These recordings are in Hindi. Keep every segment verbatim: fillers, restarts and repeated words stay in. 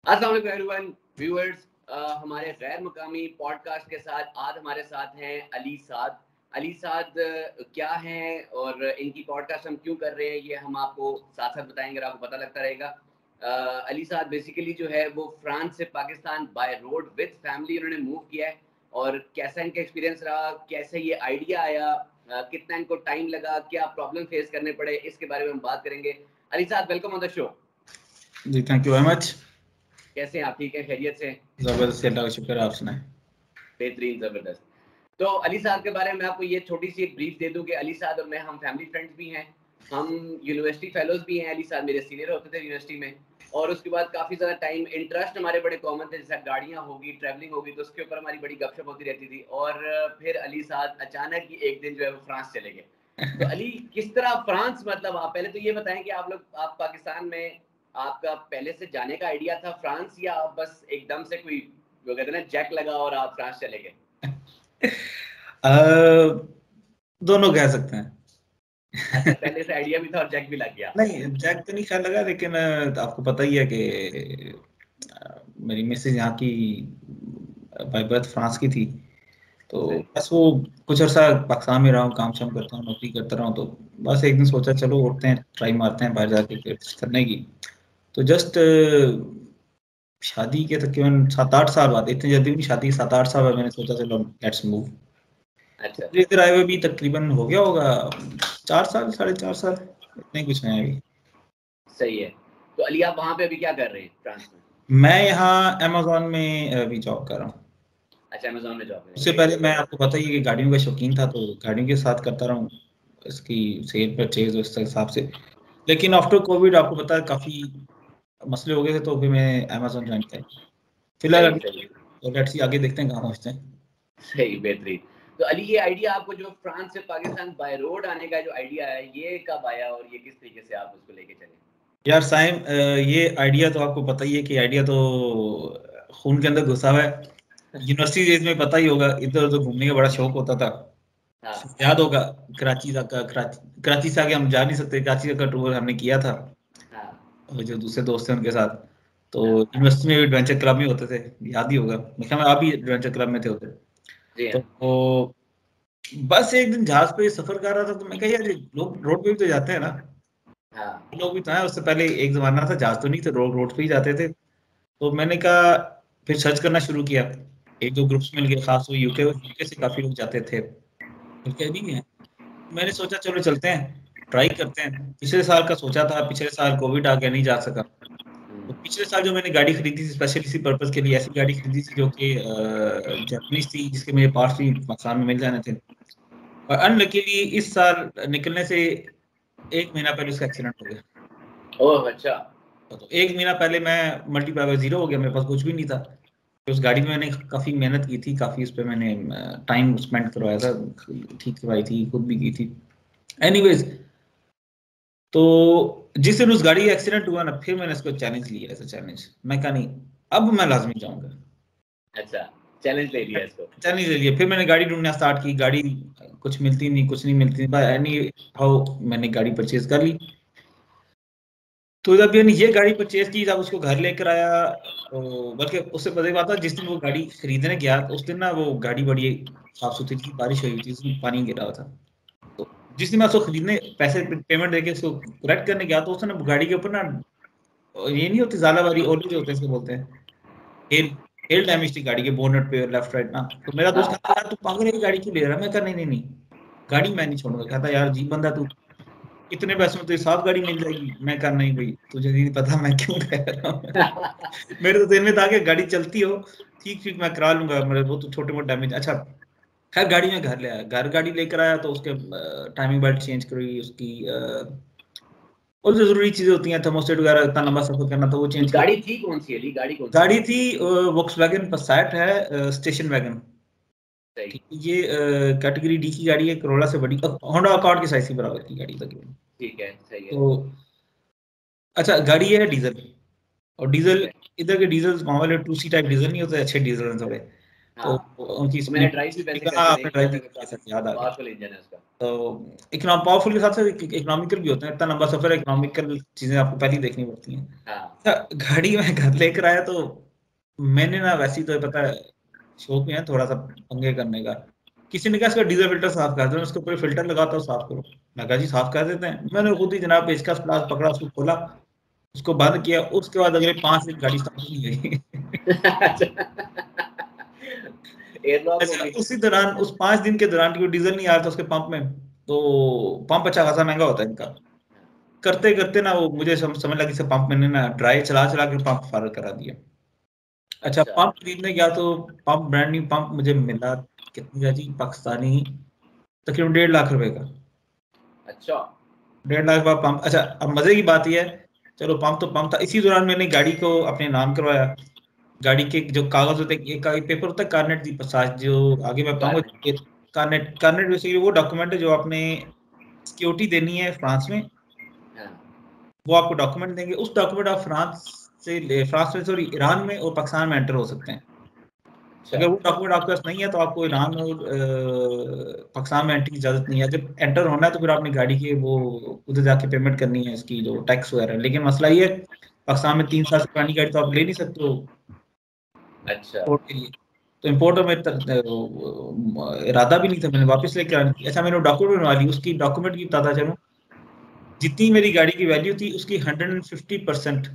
अस्सलाम वालेकुम एवरीवन व्यूअर्स, हमारे गैर मुकामी पॉडकास्ट के साथ आज हमारे साथ हैं अली साद। अली साद क्या हैं और इनकी पॉडकास्ट हम क्यों कर रहे हैं ये हम आपको साथ साथ बताएंगे, आपको पता लगता रहेगा। uh, अली साद बेसिकली जो है वो फ्रांस से Pakistan by road with family उन्होंने मूव किया है, और कैसा इनका एक्सपीरियंस रहा, कैसे ये आइडिया आया, uh, कितना इनको टाइम लगा, क्या प्रॉब्लम फेस करने पड़े, इसके बारे में हम बात करेंगे। Ali Saad, welcome on the show. जी थैंक यू वेरी मच। कैसे हैं आप? ठीक है, खैरियत से? जबरदस्त, अल्लाह का शुक्र, आप सुनाएं। बेहतरीन, जबरदस्त। तो अली साहब के बारे में आपको ये छोटी सी एक ब्रीफ दे दूं कि अली साहब और मैं हम फैमिली फ्रेंड्स भी हैं, हम यूनिवर्सिटी फेलोज भी हैं। अली साहब मेरे सीनियर होते थे यूनिवर्सिटी में, और उसके बाद काफ़ी ज़्यादा टाइम इंटरेस्ट हमारे बड़े कॉमन थे, जैसे गाड़ियाँ होगी, ट्रैवलिंग होगी, तो उसके ऊपर हमारी बड़ी गपशप होती रहती थी। और फिर अली साहब अचानक ही एक दिन जो है वो फ्रांस चले गए। तो अली, किस तरह फ्रांस, मतलब आप पहले तो ये बताएं कि आप लोग आप पाकिस्तान में आपका पहले से जाने का आइडिया था फ्रांस, या आप बस एकदम से कोई वो कहते हैं ना जैक लगा और आप फ्रांस चले गए? दोनों कह सकते हैं। अच्छा, पहले से आइडिया भी था और जैक भी लग गया? नहीं, जैक तो नहीं ख्याल लगा, लेकिन आपको पता ही है कि मेरी मिसेज यहाँ की बाय बर्थ फ्रांस की थी, तो बस वो कुछ अर्सा पाकिस्तान में रहा हूँ, काम शाम करता हूँ, नौकरी करता रहा हूँ, तो बस एक दिन सोचा चलो उठते हैं, ट्राई मारते हैं बाहर जाके करने की। तो जस्ट शादी के तकरीबन सात आठ साल बाद, इतनी जल्दी भी शादी सात आठ साल बाद, मैंने सोचा चलो लेट्स मूव। अच्छा, तो इधर आए हुए भी तकरीबन हो गया होगा चार साल साढ़े चार साल, इतने कुछ है अभी। सही है। तो अली, आप वहाँ पे अभी क्या कर रहे हैं फ्रांस में? मैं यहाँ अमेज़न में अभी जॉब कर रहा हूँ। अच्छा, अमेज़न में जॉब है। उससे पहले मैं, आपको पता ही है कि गाड़ियों का शौकीन था, तो गाड़ियों के साथ करता रहा हूँ, इसकी सेल परचेज उस हिसाब से। लेकिन आफ्टर कोविड आपको पता है काफ़ी मसले हो गए थे, तो फिर मैं अमेज़न ज्वाइन किया फिलहाल सही अभी। सही तो लेट्स सी आगे देखते हैं कहाँ पहुँचते हैं। सही, बेहतरीन। तो अली, ये आइडिया आपको जो फ्रांस से पाकिस्तान बाय रोड आने का जो आइडिया है, ये कब आया और ये किस तरीके से आप उसको लेके चले? यार साइम, ये आइडिया तो आपको पता ही है कि आइडिया तो खून के अंदर घुसा हुआ है। यूनिवर्सिटी डेज में पता ही होगा, इधर उधर घूमने का बड़ा शौक होता था। हाँ याद होगा कराची तक का, कराची कराची से आगे हम जा नहीं सकते, कराची का टूर हमने किया था हाँ और जो दूसरे दोस्त हैं उनके साथ। तो हाँ। यूनिवर्सिटी में भी एडवेंचर क्लब में होते थे, याद ही होगा, मैं ख्याल में आप भी एडवेंचर क्लब में थे होते। जी तो हाँ। वो बस एक दिन जहाज पे सफर कर रहा था, तो मैं कहा यार ये लोग रोड पे भी तो जाते हैं ना, हाँ लोग भी तो हैं। उससे पहले एक जमाना था जहाज तो नहीं थे, रोड रोड पे ही जाते थे। तो मैंने कहा, फिर सर्च करना शुरू किया, एक दो ग्रुप्स मिल गए, खास वो यूके यूके से काफी लोग जाते थे, यूके भी हैं। मैंने सोचा चलो चलते हैं, ट्राई करते हैं। पिछले साल का सोचा था, पिछले साल कोविड आ गया, नहीं जा सका। तो पिछले साल जो मैंने गाड़ी खरीदी थी स्पेशली इसी पर्पज के लिए, ऐसी गाड़ी खरीदी थी जो कि जापानीज थी, जिसके मेरे पार्ट्स भी पाकिस्तान में मिल जाने थे। और अनलकीली इस साल निकलने से एक महीना पहले उसका एक्सीडेंट हो गया। ओह अच्छा। तो एक महीना पहले मैं मल्टीप्लाई जीरो हो गया, मेरे पास कुछ भी नहीं था। तो उस गाड़ी में मैंने काफ़ी मेहनत की थी, काफ़ी उस पर मैंने टाइम स्पेंड करवाया था, ठीक करवाई थी, खुद भी की थी। एनीवेज, तो जिस दिन उस गाड़ी का एक्सीडेंट हुआ ना, फिर मैंने इसको चैलेंज लिया, ऐसा चैलेंज मैं कहा नहीं, अब मैं लाजमी जाऊंगा। अच्छा, चैलेंज ले लिया इसको। चैलेंज ले लिया, फिर मैंने गाड़ी ढूंढना स्टार्ट की, गाड़ी कुछ मिलती नहीं, कुछ नहीं मिलती, बाय एनी हाउ मैंने गाड़ी परचेज कर ली। तो जब यानी ये गाड़ी परचेज की, जब उसको घर लेकर आया, तो बल्कि उससे बड़ी बात है, जिस दिन वो गाड़ी खरीदने गया तो उस दिन ना वो गाड़ी बड़ी साफ सुथरी थी, बारिश हुई थी, उसमें पानी गिरा हुआ था। तो जिस दिन मैं उसको खरीदने पैसे पेमेंट देके उसको कलेक्ट करने गया, तो उसने गाड़ी के ऊपर ना, ये नहीं होती झालावारी ओले जो होते हैं, इसको बोलते हैं हेल हेल डैमेज थी गाड़ी के बोनेट पे, लेफ्ट राइट ना। तो मेरा दोस्त हाँ। कहता यार तू पागल है, गाड़ी क्यों ले रहा है? मैं कहा नहीं नहीं नहीं, गाड़ी मैं नहीं छोड़ूंगा। कहता यार जी बंदा तू, इतने पैसों में तो साफ गाड़ी मिल जाएगी। मैं कहा नहीं भाई, तुझे नहीं पता मैं क्यों कह रहा हूँ। मेरे तो दिल में था कि गाड़ी चलती हो ठीक ठीक मैं करा लूंगा, मेरे वो तो छोटे मोटे डैमेज। अच्छा, खैर गाड़ी में घर ले आया, घर गाड़ी लेकर आया, तो उसके टाइमिंग बेल्ट चेंज करी, उसकी और जो जरूरी चीजें होती हैं, थर्मोस्टेट वगैरह, इतना लंबा सफर करना था, वो चेंज किया। गाड़ी थी कौन सी अली? गाड़ी कौन सी? गाड़ी थी वॉक्सवैगन पसाट है, स्टेशन वैगन। सही। ठीक, ये कैटेगरी डी की गाड़ी है, करोला से बड़ी, होंडा अकॉर्ड की साइज की बराबर की गाड़ी तकरीबन। ठीक है, सही है। तो अच्छा, गाड़ी है डीजल, और ठीक डीजल है। इधर के डीजल वहाँ वाले टू सी टाइप डीजल नहीं होते, अच्छे डीजल हैं थोड़े। हाँ, तो उनकी तो मैंने ड्राइव भी वैसे करके हाँ, आपने देख ड्राइव लिया भी था कि किया, काफी याद आ गया। पावरफुल इंजन है उसका। तो इकोनॉम पावरफुल के साथ साथ इकोनॉमिकल भी होता है, इतना लंबा सफर है, इकोनॉमिकल चीजें आपको पहले ही देखनी पड़ती हैं। हाँ अच्छा, गाड़ी में घर लेकर आया तो मैंने ना, वैसे ही तो पता है शौक में है थोड़ा सा पंगे करने का। किसी ने कहा इसका डीजल फिल्टर साफ कर दो, उसके ऊपर फिल्टर लगाता हो साफ करो। मैं कहा जी साफ कर देते हैं। मैंने खुद ही जनाब पेचकस प्लास पकड़ा, उसको खोला, उसको बंद किया। उसके बाद अगले पांच दिन गाड़ी स्टार्ट नहीं हुई। एयरलॉक हो अच्छा, गई। उसी दौरान, उस पांच दिन के दौरान, क्योंकि डीजल नहीं आ रहा था उसके पंप में, तो पंप अच्छा खासा महंगा होता है इनका। करते करते ना वो मुझे सम, समझ लगी से पंप मैंने ना ड्राई चला चला के पंप फारग करा दिया। अच्छा, अच्छा पंप खरीदने गया तो पंप, ब्रांड न्यू पंप मुझे मिला कितनी का जी, पाकिस्तानी, तकरीबन डेढ़ लाख रुपए का। अच्छा डेढ़ लाख का पंप। अच्छा, अब मजे की बात यह है, चलो पंप तो पंप था, इसी दौरान मैंने गाड़ी को अपने नाम करवाया। गाड़ी के जो कागज होते हैं, एक एक पेपर होता है कार्नेट दी पसाज, जो आगे मैं बताऊंगा। कार्नेट, कार्नेट बेसिकली वो डॉक्यूमेंट है जो आपने सिक्योरिटी देनी है फ्रांस में, हाँ वो आपको डॉक्यूमेंट देंगे। उस डॉक्यूमेंट आप फ्रांस से ले, फ्रांस में सॉरी ईरान में और पाकिस्तान में एंटर हो सकते हैं। अच्छा अगर वो डॉक्यूमेंट आपके पास नहीं है तो आपको ईरान और अ, पाकिस्तान में एंट्री की इजाजत नहीं है। जब एंटर होना है तो फिर आपने गाड़ी की वो उधर जाके पेमेंट करनी है इसकी जो टैक्स वगैरह है। लेकिन मसला ये है, पाकिस्तान में तीन साल से पुरानी गाड़ी तो आप ले नहीं सकते हो अच्छा इंपोर्ट के लिए। तो इंपोर्ट में त- त- वो, इरादा भी नहीं था, मैंने वापस लेके आने की। अच्छा, मैंने डॉक्यूमेंट बनवा ली, उसकी डॉक्यूमेंट की बताता चलूं, जितनी मेरी गाड़ी की वैल्यू थी उसकी hundred and fifty percent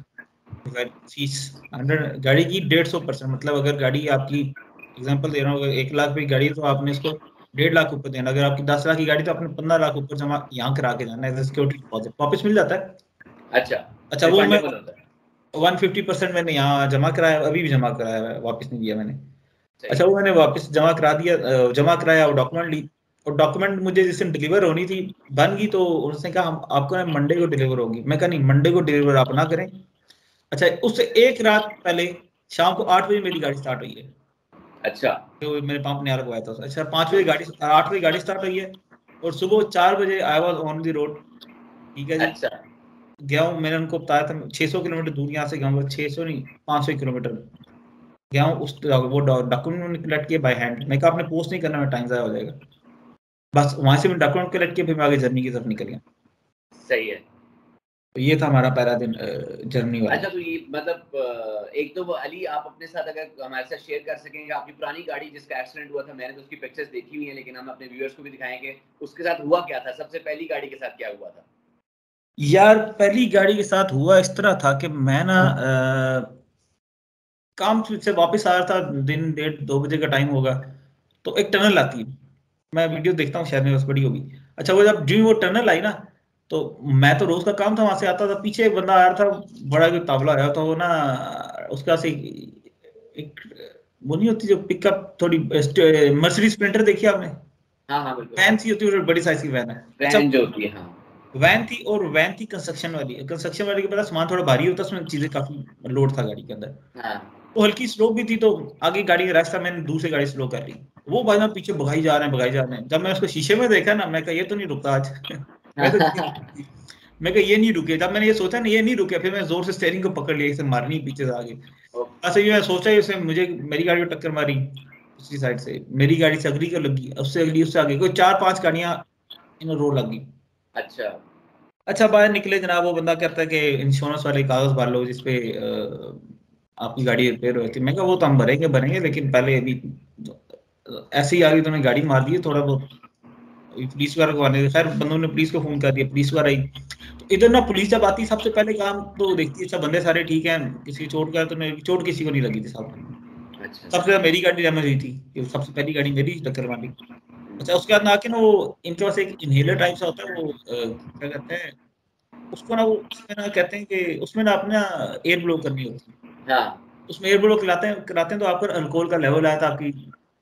fees. Hundred, गाड़ी की डेढ़ सौ परसेंट। मतलब अगर गाड़ी आपकी, एग्जांपल दे रहा हूँ, अगर एक लाख रुपए की गाड़ी है तो आपने इसको डेढ़ लाख ऊपर देना। अगर आपकी दस लाख की गाड़ी तो आपने पंद्रह लाख ऊपर जमा यहाँ करा के जाना है, सिक्योरिटी डिपॉजिट वापस मिल जाता है। अच्छा अच्छा, वो मैं रिफंडेबल होता है। वन फिफ्टी परसेंट मैंने यहाँ जमा कराया, अभी भी जमा कराया है, वापस नहीं दिया मैंने। सही अच्छा, है। वो मैंने वापस जमा करा दिया, अ, जमा कराया और डॉक्यूमेंट ली। और डॉक्यूमेंट मुझे जिस दिन डिलीवर होनी थी बन गई, तो उसने कहा हम आपको ना मंडे को डिलीवर होगी। मैं कहा नहीं, मंडे को डिलीवर आप ना करें। अच्छा, उससे एक रात पहले शाम को आठ बजे मेरी गाड़ी स्टार्ट हुई है, अच्छा जो मेरे पंप नया लगवाया था। अच्छा, पाँच बजे गाड़ी, आठ बजे गाड़ी स्टार्ट हुई है और सुबह चार बजे I was on the road. ठीक है जी, अच्छा गया हूँ। मैंने उनको बताया था छह सौ किलोमीटर दूर यहाँ से गया हूँ, छह सौ नहीं पाँच सौ किलोमीटर गया हूँ। उस वो डॉक्यूमेंट मैंने कलेक्ट किया बाय हैंड। मैं कहा आपने पोस्ट नहीं करना, में टाइम ज़ाया हो जाएगा। बस वहां से मैं डॉक्यूमेंट कलेक्ट किया, फिर मैं आगे जर्नी की तरफ निकल गया। सही है। तो ये था हमारा पहला दिन जर्नी वाला। अच्छा, तो ये मतलब अ, एक तो वो अली, आप अपने साथ अगर हमारे साथ शेयर कर सकेंगे आपकी पुरानी गाड़ी जिसका एक्सीडेंट हुआ था। मैंने तो उसकी पिक्चर्स देखी हुई हैं, लेकिन हम अपने व्यूअर्स को भी दिखाएंगे उसके साथ हुआ क्या था, सबसे पहली गाड़ी के साथ क्या हुआ था। यार, पहली गाड़ी के साथ हुआ इस तरह था कि मैं ना अ, काम से वापस आ रहा था, दिन डेढ़ दो बजे का टाइम होगा। तो एक टनल आती है, मैं वीडियो देखता हूँ, शायद मेरे पास बड़ी होगी। अच्छा, वो जब जो वो टनल आई ना, तो मैं तो रोज का काम था वहां से आता था, पीछे एक बंदा आ रहा था, बड़ा कोई तावला आया था वो ना, उसका से एक वो नहीं होती जो पिकअप थोड़ी, मर्सिडीज स्प्लेंडर देखी आपने, हाँ हाँ बिल्कुल। वैन सी होती है, बड़ी साइज की वैन है। अच्छा, वैन जो होती है, हाँ। वैन थी, और वैन थी कंस्ट्रक्शन वाली। कंस्ट्रक्शन वाली के पास सामान थोड़ा भारी होता है, उसमें चीजें काफी लोड था गाड़ी के अंदर। हाँ तो हल्की स्लो भी थी, तो आगे गाड़ी का रास्ता मैंने दूसरी गाड़ी स्लो कर ली। वो भाई ना पीछे भगाई जा रहे हैं, भगाई जा रहे हैं। जब मैं उसको शीशे में देखा ना, मैं कहा ये तो नहीं रुकता आज। मैं तो मैं कहा ये नहीं रुके। जब मैंने ये सोचा ना ये नहीं रुके, फिर मैं जोर से स्टेयरिंग को पकड़ लिया, इसे मारनी पीछे से आगे। ऐसा ये मैं सोचा, इसे मुझे मेरी गाड़ी को टक्कर मारी पिछली साइड से, मेरी गाड़ी से अगली को लगी, उससे अगली, उससे आगे, कोई चार पांच गाड़ियां इन रो लग गई। अच्छा अच्छा, बाहर निकले जनाब, वो बंदा कहता है कि इंश्योरेंस वाले कागज भर लो जिसपे अ, आपकी गाड़ी रिपेयर हुई थी। मैं कहा वो तो हम भरेंगे भरेंगे, लेकिन पहले अभी ऐसे ही आगे तुमने गाड़ी मार दी है, थोड़ा बहुत पुलिस वगैरह को आने दे। खैर, बंदों ने पुलिस को फोन कर दिया, पुलिस वगैरह आई। तो इधर ना पुलिस जब आती सबसे पहले काम तो देखती है, अच्छा बंदे सारे ठीक हैं, किसी की चोट का तो नहीं, चोट किसी को नहीं लगी थी साहब। अच्छा सबसे ज्यादा मेरी गाड़ी डैमेज हुई थी, ये सबसे पहली गाड़ी मेरी टक्कर मारी। अच्छा, उसके बाद ना आके ना वो इनके पास एक इनहेलर टाइप सा होता है, वो अ, क्या कहते हैं उसको ना, वो उसमें ना कहते हैं कि उसमें ना अपना एयर ब्लो करनी होती है। हाँ उसमें एयर ब्लो कराते हैं कराते हैं तो आपका अल्कोहल का लेवल आया था, आपकी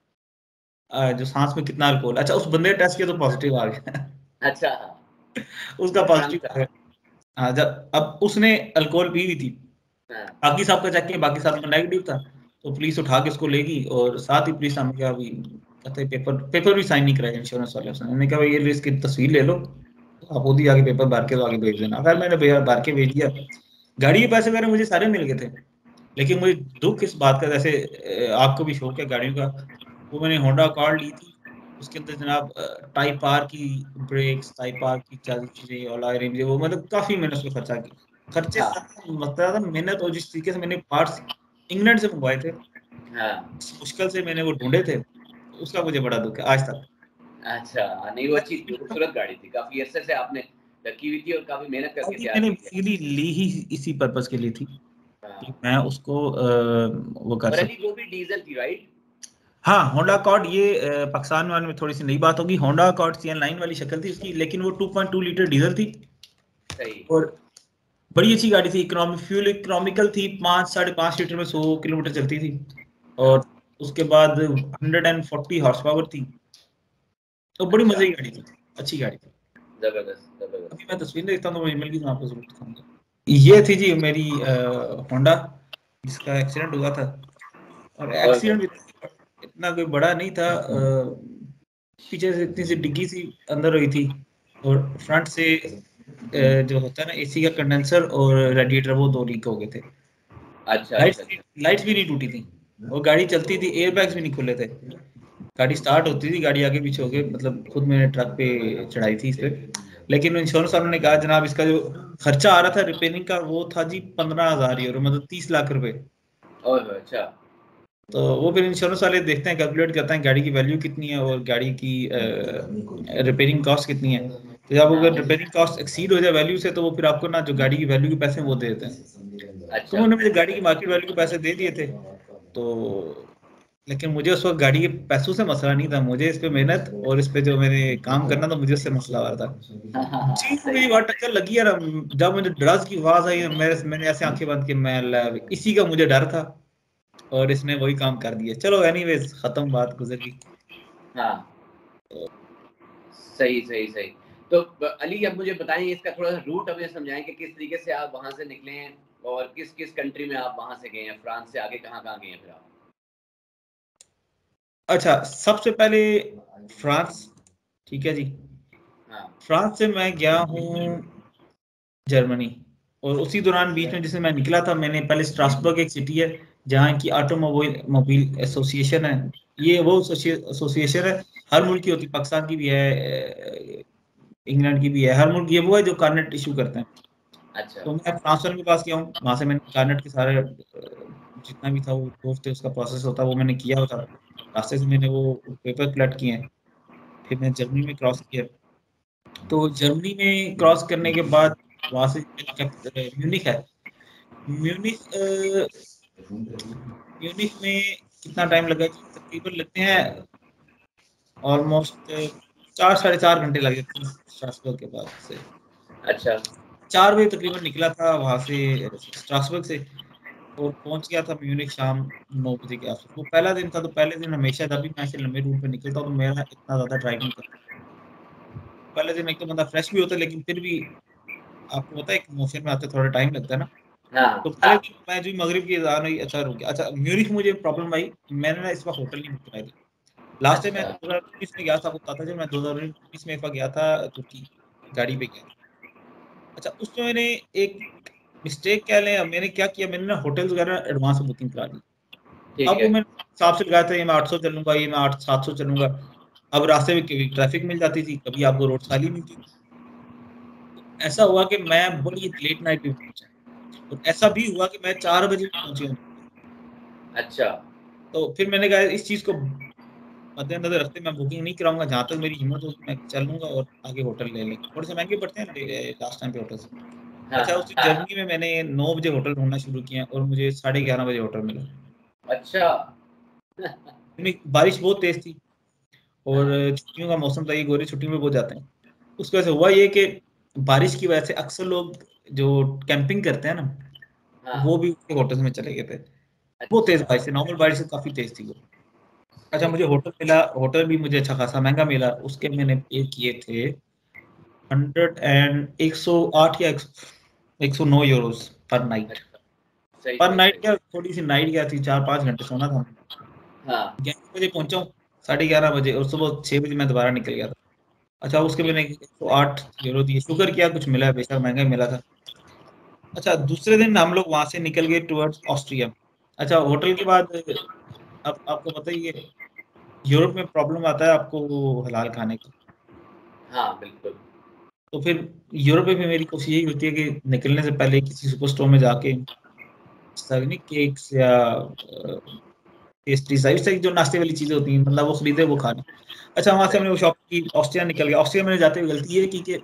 अ, जो सांस में कितना अल्कोहल। अच्छा, उस बंदे ने टेस्ट किया तो पॉजिटिव आ गया। अच्छा हाँ, उसका ड्रंक पॉजिटिव आ था। गया। हाँ, जब अब उसने अल्कोहल पी हुई थी, हाँ बाकी साहब का चेक किया, बाकी साहब का नेगेटिव था। तो पुलिस उठा के उसको ले गई, और साथ ही पुलिस हमें क्या, अभी कहते हैं पेपर पेपर भी साइन नहीं कराए इंश्योरेंस वाले। उसने उन्होंने कहा भाई ये इसकी तस्वीर ले लो, आप खुद ही आगे पेपर भर के तो आगे भेज देना। अगर मैंने भैया भर के भेज दिया, गाड़ी के पैसे वगैरह मुझे सारे मिल गए थे। लेकिन मुझे दुख इस बात का, जैसे आपको भी शौक है गाड़ियों का, वो मैंने होंडा अकॉर्ड ली थी, उसके अंदर जनाब टाइप आर की ब्रेक्स, टाइप आर की सारी चीजें, अलॉय रिम, वो मतलब काफी मैंने उसमें खर्चा किया, खर्चे हाँ, मतलब मेहनत, और जिस तरीके से मैंने पार्ट्स इंग्लैंड से मंगवाए थे, हाँ, मुश्किल से मैंने वो ढूंढे थे, उसका मुझे बड़ा दुख है आज तक। अच्छा, नहीं वो अच्छी खूबसूरत गाड़ी थी, काफी अरसे से आपने रखी हुई थी और काफी मेहनत करके तैयार मैंने की थी। बेसिकली ली ही इसी पर्पस के लिए थी कि हाँ, मैं उसको आ, वो कर और सकूं। अली वो भी डीजल थी राइट? हाँ, होंडा अकॉर्ड, ये अ, पाकिस्तान वाले में थोड़ी सी नई बात होगी, Honda Accord C N nine वाली शक्ल थी उसकी, लेकिन वो two point two litre diesel थी सही। और बड़ी अच्छी गाड़ी थी, इकोनॉमिक फ्यूल इकोनॉमिकल थी, पाँच साढ़े पाँच लीटर में सौ किलोमीटर चलती थी, और हाँ, उसके बाद hundred and forty horsepower थी, तो बड़ी अच्छा, मजे की गाड़ी थी, अच्छी गाड़ी थी। जबरदस्त अभी जबरदस्त। मैं तस्वीर देखता हूँ तो मुझे मिल गई, मैं आपको जरूर दिखाऊंगा। ये थी जी मेरी होंडा, जिसका एक्सीडेंट हुआ था, और और एक्सीडेंट इतना कोई बड़ा नहीं था, अ, पीछे से इतनी सी डिग्गी सी अंदर हुई थी, और फ्रंट से अ, जो होता है ना एसी का कंडेंसर और रेडिएटर, वो दो लीक हो गए थे। अच्छा अच्छा लाइट्स अच्छा। लाइट्स भी नहीं टूटी थी, और गाड़ी चलती थी, एयर बैग्स भी नहीं खुले थे, गाड़ी स्टार्ट होती थी, गाड़ी आगे पीछे हो गई, मतलब खुद मैंने ट्रक पे चढ़ाई थी इस पे, लेकिन इंश्योरेंस वालों ने कहा जनाब इसका जो खर्चा आ रहा था रिपेयरिंग का, वो था जी पंद्रह हजार यूरो, मतलब तीस लाख रुपए। और अच्छा। तो वो फिर इंश्योरेंस वाले देखते हैं, कैलकुलेट करते हैं गाड़ी की वैल्यू कितनी है और गाड़ी की रिपेयरिंग कॉस्ट कितनी है, तो जब हाँ, अगर रिपेयरिंग कॉस्ट एक्सीड हो जाए वैल्यू से, तो वो फिर आपको ना जो गाड़ी की वैल्यू के पैसे हैं वो दे देते हैं। तो अच्छा, उन्होंने मुझे गाड़ी की मार्केट वैल्यू के पैसे दे दिए थे, तो लेकिन मुझे उस वक्त गाड़ी के पैसों से मसला नहीं था, मुझे इस पे मेहनत और इस पे जो मैंने काम करना था, मुझे उससे मसला आ रहा था। हाँ हाँ हाँ, जी सही। मेरी बात टक्कर लगी यार, जब मुझे ड्रग्स की आवाज आई, मेरे मैंने ऐसे आंखें बंद की, मैं अल्लाह, इसी का मुझे डर था और इसने वही काम कर दिया। चलो एनीवेज, खत्म, बात गुजर गई। हाँ, सही सही सही। तो ब- अली अब मुझे बताएं इसका थोड़ा सा रूट हमें समझाएं कि किस तरीके से आप वहां से निकले हैं और किस किस कंट्री में आप वहां से गए हैं, फ्रांस से आगे कहाँ कहाँ गए हैं फिर आप? अच्छा, सबसे पहले फ्रांस, ठीक है जी, हाँ, फ्रांस से मैं गया हूँ जर्मनी, और उसी दौरान बीच में जिससे मैं निकला था, मैंने पहले स्ट्रासबर्ग एक सिटी है जहाँ की ऑटोमोबाइल मोबाइल एसोसिएशन है, ये वो एसोसिएशन है, हर मुल्क की होती, पाकिस्तान की भी है, इंग्लैंड की भी है, हर मुल्क, ये वो है जो कार्नेट इशू करते हैं। अच्छा, तो मैं ट्रांसफर के पास गया हूँ, वहां से मैंने कार्नेट के सारे अ, जितना भी था वो कोर्स थे, उसका प्रोसेस होता है वो मैंने किया होता, रास्ते से मैंने वो पेपर कलेक्ट किए हैं, फिर मैंने जर्मनी में क्रॉस किया। तो जर्मनी में क्रॉस करने के बाद वहां से म्यूनिख है, म्यूनिख अ, म्यूनिख में कितना टाइम लगा जी, तकरीबन लगते हैं ऑलमोस्ट चार साढ़े चार घंटे लगे थे स्ट्रासबर्ग के बाद से। अच्छा, चार बजे तकरीबन निकला था वहां से स्ट्रासबर्ग से, और पहुंच गया था म्यूनिख शाम नौ बजे के आसपास। वो पहला दिन था, तो पहले दिन हमेशा जब भी मैं ऐसे लंबे रूट पे निकलता हूँ तो मेरा इतना ज्यादा ड्राइव नहीं करता, पहले दिन एक तो बंदा फ्रेश भी होता है, लेकिन फिर भी आपको पता है कि मोशन में आते थोड़ा टाइम लगता है ना। हाँ, तो पहले दिन मैं जो मगरिब की अजान हुई, अच्छा रुक गया। अच्छा, म्यूनिख मुझे प्रॉब्लम आई, मैंने ना इस बार होटल नहीं बुक कराए थे, लास्ट टाइम मैं अच्छा, दो हज़ार उन्नीस में गया था, आपको पता था, जब मैं दो हज़ार उन्नीस में एक बार गया था तुर्की, गाड़ी पे गया। अच्छा, उसमें मैंने एक मिस्टेक कह लें, मैंने क्या किया, मैंने ना होटल्स वगैरह एडवांस में बुकिंग करा दी। ठीक अब वो है। मैं हिसाब से लगाया था, ये मैं आठ सौ चलूंगा, ये मैं आठ सात सौ चलूंगा। अब रास्ते में कभी ट्रैफिक मिल जाती थी, कभी आपको रोड खाली मिलती थी। ऐसा हुआ कि मैं बड़ी लेट नाइट पे पहुंचा, और ऐसा भी हुआ कि मैं चार बजे पहुंचे हूँ। अच्छा, तो फिर मैंने कहा इस चीज को मद्देनजर रखते मैं बुकिंग नहीं कराऊंगा, जहां तक मेरी हिम्मत होगी मैं चलूंगा और आगे होटल ले लेंगे, थोड़े से महंगे पड़ते हैं लास्ट टाइम पे होटल से। हाँ अच्छा, हाँ, उस जर्मनी में मैंने नौ बजे होटल ढूंढना शुरू किया और मुझे साढ़े ग्यारह बजे होटल मिला। अच्छा। इतनी बारिश बहुत तेज थी, और हाँ, छुट्टियों का मौसम था, ये गोरे छुट्टियों में बहुत जाते हैं। उसकी वजह से हुआ ये कि बारिश की वजह से अक्सर लोग जो कैंपिंग करते हैं ना, हाँ, वो भी उसके होटल में चले गए थे। वो तेज अच्छा, बारिश थी, नॉर्मल बारिश से काफी तेज थी वो। अच्छा, सही। मुझे होटल मिला, होटल भी मुझे अच्छा खासा महंगा मिला, उसके मैंने पे किए थे हंड्रेड एंड एक सौ आठ या एक सौ नौ यूरोस पर नाइट। अच्छा, सही पर सही नाइट सही। क्या, थोड़ी सी नाइट गया थी, चार पाँच घंटे सोना था। हाँ, ग्यारह बजे पहुंचा हूँ, साढ़े ग्यारह बजे, और सुबह छह बजे मैं दोबारा निकल गया था। अच्छा, उसके ठीक। मैंने एक सौ आठ यूरो दिए, शुक्र किया कुछ मिला, बेशक महंगा ही मिला था। अच्छा, दूसरे दिन हम लोग वहां से निकल गए टुवर्ड्स ऑस्ट्रिया। अच्छा, होटल के बाद अब आपको पता ही है यूरोप में प्रॉब्लम आता है आपको हलाल खाने का। हाँ बिल्कुल। तो फिर यूरोप में भी मेरी कोशिश यही होती है कि निकलने से पहले किसी सुपर स्टोर में जाके केक्स या पेस्ट्री इस तरह की जो नाश्ते वाली चीजें होती हैं, मतलब वो खरीदे वो खाने। अच्छा, वहां से हमने वो शॉप की, ऑस्ट्रिया निकल गया। ऑस्ट्रिया में जाते हुए गलती ये की कि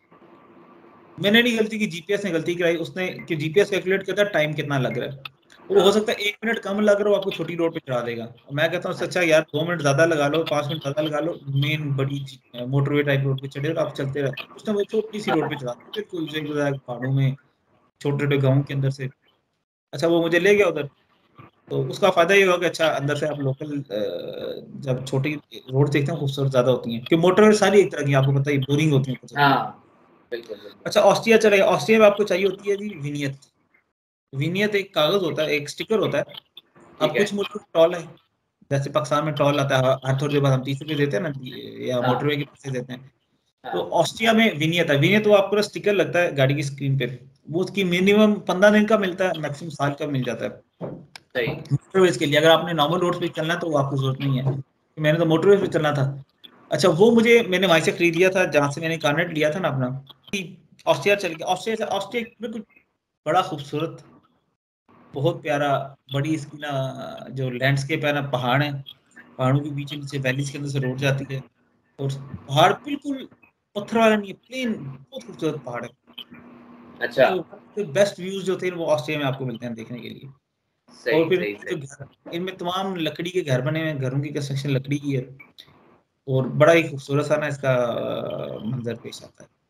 मैंने नहीं गलती की, जीपीएस ने गलती कराई। उसने कि जीपीएस कैलकुलेट करता है टाइम कितना लग रहा है, वो हो सकता है एक मिनट कम लग रहा हो, आपको छोटी रोड पे चढ़ा देगा। मैं कहता हूँ अच्छा यार दो मिनट ज्यादा लगा लो, पांच मिनट ज्यादा लगा लो, मेन बड़ी मोटरवे टाइप रोड पे चढ़े और आप चलते रहते। उसने वो छोटी सी रोड पे चढ़ा दिया, बिल्कुल पहाड़ों में, छोटे छोटे गाँव के अंदर से। अच्छा, वो मुझे ले गया उधर। तो उसका फायदा ये होगा कि अच्छा अंदर से आप लोकल जब छोटी रोड देखते हैं खूबसूरत ज्यादा होती हैं, क्योंकि मोटरवे सारी एक तरह की आपको पता है बोरिंग होती है। हाँ बिल्कुल बिल्कुल। अच्छा, ऑस्ट्रिया चले, ऑस्ट्रिया में आपको चाहिए होती है जी विनियत। विनियत एक कागज होता है, एक स्टिकर होता है। अब कुछ मुल्क में टोल है, जैसे पाकिस्तान में टोल आता है हर थोड़ी देर बाद, हम तीस रुपए देते हैं ना, या हाँ मोटरवे के पैसे देते हैं। हाँ तो ऑस्ट्रिया में विनियत है। विनियत वो आपको स्टिकर लगता है गाड़ी की स्क्रीन पे, वो उसकी मिनिमम पंद्रह दिन का मिलता है, मैक्सिमम साल का मिल जाता है सही। मोटरवेज के लिए। अगर आपने नॉर्मल रोड पे चलना है तो वो आपको जरूरत नहीं है, मैंने तो मोटरवेज पे चलना था। अच्छा, वो मुझे मैंने वहीं से खरीद लिया था जहां से मैंने कारनेट लिया था ना अपना। ऑस्ट्रिया चल गया। ऑस्ट्रिया से ऑस्ट्रिया बिल्कुल बड़ा खूबसूरत, बहुत प्यारा, बड़ी इसकी ना जो लैंडस्केप है ना, पहाड़ है, पहाड़ों के बीच नीचे वैलीज के अंदर से रोड जाती है, और पहाड़ बिल्कुल पत्थर वाला नहीं है, प्लेन, बहुत खूबसूरत पहाड़ है। अच्छा। तो बेस्ट व्यूज जो थे वो ऑस्ट्रिया में आपको मिलते हैं देखने के लिए। और सही फिर सही जो सही। घर, इनमें तमाम लकड़ी के घर बने हुए हैं, घरों की कंस्ट्रक्शन लकड़ी की है, और बड़ा ही खूबसूरत सा ना इसका अ, मंजर पेश आता है।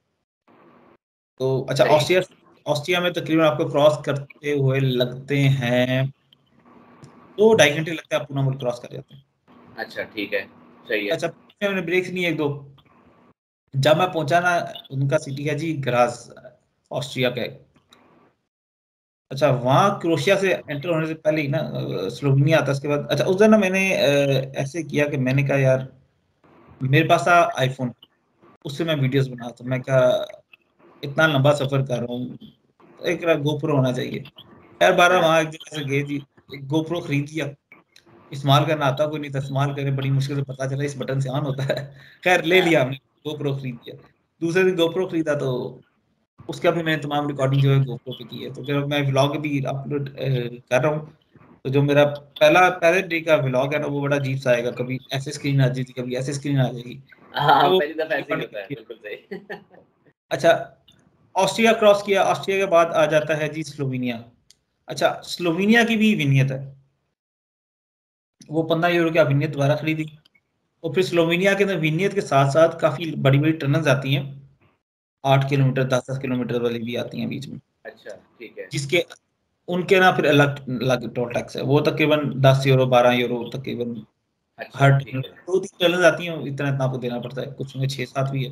तो अच्छा, सही। ऑस्ट्रिया ऑस्ट्रिया में तकरीबन आपको क्रॉस करते हुए लगते हैं दो ढाई घंटे लगते हैं, आप पूरा मुल्क क्रॉस कर जाते हैं। अच्छा ठीक है, सही है। अच्छा, मैंने ब्रेक्स नहीं एक दो। जब मैं पहुंचा ना, उनका सिटी है जी ग्राज, ऑस्ट्रिया का है। अच्छा, वहाँ क्रोशिया से एंटर होने से पहले ही ना स्लोवेनिया आता है, उसके बाद। अच्छा, उस दिन ना मैंने अ, ऐसे किया कि मैंने कहा यार मेरे पास था आईफोन, उससे मैं वीडियोस बना था। मैं कहा इतना लंबा सफर कर रहा हूँ, एक गोप्रो होना चाहिए यार। बारह हाँ वहाँ एक जगह से गए थी, एक गोप्रो खरीद लिया। इस्तेमाल करना आता कोई नहीं था, इस्तेमाल करके बड़ी मुश्किल से पता चला इस बटन से ऑन होता है। खैर ले हाँ लिया हमने, गोप्रो खरीद लिया। दूसरे दिन गोप्रो खरीदा तो उसका भी मैंने तमाम रिकॉर्डिंग जो है गोप्रो पे की है। तो जब मैं व्लॉग भी अपलोड कर रहा हूँ, तो जो मेरा पहला पहले डे का व्लॉग है ना, वो बड़ा अजीब सा आएगा। कभी ऐसे स्क्रीन आ जाएगी, कभी ऐसे स्क्रीन आ जाएगी, हाँ, तो वो पहली दफा ऐसे ही रिकॉर्डिंग होता है, की है। बिल्कुल सही। अच्छा, ऑस्ट्रिया क्रॉस किया, ऑस्ट्रिया के बाद आ जाता है जी स्लोवेनिया। अच्छा, स्लोवेनिया की भी विनियत है, वो पंद्रह यूरो की आप विनियत दोबारा खरीदी। और फिर स्लोवेनिया के अंदर विनियत के साथ साथ काफी बड़ी बड़ी टनल्स आती हैं, आठ किलोमीटर दस दस किलोमीटर वाली भी आती हैं बीच में, अच्छा ठीक है। जिसके उनके ना फिर अलग अलग टोल टैक्स है। वो तकरीबन दस यूरो, बारह यूरो तकरीबन अच्छा हर ठीक टनल। है। दो तीन टनल आती हैं, इतना इतना आपको देना पड़ता है, कुछ में छह सात भी है।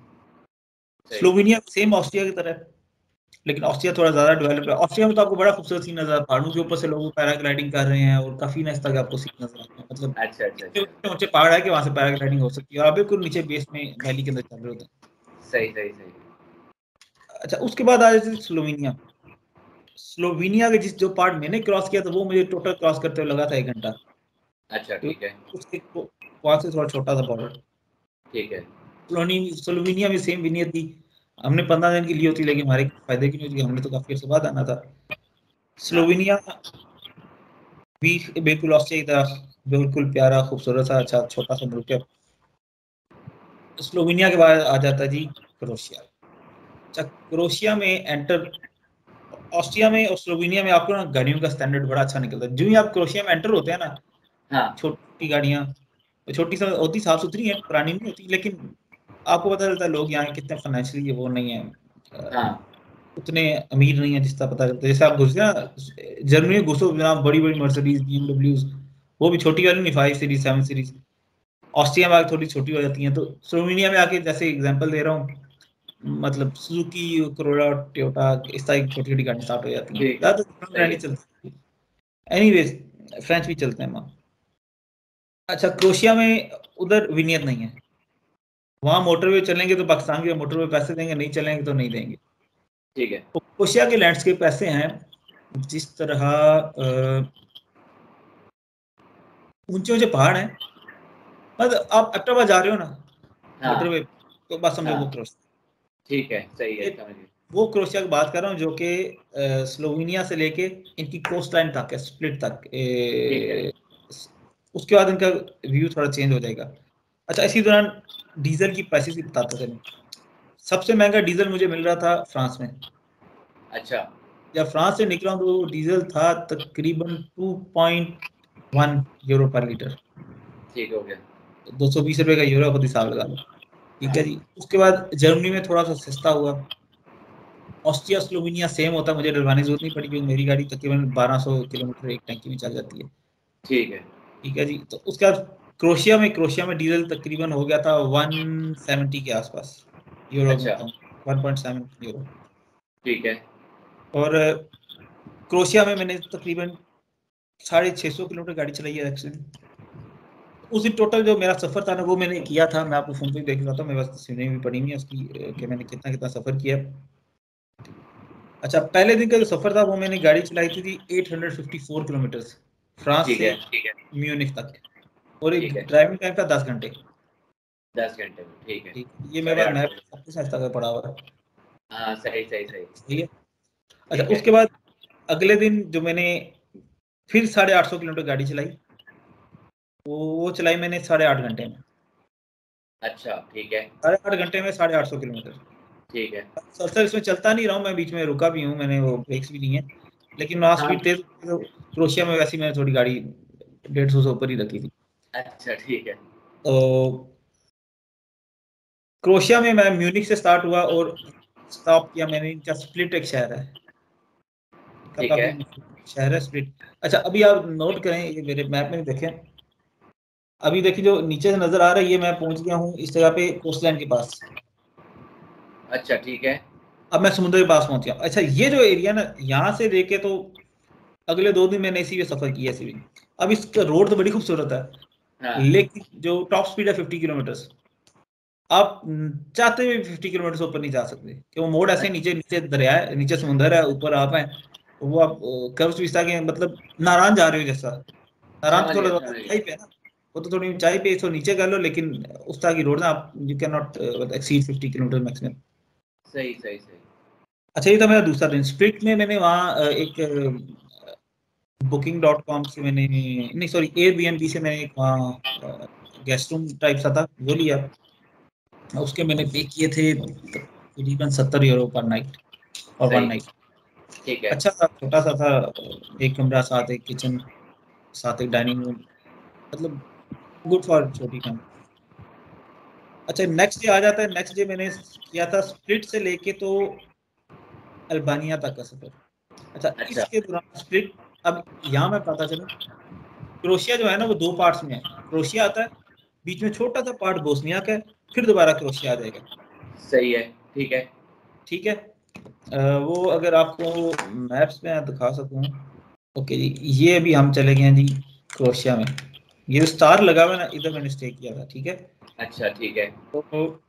सही। स्लोवेनिया सेम ऑस्ट्रिया की तरह है, लेकिन ऑस्ट्रिया थोड़ा ज्यादा डेवलप है। ऑस्ट्रिया में तो आपको बड़ा खूबसूरत सीन नजर आता है, पहाड़ों के ऊपर से लोग पैराग्लाइडिंग कर रहे हैं, और काफी ना इस तरह के आपको सीन नजर आते हैं। मतलब अच्छा अच्छा इतने अच्छा। ऊंचे ऊंचे पहाड़ है कि वहां से पैराग्लाइडिंग हो सकती है, और आप बिल्कुल नीचे बेस में वैली के अंदर चल रहे होते हैं। सही सही सही। अच्छा, उसके बाद आ जाते हैं स्लोवेनिया। स्लोवेनिया के जिस जो पार्ट मैंने क्रॉस किया था, वो मुझे टोटल क्रॉस करते हुए लगा था एक घंटा। अच्छा तो ठीक है। उसके वहां से थोड़ा छोटा था बॉर्डर। ठीक है। स्लोवेनिया में सेम विनियत थी, हमने पंद्रह दिन की ली होती, लेकिन हमारे फायदे की नहीं होती, हमने तो काफी अर्से बाद आना था। हाँ स्लोवेनिया भी बिल्कुल ऑस्ट्रिया की तरह बिल्कुल प्यारा, खूबसूरत सा, अच्छा छोटा सा मुल्क है। स्लोवेनिया के बाद आ जाता है जी क्रोशिया। अच्छा, क्रोशिया में एंटर, ऑस्ट्रिया में और स्लोवेनिया में आपको ना गाड़ियों का स्टैंडर्ड बड़ा अच्छा निकलता है। जो ही आप क्रोशिया में एंटर होते हैं ना, हाँ छोटी गाड़ियां, छोटी सा होती, साफ सुथरी है, पुरानी नहीं होती, लेकिन आपको पता चलता है लोग यहाँ कितने फाइनेंशियली वो नहीं है, अ, हाँ। उतने अमीर नहीं है, जिस तरह पता चलता है। जैसे आप घुसते हैं ना जर्मनी में, घुसो जनाब, बड़ी बड़ी मर्सिडीज, बीएमडब्ल्यूज, वो भी छोटी वाली नहीं, five series seven series. Austria में आके थोड़ी छोटी हो जाती हैं। तो स्लोवेनिया में आके जैसे एग्जांपल दे रहा हूँ, मतलब सुजुकी, कोरोला, टोयोटा, इस तरह की छोटी छोटी गाड़ी स्टार्ट हो जाती हैं, ठीक है। ज्यादातर सही ब्रांड ही है। चलती है। एनीवेज फ्रेंच भी चलते हैं वहाँ। अच्छा, क्रोशिया में उधर विनियत नहीं है, वहाँ मोटरवे चलेंगे तो पाकिस्तान के मोटरवे पैसे देंगे, नहीं चलेंगे तो नहीं देंगे। ठीक है। तो क्रोशिया के लैंडस्केप ऐसे हैं, जिस तरह ऊंचे ऊंचे पहाड़ हैं, मतलब आप एक्टिवा जा रहे हो ना हाँ, मोटरवे, तो बस समझो हाँ, वो क्रोशिया। ठीक है, सही है, ये समझ गए। वो क्रोशिया की बात कर रहा हूँ जो कि स्लोवेनिया से लेके इनकी कोस्ट लाइन तक है, स्प्लिट तक। ठीक है। ए, उसके बाद इनका व्यू थोड़ा चेंज हो जाएगा। अच्छा, इसी दौरान डीजल की प्राइसेस भी बताता चलूं। सबसे महंगा डीजल मुझे मिल रहा था फ्रांस में। अच्छा, जब फ्रांस से निकला हूं तो डीजल था तकरीबन two point one euro per litre. ठीक हो गया। दो सौ बीस रुपए का यूरो खुद हिसाब लगा लो। ठीक है हाँ, जी। उसके बाद जर्मनी में थोड़ा सा सस्ता हुआ। ऑस्ट्रिया स्लोवेनिया सेम होता, मुझे डलवाने की जरूरत नहीं पड़ी क्योंकि मेरी गाड़ी तकरीबन बारह सौ किलोमीटर एक टैंकी में चल जाती है। ठीक है। ठीक है जी। तो उसके बाद क्रोशिया में क्रोशिया में डीजल तकरीबन हो गया था वन सेवेंटी के आसपास, यूरो में अच्छा, बताऊं, वन पॉइंट सेवन यूरो। ठीक है। और क्रोशिया में मैंने तकरीबन साढ़े छः सौ किलोमीटर गाड़ी चलाई है एक्चुअली। उस दिन टोटल जो मेरा सफर था ना वो मैंने किया था, मैं आपको फोन पे देख रहा था, मेरे पास तस्वीरें भी पड़ी हुई है उसकी कि मैंने कितना कितना सफर किया। अच्छा, पहले दिन का जो सफर था वो मैंने गाड़ी चलाई थी eight hundred fifty four kilometre France ठीक से है। म्यूनिख तक, और एक ठीक है, ड्राइविंग टाइम था दस घंटे। दस घंटे में, ठीक है। ठीक, ये मेरे साढ़े पास आठ मैप सौ सबके साथ का पड़ा हुआ है। हाँ, सही, सही, सही। ठीक है। अच्छा, ठीक है। उसके बाद अगले दिन जो मैंने फिर साढ़े आठ सौ किलोमीटर गाड़ी चलाई, वो वो चलाई मैंने साढ़े आठ घंटे में। अच्छा, ठीक है। साढ़े आठ घंटे में साढ़े आठ सौ किलोमीटर। ठीक है। सर इसमें चलता नहीं रहा हूँ मैं, बीच में रुका भी हूँ, मैंने वो ब्रेक्स भी नहीं है, लेकिन वहाँ हाँ, स्पीड तेज। तो क्रोशिया में वैसे ही मैंने थोड़ी गाड़ी डेढ़ सौ से ऊपर ही रखी थी। अच्छा, ठीक है। तो क्रोशिया में मैं म्यूनिख से स्टार्ट हुआ और स्टॉप किया मैंने, इनका स्प्लिट एक शहर है, इनका ठीक काफी है। मशहूर शहर है स्प्लिट। अच्छा, अभी आप नोट करें, ये मेरे मैप में देखें, अभी देखिए जो नीचे से नजर आ रहा है, ये मैं पहुंच गया हूँ इस जगह पे कोस्ट लाइन के पास। अच्छा, ठीक है। अब मैं समुद्र के पास पहुंच गया। अच्छा, ये जो एरिया ना यहाँ से लेके तो अगले दो दिन मैंने इसी में सफर किया इसी में। अब इसका रोड तो बड़ी खूबसूरत है, हाँ, लेकिन जो टॉप स्पीड है फिफ्टी किलोमीटर, आप न, चाहते हुए फिफ्टी किलोमीटर से ऊपर नहीं जा सकते कि वो मोड़ ऐसे, अच्छा, नीचे नीचे दरिया है, नीचे समुद्र है, ऊपर आप हैं, तो वो आप कर्व्स भी इस तरह के, मतलब नारायण जा रहे हो जैसा। नारायण तो समझ थोड़ा गया, ज्यादा समझ ऊंचाई गया। पे है ना, वो तो थोड़ी ऊंचाई पे तो नीचे कर लो, लेकिन उस तरह की रोड ना आप you can not exceed fifty kilometre maximum. सही, सही, सही। अच्छा, ये था मेरा दूसरा दिन। स्प्लिट में मैंने वहाँ अ, एक बुकिंग डॉट कॉम से मैंने, नहीं सॉरी, एयरबीएनबी से मैंने एक वहाँ गेस्ट रूम टाइप सा था वो लिया। उसके मैंने पे किए थे तकरीबन सत्तर यूरो पर नाइट और वन सही, नाइट। ठीक है। अच्छा था, छोटा सा था, एक कमरा साथ एक किचन साथ एक डाइनिंग रूम, मतलब गुड फॉर छोटी फैमिली। अच्छा, नेक्स्ट डे आ जाता है। नेक्स्ट डे मैंने किया था स्प्लिट से लेके तो अल्बानिया तक का सफर। अच्छा, अच्छा, इसके दौरान स्प्लिट, अब यहाँ मैं पता चला क्रोशिया जो है ना वो दो पार्ट्स में है। क्रोशिया आता है, बीच में छोटा सा पार्ट बोस्निया का है, फिर दोबारा क्रोशिया आ जाएगा। सही है, ठीक है। ठीक है। अ, वो अगर आपको मैप्स में दिखा सकूं। ओके जी, ये अभी हम चले गए हैं जी क्रोशिया में। ये स्टार लगा हुआ है ना, इधर मैंने स्टे किया था। ठीक है। अच्छा, ठीक है। तो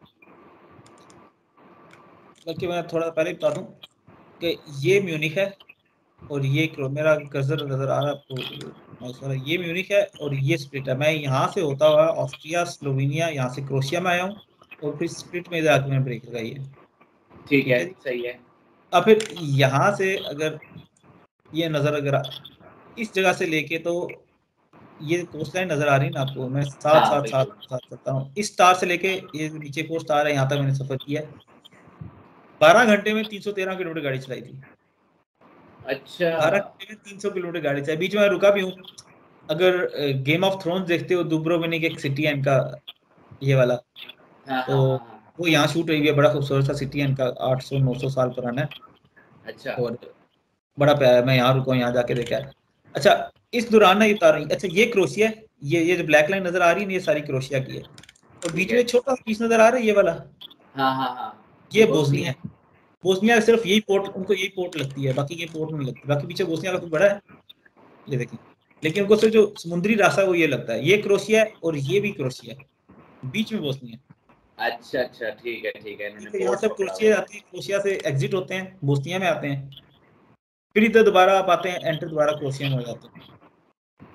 बल्कि मैं थोड़ा पहले बता दूं कि ये म्यूनिख है और ये क्रो, मेरा कर्सर नजर आ रहा है आपको माउस वाला, ये म्यूनिख है और ये स्प्लिट है। मैं यहाँ से होता हुआ ऑस्ट्रिया स्लोवेनिया, यहाँ से क्रोशिया में आया हूँ और फिर स्प्लिट में जाके मैंने ब्रेक लगाई है। ठीक ठीक है, है जी। सही है। अब फिर यहाँ से अगर ये नजर, अगर इस जगह से लेके तो ये कोस्ट लाइन नजर आ रही है ना आपको, मैं साथ हाँ, साथ साथ बिल्कुल। साथ करता हूँ। इस स्टार से लेके ये नीचे कोस्ट आ रहा है, यहाँ तक मैंने सफर किया है। बारह घंटे में तीन सौ तेरह किलोमीटर गाड़ी चलाई थी। अच्छा। बारह घंटे में तीन सौ किलोमीटर गाड़ी चलाई, बीच में मैं रुका भी हूँ। अगर गेम ऑफ थ्रोन्स देखते हो, दुब्रोवेनिक एक सिटी है इनका, ये वाला, हाँ, तो हाँ, हाँ, हाँ। वो यहाँ शूट हुई है। बड़ा खूबसूरत सा सिटी है इनका, आठ सौ नौ सौ साल पुराना है अच्छा, और बड़ा प्यारा है। मैं यहाँ रुका हूँ, यहाँ जाके देखा है। अच्छा, इस दौरान ना ये बता रही, अच्छा ये क्रोशिया है, ये ये जो ब्लैक लाइन नजर आ रही है ना, ये सारी क्रोशिया की है। और ठीक बीच में है। छोटा सा पीस नजर आ रहा है ये वाला, हाँ, हाँ, हाँ। ये ये बोस्निया बोस्निया है। है। बोस्निया का सिर्फ यही पोर्ट, उनको यही पोर्ट लगती है, बाकी ये पोर्ट नहीं लगती। बाकी पीछे बोस्निया का कुछ बड़ा है, ये देखें, लेकिन उनको सिर्फ जो समुद्री रास्ता है वो ये लगता है। ये क्रोशिया है और ये भी क्रोशिया है, बीच में बोस्निया है। अच्छा, अच्छा, ठीक है, ठीक है, इन्होंने ठीक है, यहाँ पोर्ट से पकड़ा हुआ क्रोशिया है। आती है, क्रोशिया से एग्जिट होते हैं, बोस्निया में आते हैं, फिर इधर दोबारा आप आते हैं, एंटर दोबारा क्रोशिया में हो जाते हैं।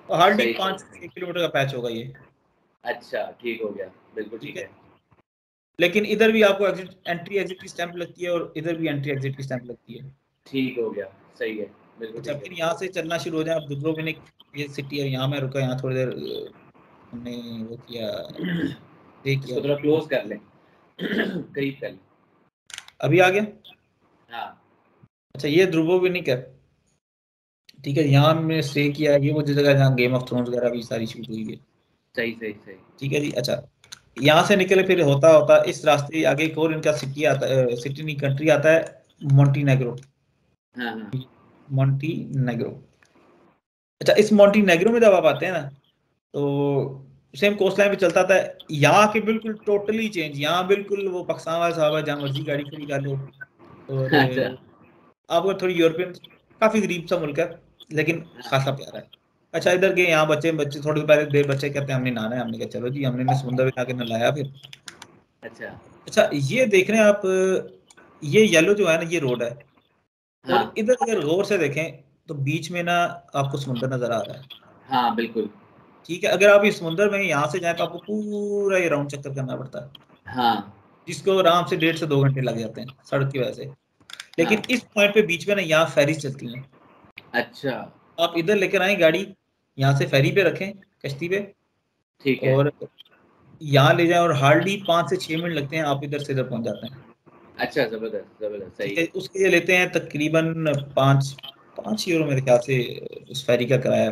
और हार्डली सही पाँच सही। छह किलोमीटर का पैच होगा ये। अच्छा ठीक हो गया, बिल्कुल ठीक ठीक है, है। लेकिन इधर भी आपको एग्जिट एंट्री एग्जिट की स्टैंप लगती है और इधर भी एंट्री एग्जिट की स्टैंप लगती है। ठीक हो गया, सही है, बिल्कुल अच्छा ठीक है। फिर यहाँ से चलना शुरू हो जाए। अब दुब्रोविनिक ये सिटी है, यहाँ मैं रुका, यहाँ थोड़ी देर अ, हमने वो किया, स्टे किया। इसको थोड़ा क्लोज कर लें, करीब कर लें। अभी आ गया। हाँ अच्छा ये दुब्रोविनिक है, ठीक है, यहाँ हमने स्टे किया। ये वो जगह है जहाँ गेम ऑफ थ्रोन्स वगैरह भी सारी शूट हुई है। सही सही सही। ठीक है जी। अच्छा यहाँ से निकले फिर होता होता इस रास्ते आगे एक और इनका सिटी आता है, सिटी नहीं कंट्री आता है, मोंटीनेग्रो। हाँ हाँ मोंटीनेग्रो। अच्छा इस मोंटीनेग्रो में जब आप आते हैं ना तो सेम कोस्ट लाइन पे चलता था। यहाँ के बिल्कुल टोटली चेंज, यहाँ बिल्कुल वो पाकिस्तान वाला साहब है, जहाँ मर्जी गाड़ी खड़ी कर लो। और अच्छा आपको थोड़ी यूरोपियन, काफी गरीब सा मुल्क है लेकिन खासा प्यारा है। अच्छा इधर के यहाँ बच्चे बच्चे थोड़ी पहले देर बच्चे कहते हैं हमने नहाना है, हमने कहा चलो जी, हमने ने समुद्र में जाके नहाया फिर। अच्छा। अच्छा ये देख रहे हैं आप, ये येलो जो है ना ये रोड है, हाँ और इधर अगर गौर से देखें तो बीच में ना आपको समुद्र नजर आ रहा है। हाँ बिल्कुल। ठीक है, अगर आप इस समुद्र में यहाँ से जाए तो आपको पूरा ये राउंड चक्कर करना पड़ता है, हाँ जिसको आराम से डेढ़ से दो घंटे लग जाते हैं सड़क की वजह से। हाँ। लेकिन इस पॉइंट पे बीच में ना यहाँ फेरीज चलती हैं। अच्छा आप इधर लेकर आए गाड़ी, यहाँ से फेरी पे रखें, कश्ती पे, ठीक है। और यहाँ ले जाएं, और हार्डली पाँच से छह मिनट लगते हैं, आप इधर से इधर पहुंच जाते हैं। अच्छा जबरदस्त जबरदस्त, सही ठीक है, है। उसके लिए लेते हैं तकरीबन पाँच पाँच यूरो मेरे ख्याल से उस फेरी का किराया।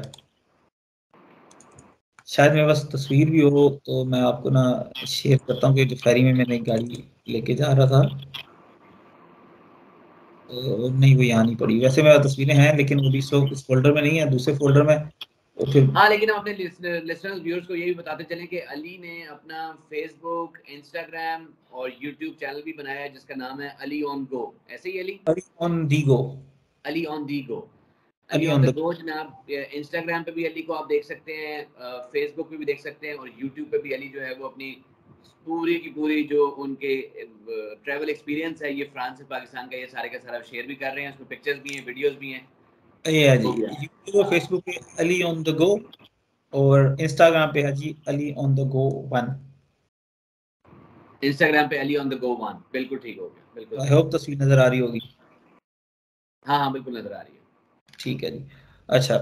शायद मेरे पास तस्वीर भी हो तो मैं आपको ना शेयर करता हूँ कि जो फेरी में मैंने एक गाड़ी लेके जा रहा था। तो नहीं वो यहाँ नहीं पड़ी, वैसे मेरा तस्वीरें हैं लेकिन वो भी सो इस फोल्डर में नहीं है, दूसरे फोल्डर में। और फिर हाँ लेकिन हम अपने लिसनर्स व्यूअर्स को ये भी बताते चलें कि अली ने अपना फेसबुक, इंस्टाग्राम और यूट्यूब चैनल भी बनाया है जिसका नाम है अली ऑन गो। ऐसे ही Ali Ali on the go. Ali on the go. Ali Ali on on the the, go जनाब। इंस्टाग्राम पे भी अली को आप देख सकते हैं, फेसबुक पे भी देख सकते हैं, और यूट्यूब पे भी अली जो है वो अपनी पूरी की पूरी जो उनके ट्रैवल एक्सपीरियंस है ये फ्रांस से पाकिस्तान का, ये सारे का सारा शेयर भी कर रहे हैं। उसमें पिक्चर्स भी हैं, वीडियोस भी हैं। ये है जी, हो गया। यूट्यूब और हाँ फेसबुक पे अली ऑन द गो, और इंस्टाग्राम पे है जी Ali on the go one. Instagram पे Ali on the go one, बिल्कुल ठीक हो गया, बिल्कुल आई सही। होप तस्वीर नजर आ रही होगी। हाँ हाँ बिल्कुल नजर आ रही है। ठीक है जी। अच्छा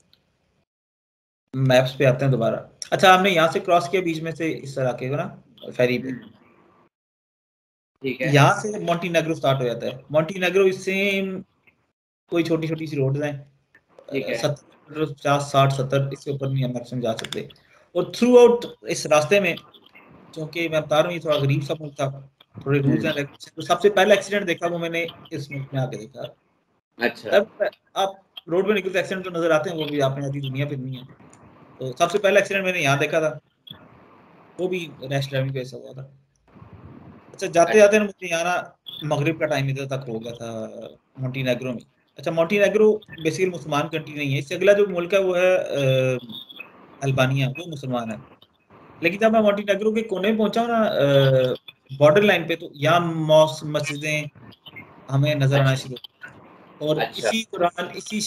मैप्स पे आते हैं दोबारा। अच्छा हमने यहाँ से क्रॉस किया बीच में से इस तरह के को ना फेरी पे, हम्म, ठीक है यहाँ से मोंटीनेग्रो स्टार्ट हो जाता है। मोंटीनेग्रो इससे कोई छोटी छोटी सी रोड है, ठीक है। सत्तर किलोमीटर, पचास साठ सत्तर, इसके ऊपर नहीं हम मैक्सिमम जा सकते। और थ्रू आउट इस रास्ते में, क्योंकि मैं बता रहा हूँ ये थोड़ा गरीब सा मुल्क था, थोड़े रूल्स एंड हम्म, रेगुलेशन, तो सबसे पहला एक्सीडेंट देखा वो मैंने इस मुल्क में आके देखा। अच्छा तब आप रोड पे निकलते एक्सीडेंट तो नजर आते हैं, वो भी आपने आधी दुनिया फिर नहीं है। तो सबसे पहला एक्सीडेंट मैंने यहाँ देखा था, वो भी रैश ड्राइविंग पे ऐसा हुआ था। अच्छा जाते अच्छा जाते ना मुझे यहाँ ना मगरिब का टाइम इधर तक हो गया था मोंटीनेग्रो में। अच्छा मोंटीनेग्रो बेसिकली मुसलमान कंट्री नहीं है, इससे अगला जो मुल्क है वो है अ, अल्बानिया, वो मुसलमान है। लेकिन जब मैं मोंटीनेग्रो के कोने में पहुंचा हूँ ना बॉर्डर लाइन पे, तो यहाँ मॉस्क मस्जिदें हमें नजर आना अच्छा शुरू, और अच्छा इसी दौरान इसी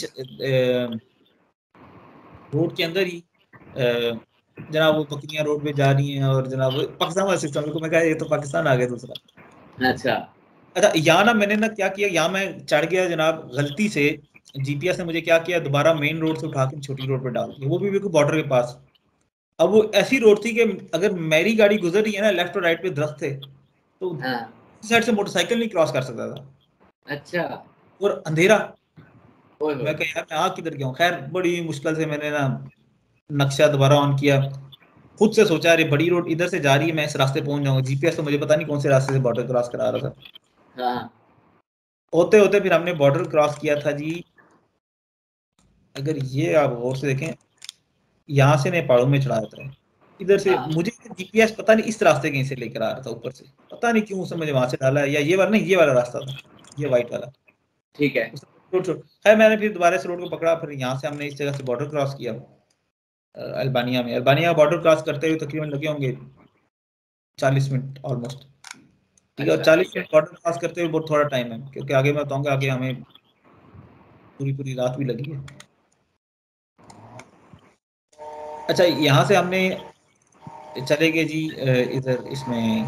रोड के अंदर ही अ, जनाब वो बकरियां रोड पे जा रही हैं, और जनाब वो पाकिस्तान वाला सिस्टम, को मैं कहा ये तो पाकिस्तान आ गया दूसरा। अच्छा अच्छा यहाँ ना मैंने ना क्या किया, यहाँ मैं चढ़ गया जनाब गलती से, जीपीएस ने मुझे क्या किया, दोबारा मेन रोड से उठा के छोटी रोड पे डाल दिया, वो भी बिल्कुल बॉर्डर के पास। अब वो ऐसी रोड थी कि अगर मेरी गाड़ी गुजर रही है ना, लेफ्ट और राइट पे दरख्त थे, तो हाँ साइड से मोटरसाइकिल नहीं क्रॉस कर सकता था, अच्छा। और अंधेरा। ओए मैं होए। कहा यार मैं आ किधर गया हूँ। खैर बड़ी मुश्किल से मैंने ना नक्शा दोबारा ऑन किया, खुद से सोचा अरे बड़ी रोड इधर से जा रही है, मैं इस रास्ते पहुंच जाऊंगा। जीपीएस तो मुझे पता नहीं कौन से रास्ते से बॉर्डर क्रॉस करा रहा था। हाँ होते होते फिर हमने बॉर्डर क्रॉस किया था जी। अगर ये आप गौर से देखें, यहाँ से मैं पहाड़ों में चढ़ा था, इधर से हाँ मुझे जीपीएस पता नहीं इस रास्ते कहीं से लेकर आ रहा था ऊपर से, पता नहीं क्यों उसने मुझे वहां से डाला है, या ये वाला नहीं, ये वाला रास्ता था, ये वाइट वाला। ठीक है। रोड छोड़ है, मैंने फिर दोबारा से रोड को पकड़ा, फिर यहाँ से हमने इस जगह से बॉर्डर क्रॉस किया अ, अल्बानिया में। अल्बानिया बॉर्डर क्रॉस करते हुए तकरीबन लगे होंगे चालीस मिनट ऑलमोस्ट। ठीक है, और अच्छा चालीस ठीक है। मिनट बॉर्डर क्रॉस करते हुए बहुत थोड़ा टाइम है, क्योंकि आगे मैं बताऊंगा आगे हमें पूरी पूरी रात भी लगी है। अच्छा यहाँ से हमने चले गए जी इधर इसमें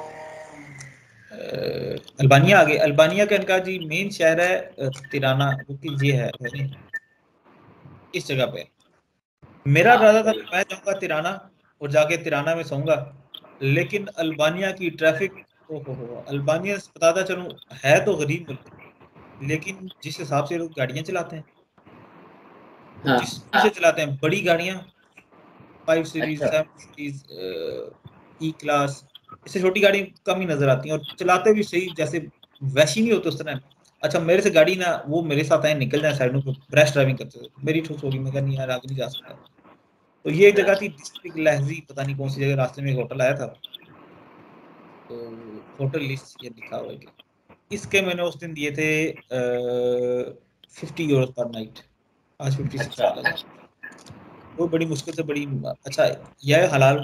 अल्बानिया आ गए। अल्बानिया का इनका जी मेन शहर है तिराना, क्योंकि ये है इस जगह पे। मेरा हाँ, इरादा था कि मैं जाऊंगा तिराना और जाके तिराना में सोऊंगा, लेकिन अल्बानिया की ट्रैफिक, ओहो हो, अल्बानिया बताता चलूं है तो गरीब मुल्क, लेकिन जिस हिसाब से लोग गाड़ियां चलाते हैं, वो हाँ, जिस स्पीड से चलाते हैं, बड़ी गाड़ियां, फाइव सीरीज, अच्छा, सेवन सीरीज, ई क्लास, इससे छोटी गाड़ी कम ही नजर आती हैं, और चलाते भी सही, जैसे वैसी नहीं होते उस तरह। अच्छा मेरे से गाड़ी ना, वो मेरे साथ आए निकल जाए साइडों पे, रैश ड्राइविंग करते थे, मेरी ठुस होगी, मैं कहा नहीं यार आगे नहीं जा सकता। तो ये एक अच्छा, जगह थी डिस्ट्रिक्ट लहजी, पता नहीं कौन सी जगह, रास्ते में एक होटल आया था, तो होटल लिस्ट ये लिखा हुआ है कि इसके मैंने उस दिन दिए थे फिफ्टी यूरो पर नाइट, आज फिफ्टी सिक्स अच्छा, लगा। वो बड़ी मुश्किल से बड़ी, अच्छा यह हलाल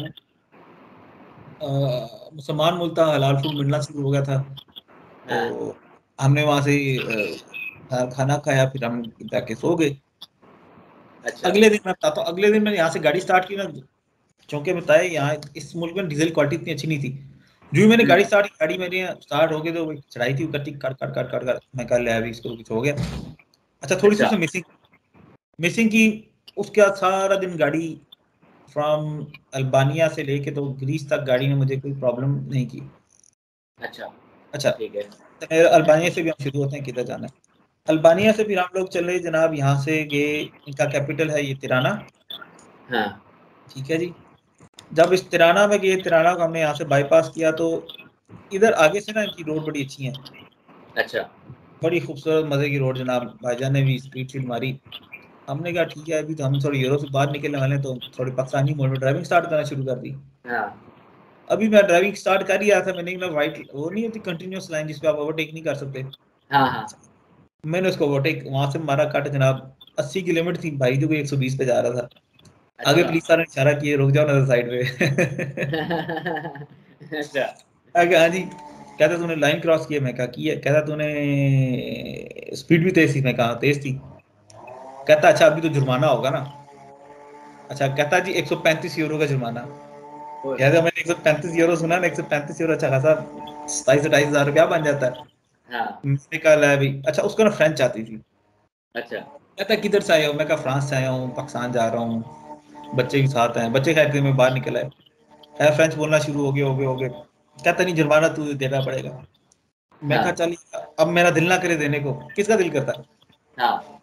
मुसलमान मुल्क था, हलाल फूड मिलना शुरू हो गया था, तो हाँ, हमने वहां से अ, खाना खाया, फिर हम जाके सो गए। अच्छा, अगले दिन मैं बताता हूँ, अगले दिन मैंने यहाँ से गाड़ी स्टार्ट की ना, चौंके बताए यहाँ इस मुल्क में डीजल क्वालिटी इतनी अच्छी नहीं थी। जो ही मैंने गाड़ी हम्म, स्टार्ट की, गाड़ी मेरी स्टार्ट हो गई तो वो चढ़ाई थी करती, कर कर कर कर कर मैं कर लिया, अभी इसको कुछ हो गया। अच्छा थोड़ी सी अच्छा, उसमें मिसिंग मिसिंग की, उसके बाद सारा दिन गाड़ी फ्रॉम अल्बानिया से लेके तो ग्रीस तक गाड़ी ने मुझे कोई प्रॉब्लम नहीं की। अच्छा, अच्छा ठीक है, तो अल्बानिया से भी हम शुरू होते हैं किधर जाना है। अल्बानिया से फिर हम लोग चले जनाब, यहाँ से गए, इनका कैपिटल है ये तिराना, हाँ, ठीक है जी। जब इस तिराना में गए, तिराना को हमने यहाँ से बाईपास किया, तो इधर आगे से ना इनकी रोड बड़ी अच्छी है, अच्छा, बड़ी खूबसूरत मजे की रोड जनाब। भाईजान ने भी स्पीड शीट मारी, हमने कहा ठीक है, अभी तो हम थोड़ी यूरोप से बाहर निकलने वाले हैं, तो थोड़ी पाकिस्तानी मोड में ड्राइविंग स्टार्ट करना शुरू कर दी। हाँ, अभी मैं ड्राइविंग स्टार्ट कर ही रहा था, मैंने वाइट वो नहीं होती कंटिन्यूअस लाइन जिसपे आप ओवरटेक नहीं कर सकते, हाँ, हाँ, मैंने उसको ओवरटेक वहां से मारा कट जनाब। अस्सी किलोमीटर थी, भाई जो एक सौ बीस पे जा रहा था, आगे अच्छा, पुलिस वाले ने इशारा किए रुक जाओ ना साइड पे। अच्छा, अगर हाँ जी, कहता तूने लाइन क्रॉस की है, मैं कहा की है, कहता तूने स्पीड भी तेज थी, मैं कहा तेज थी, कहता अच्छा अभी तो जुर्माना होगा ना। अच्छा कहता जी एक सौ पैंतीस यूरो का जुर्माना। ओए, कहता मैंने एक सौ पैंतीस यूरो सुना ना, एक सौ पैंतीस यूरो अच्छा खासा सताईस अट्ठाईस हजार रुपया बन जाता है। हाँ, मैंने कहा ले भाई, अच्छा उसको ना फ्रेंच आती थी, अच्छा, कहता किधर से आया हूँ, मैं कहा फ्रांस से आया हूँ, पाकिस्तान जा रहा हूँ, बच्चे के साथ हैं, बच्चे खैर में बाहर निकल आए, है फ्रेंच बोलना शुरू हो गए हो गए हो गए। कहता नहीं जुर्माना तू देना पड़ेगा। मैं कहा हाँ, चल, अब मेरा दिल ना करे देने को, किसका दिल करता है। हाँ,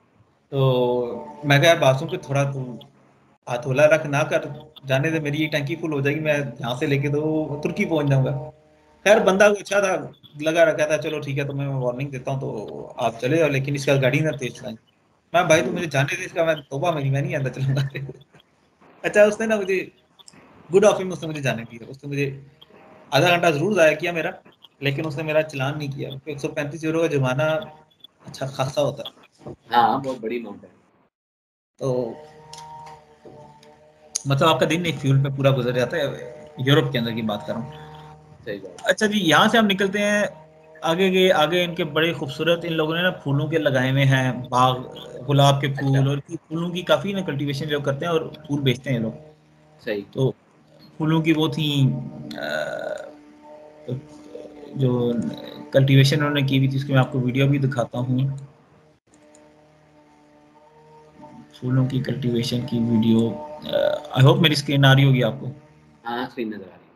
तो मैं कहा यार बाथरूम पे थोड़ा तू हाथ होला रख ना कर, जाने दे, मेरी ये टंकी फुल हो जाएगी, मैं यहाँ से लेके तो तुर्की पहुंच जाऊंगा। खैर बंदा अच्छा था, लगा रखा था, चलो ठीक है तो मैं वार्निंग देता हूँ तो आप चले जाओ, लेकिन इसका गाड़ी ना तेज चलाएं। मैं भाई तू हम्म, मुझे जाने दे, इसका मैं तोबा मेरी, मैं नहीं अंदर चलूंगा। अच्छा उसने ना मुझे गुड ऑफ हिम, उसने मुझे जाने दिया, उसने मुझे आधा घंटा जरूर जाया किया मेरा, लेकिन उसने मेरा चलान नहीं किया। एक सौ पैंतीस यूरो का जुर्माना अच्छा खासा होता है। हाँ, बहुत बड़ी अमाउंट है, तो मतलब आपका दिन एक फ्यूल पे पूरा गुजर जाता है, यूरोप के अंदर की बात कर रहा हूँ। सही बात, अच्छा जी यहाँ से हम निकलते हैं आगे के आगे, इनके बड़े खूबसूरत इन लोगों ने ना फूलों के लगाए हुए हैं बाग, गुलाब के अच्छा, फूल और की फूलों की काफी ना कल्टीवेशन जो करते हैं और फूल बेचते हैं ये लोग। सही, तो फूलों की वो थी अ, जो कल्टीवेशन उन्होंने की हुई थी, उसकी मैं आपको वीडियो भी दिखाता हूँ। फूलों की कल्टीवेशन की वीडियो, आई होप मेरी स्क्रीन आ रही होगी आपको। हाँ, स्क्रीन नजर आ रही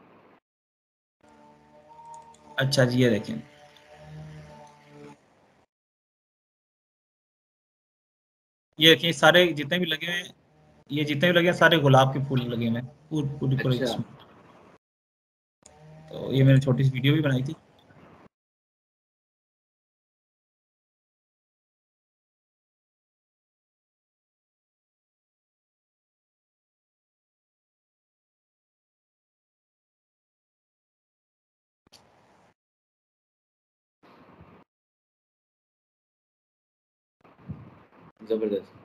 अच्छा जी ये देखें, ये देखें सारे जितने भी लगे हुए हैं, ये जितने भी लगे हैं सारे गुलाब के फूल लगे हुए हैं, पूरी पूरी है, पूरी अच्छा, इसमें। तो ये मैंने छोटी सी वीडियो भी बनाई थी। जबरदस्त,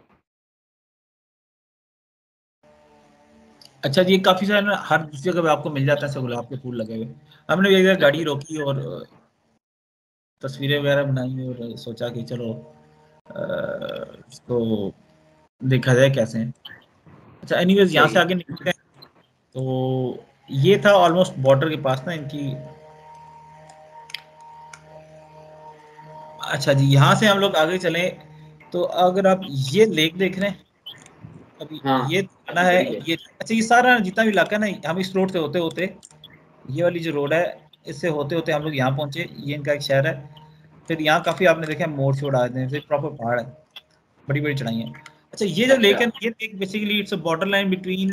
अच्छा जी ये काफी सारे ना हर दूसरी जगह पे आपको मिल जाता है ऐसे गुलाब के फूल लगे हुए। हमने भी एक जगह गाड़ी अच्छा, रोकी और तस्वीरें वगैरह बनाई और सोचा कि चलो अ, इसको देखा जाए कैसे हैं। अच्छा एनीवेज यहाँ से सही। आगे निकलते हैं। तो ये था ऑलमोस्ट बॉर्डर के पास ना इनकी। अच्छा जी, यहाँ से हम लोग आगे चले तो अगर आप ये लेक देख रहे हैं, अभी हाँ ये आना काफी है बड़ी है। ये। अच्छा ये सारा जितना भी इलाका है ना, हम इस रोड से होते होते, ये वाली जो रोड है इससे होते होते हम लोग यहाँ पहुंचे। ये इनका एक शहर है। फिर यहाँ काफी आपने देखा मोड़ छोड़ आ जाते हैं, फिर प्रॉपर पहाड़ है, बड़ी बड़ी चढ़ाई है। अच्छा ये जो लेक अच्छा है, ये lake basically it's a border line between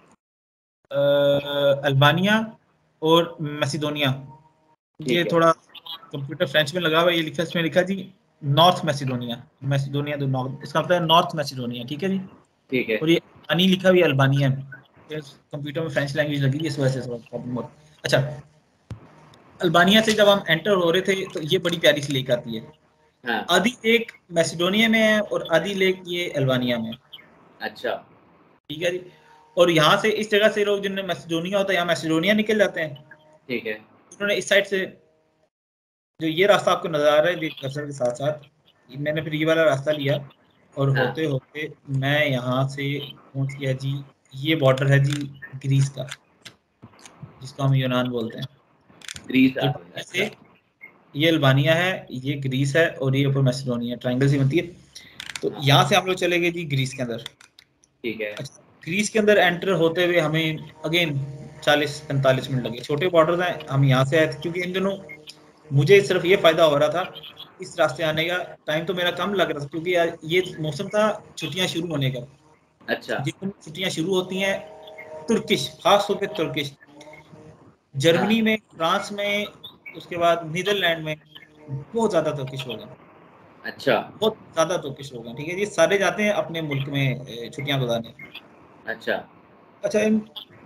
Albania और मैसिडोनिया। ये ठीक है। थोड़ा कंप्यूटर फ्रेंच में लगा हुआ है, ये लिखा इसमें लिखा जी नॉर्थ मैसिडोनिया। मैसिडोनिया तो नॉर्थ, इसका मतलब है नॉर्थ मैसिडोनिया, ठीक है जी। ठीक है। और ये अनी लिखा हुआ है अल्बानिया में, कंप्यूटर में फ्रेंच लैंग्वेज लगी है, इस वजह से थोड़ा प्रॉब्लम हो रहा है। अच्छा अल्बानिया से जब हम एंटर हो रहे थे तो ये बड़ी प्यारी सी लेक आती है। हाँ। आधी लेक मैसिडोनिया में है और आधी लेक ये अल्बानिया में है, अच्छा ठीक है जी। और यहाँ से इस जगह से लोग जिनमें मैसिडोनिया होता है, यहाँ मैसिडोनिया निकल जाते हैं। ठीक है। उन्होंने इस साइड से जो ये रास्ता आपको नजर आ रहा है कर्सर के साथ साथ, मैंने फिर ये वाला रास्ता लिया और हाँ होते होते मैं यहाँ से पहुंच गया जी। ये बॉर्डर है जी ग्रीस का, जिसको हम यूनान बोलते हैं। ग्रीस आ गए। अल्बानिया से, अच्छा ये अल्बानिया है, ये ग्रीस है और ये ऊपर मैसिडोनिया, ट्रायंगल सी बनती है। तो हाँ यहाँ से हम लोग चले गए जी ग्रीस के अंदर। ठीक है। अच्छा ग्रीस के अंदर एंटर होते हुए हमें अगेन चालीस पैंतालीस मिनट लगे। छोटे बॉर्डर हैं, हम यहाँ से आए थे क्योंकि इन दिनों मुझे सिर्फ ये फायदा हो रहा था इस रास्ते आने का। टाइम तो मेरा कम लग रहा था क्योंकि यार ये मौसम था छुट्टियां शुरू होने का। अच्छा जिस छुट्टियां शुरू होती हैं तुर्किश, खास तौर पे तुर्किश, हाँ जर्मनी में, फ्रांस में, उसके बाद नीदरलैंड में बहुत ज्यादा तुर्किश लोग हैं, अच्छा बहुत ज्यादा तुर्किश लोग हैं, ठीक है। ये सारे जाते हैं अपने मुल्क में छुट्टियां गुजारने। अच्छा अच्छा इन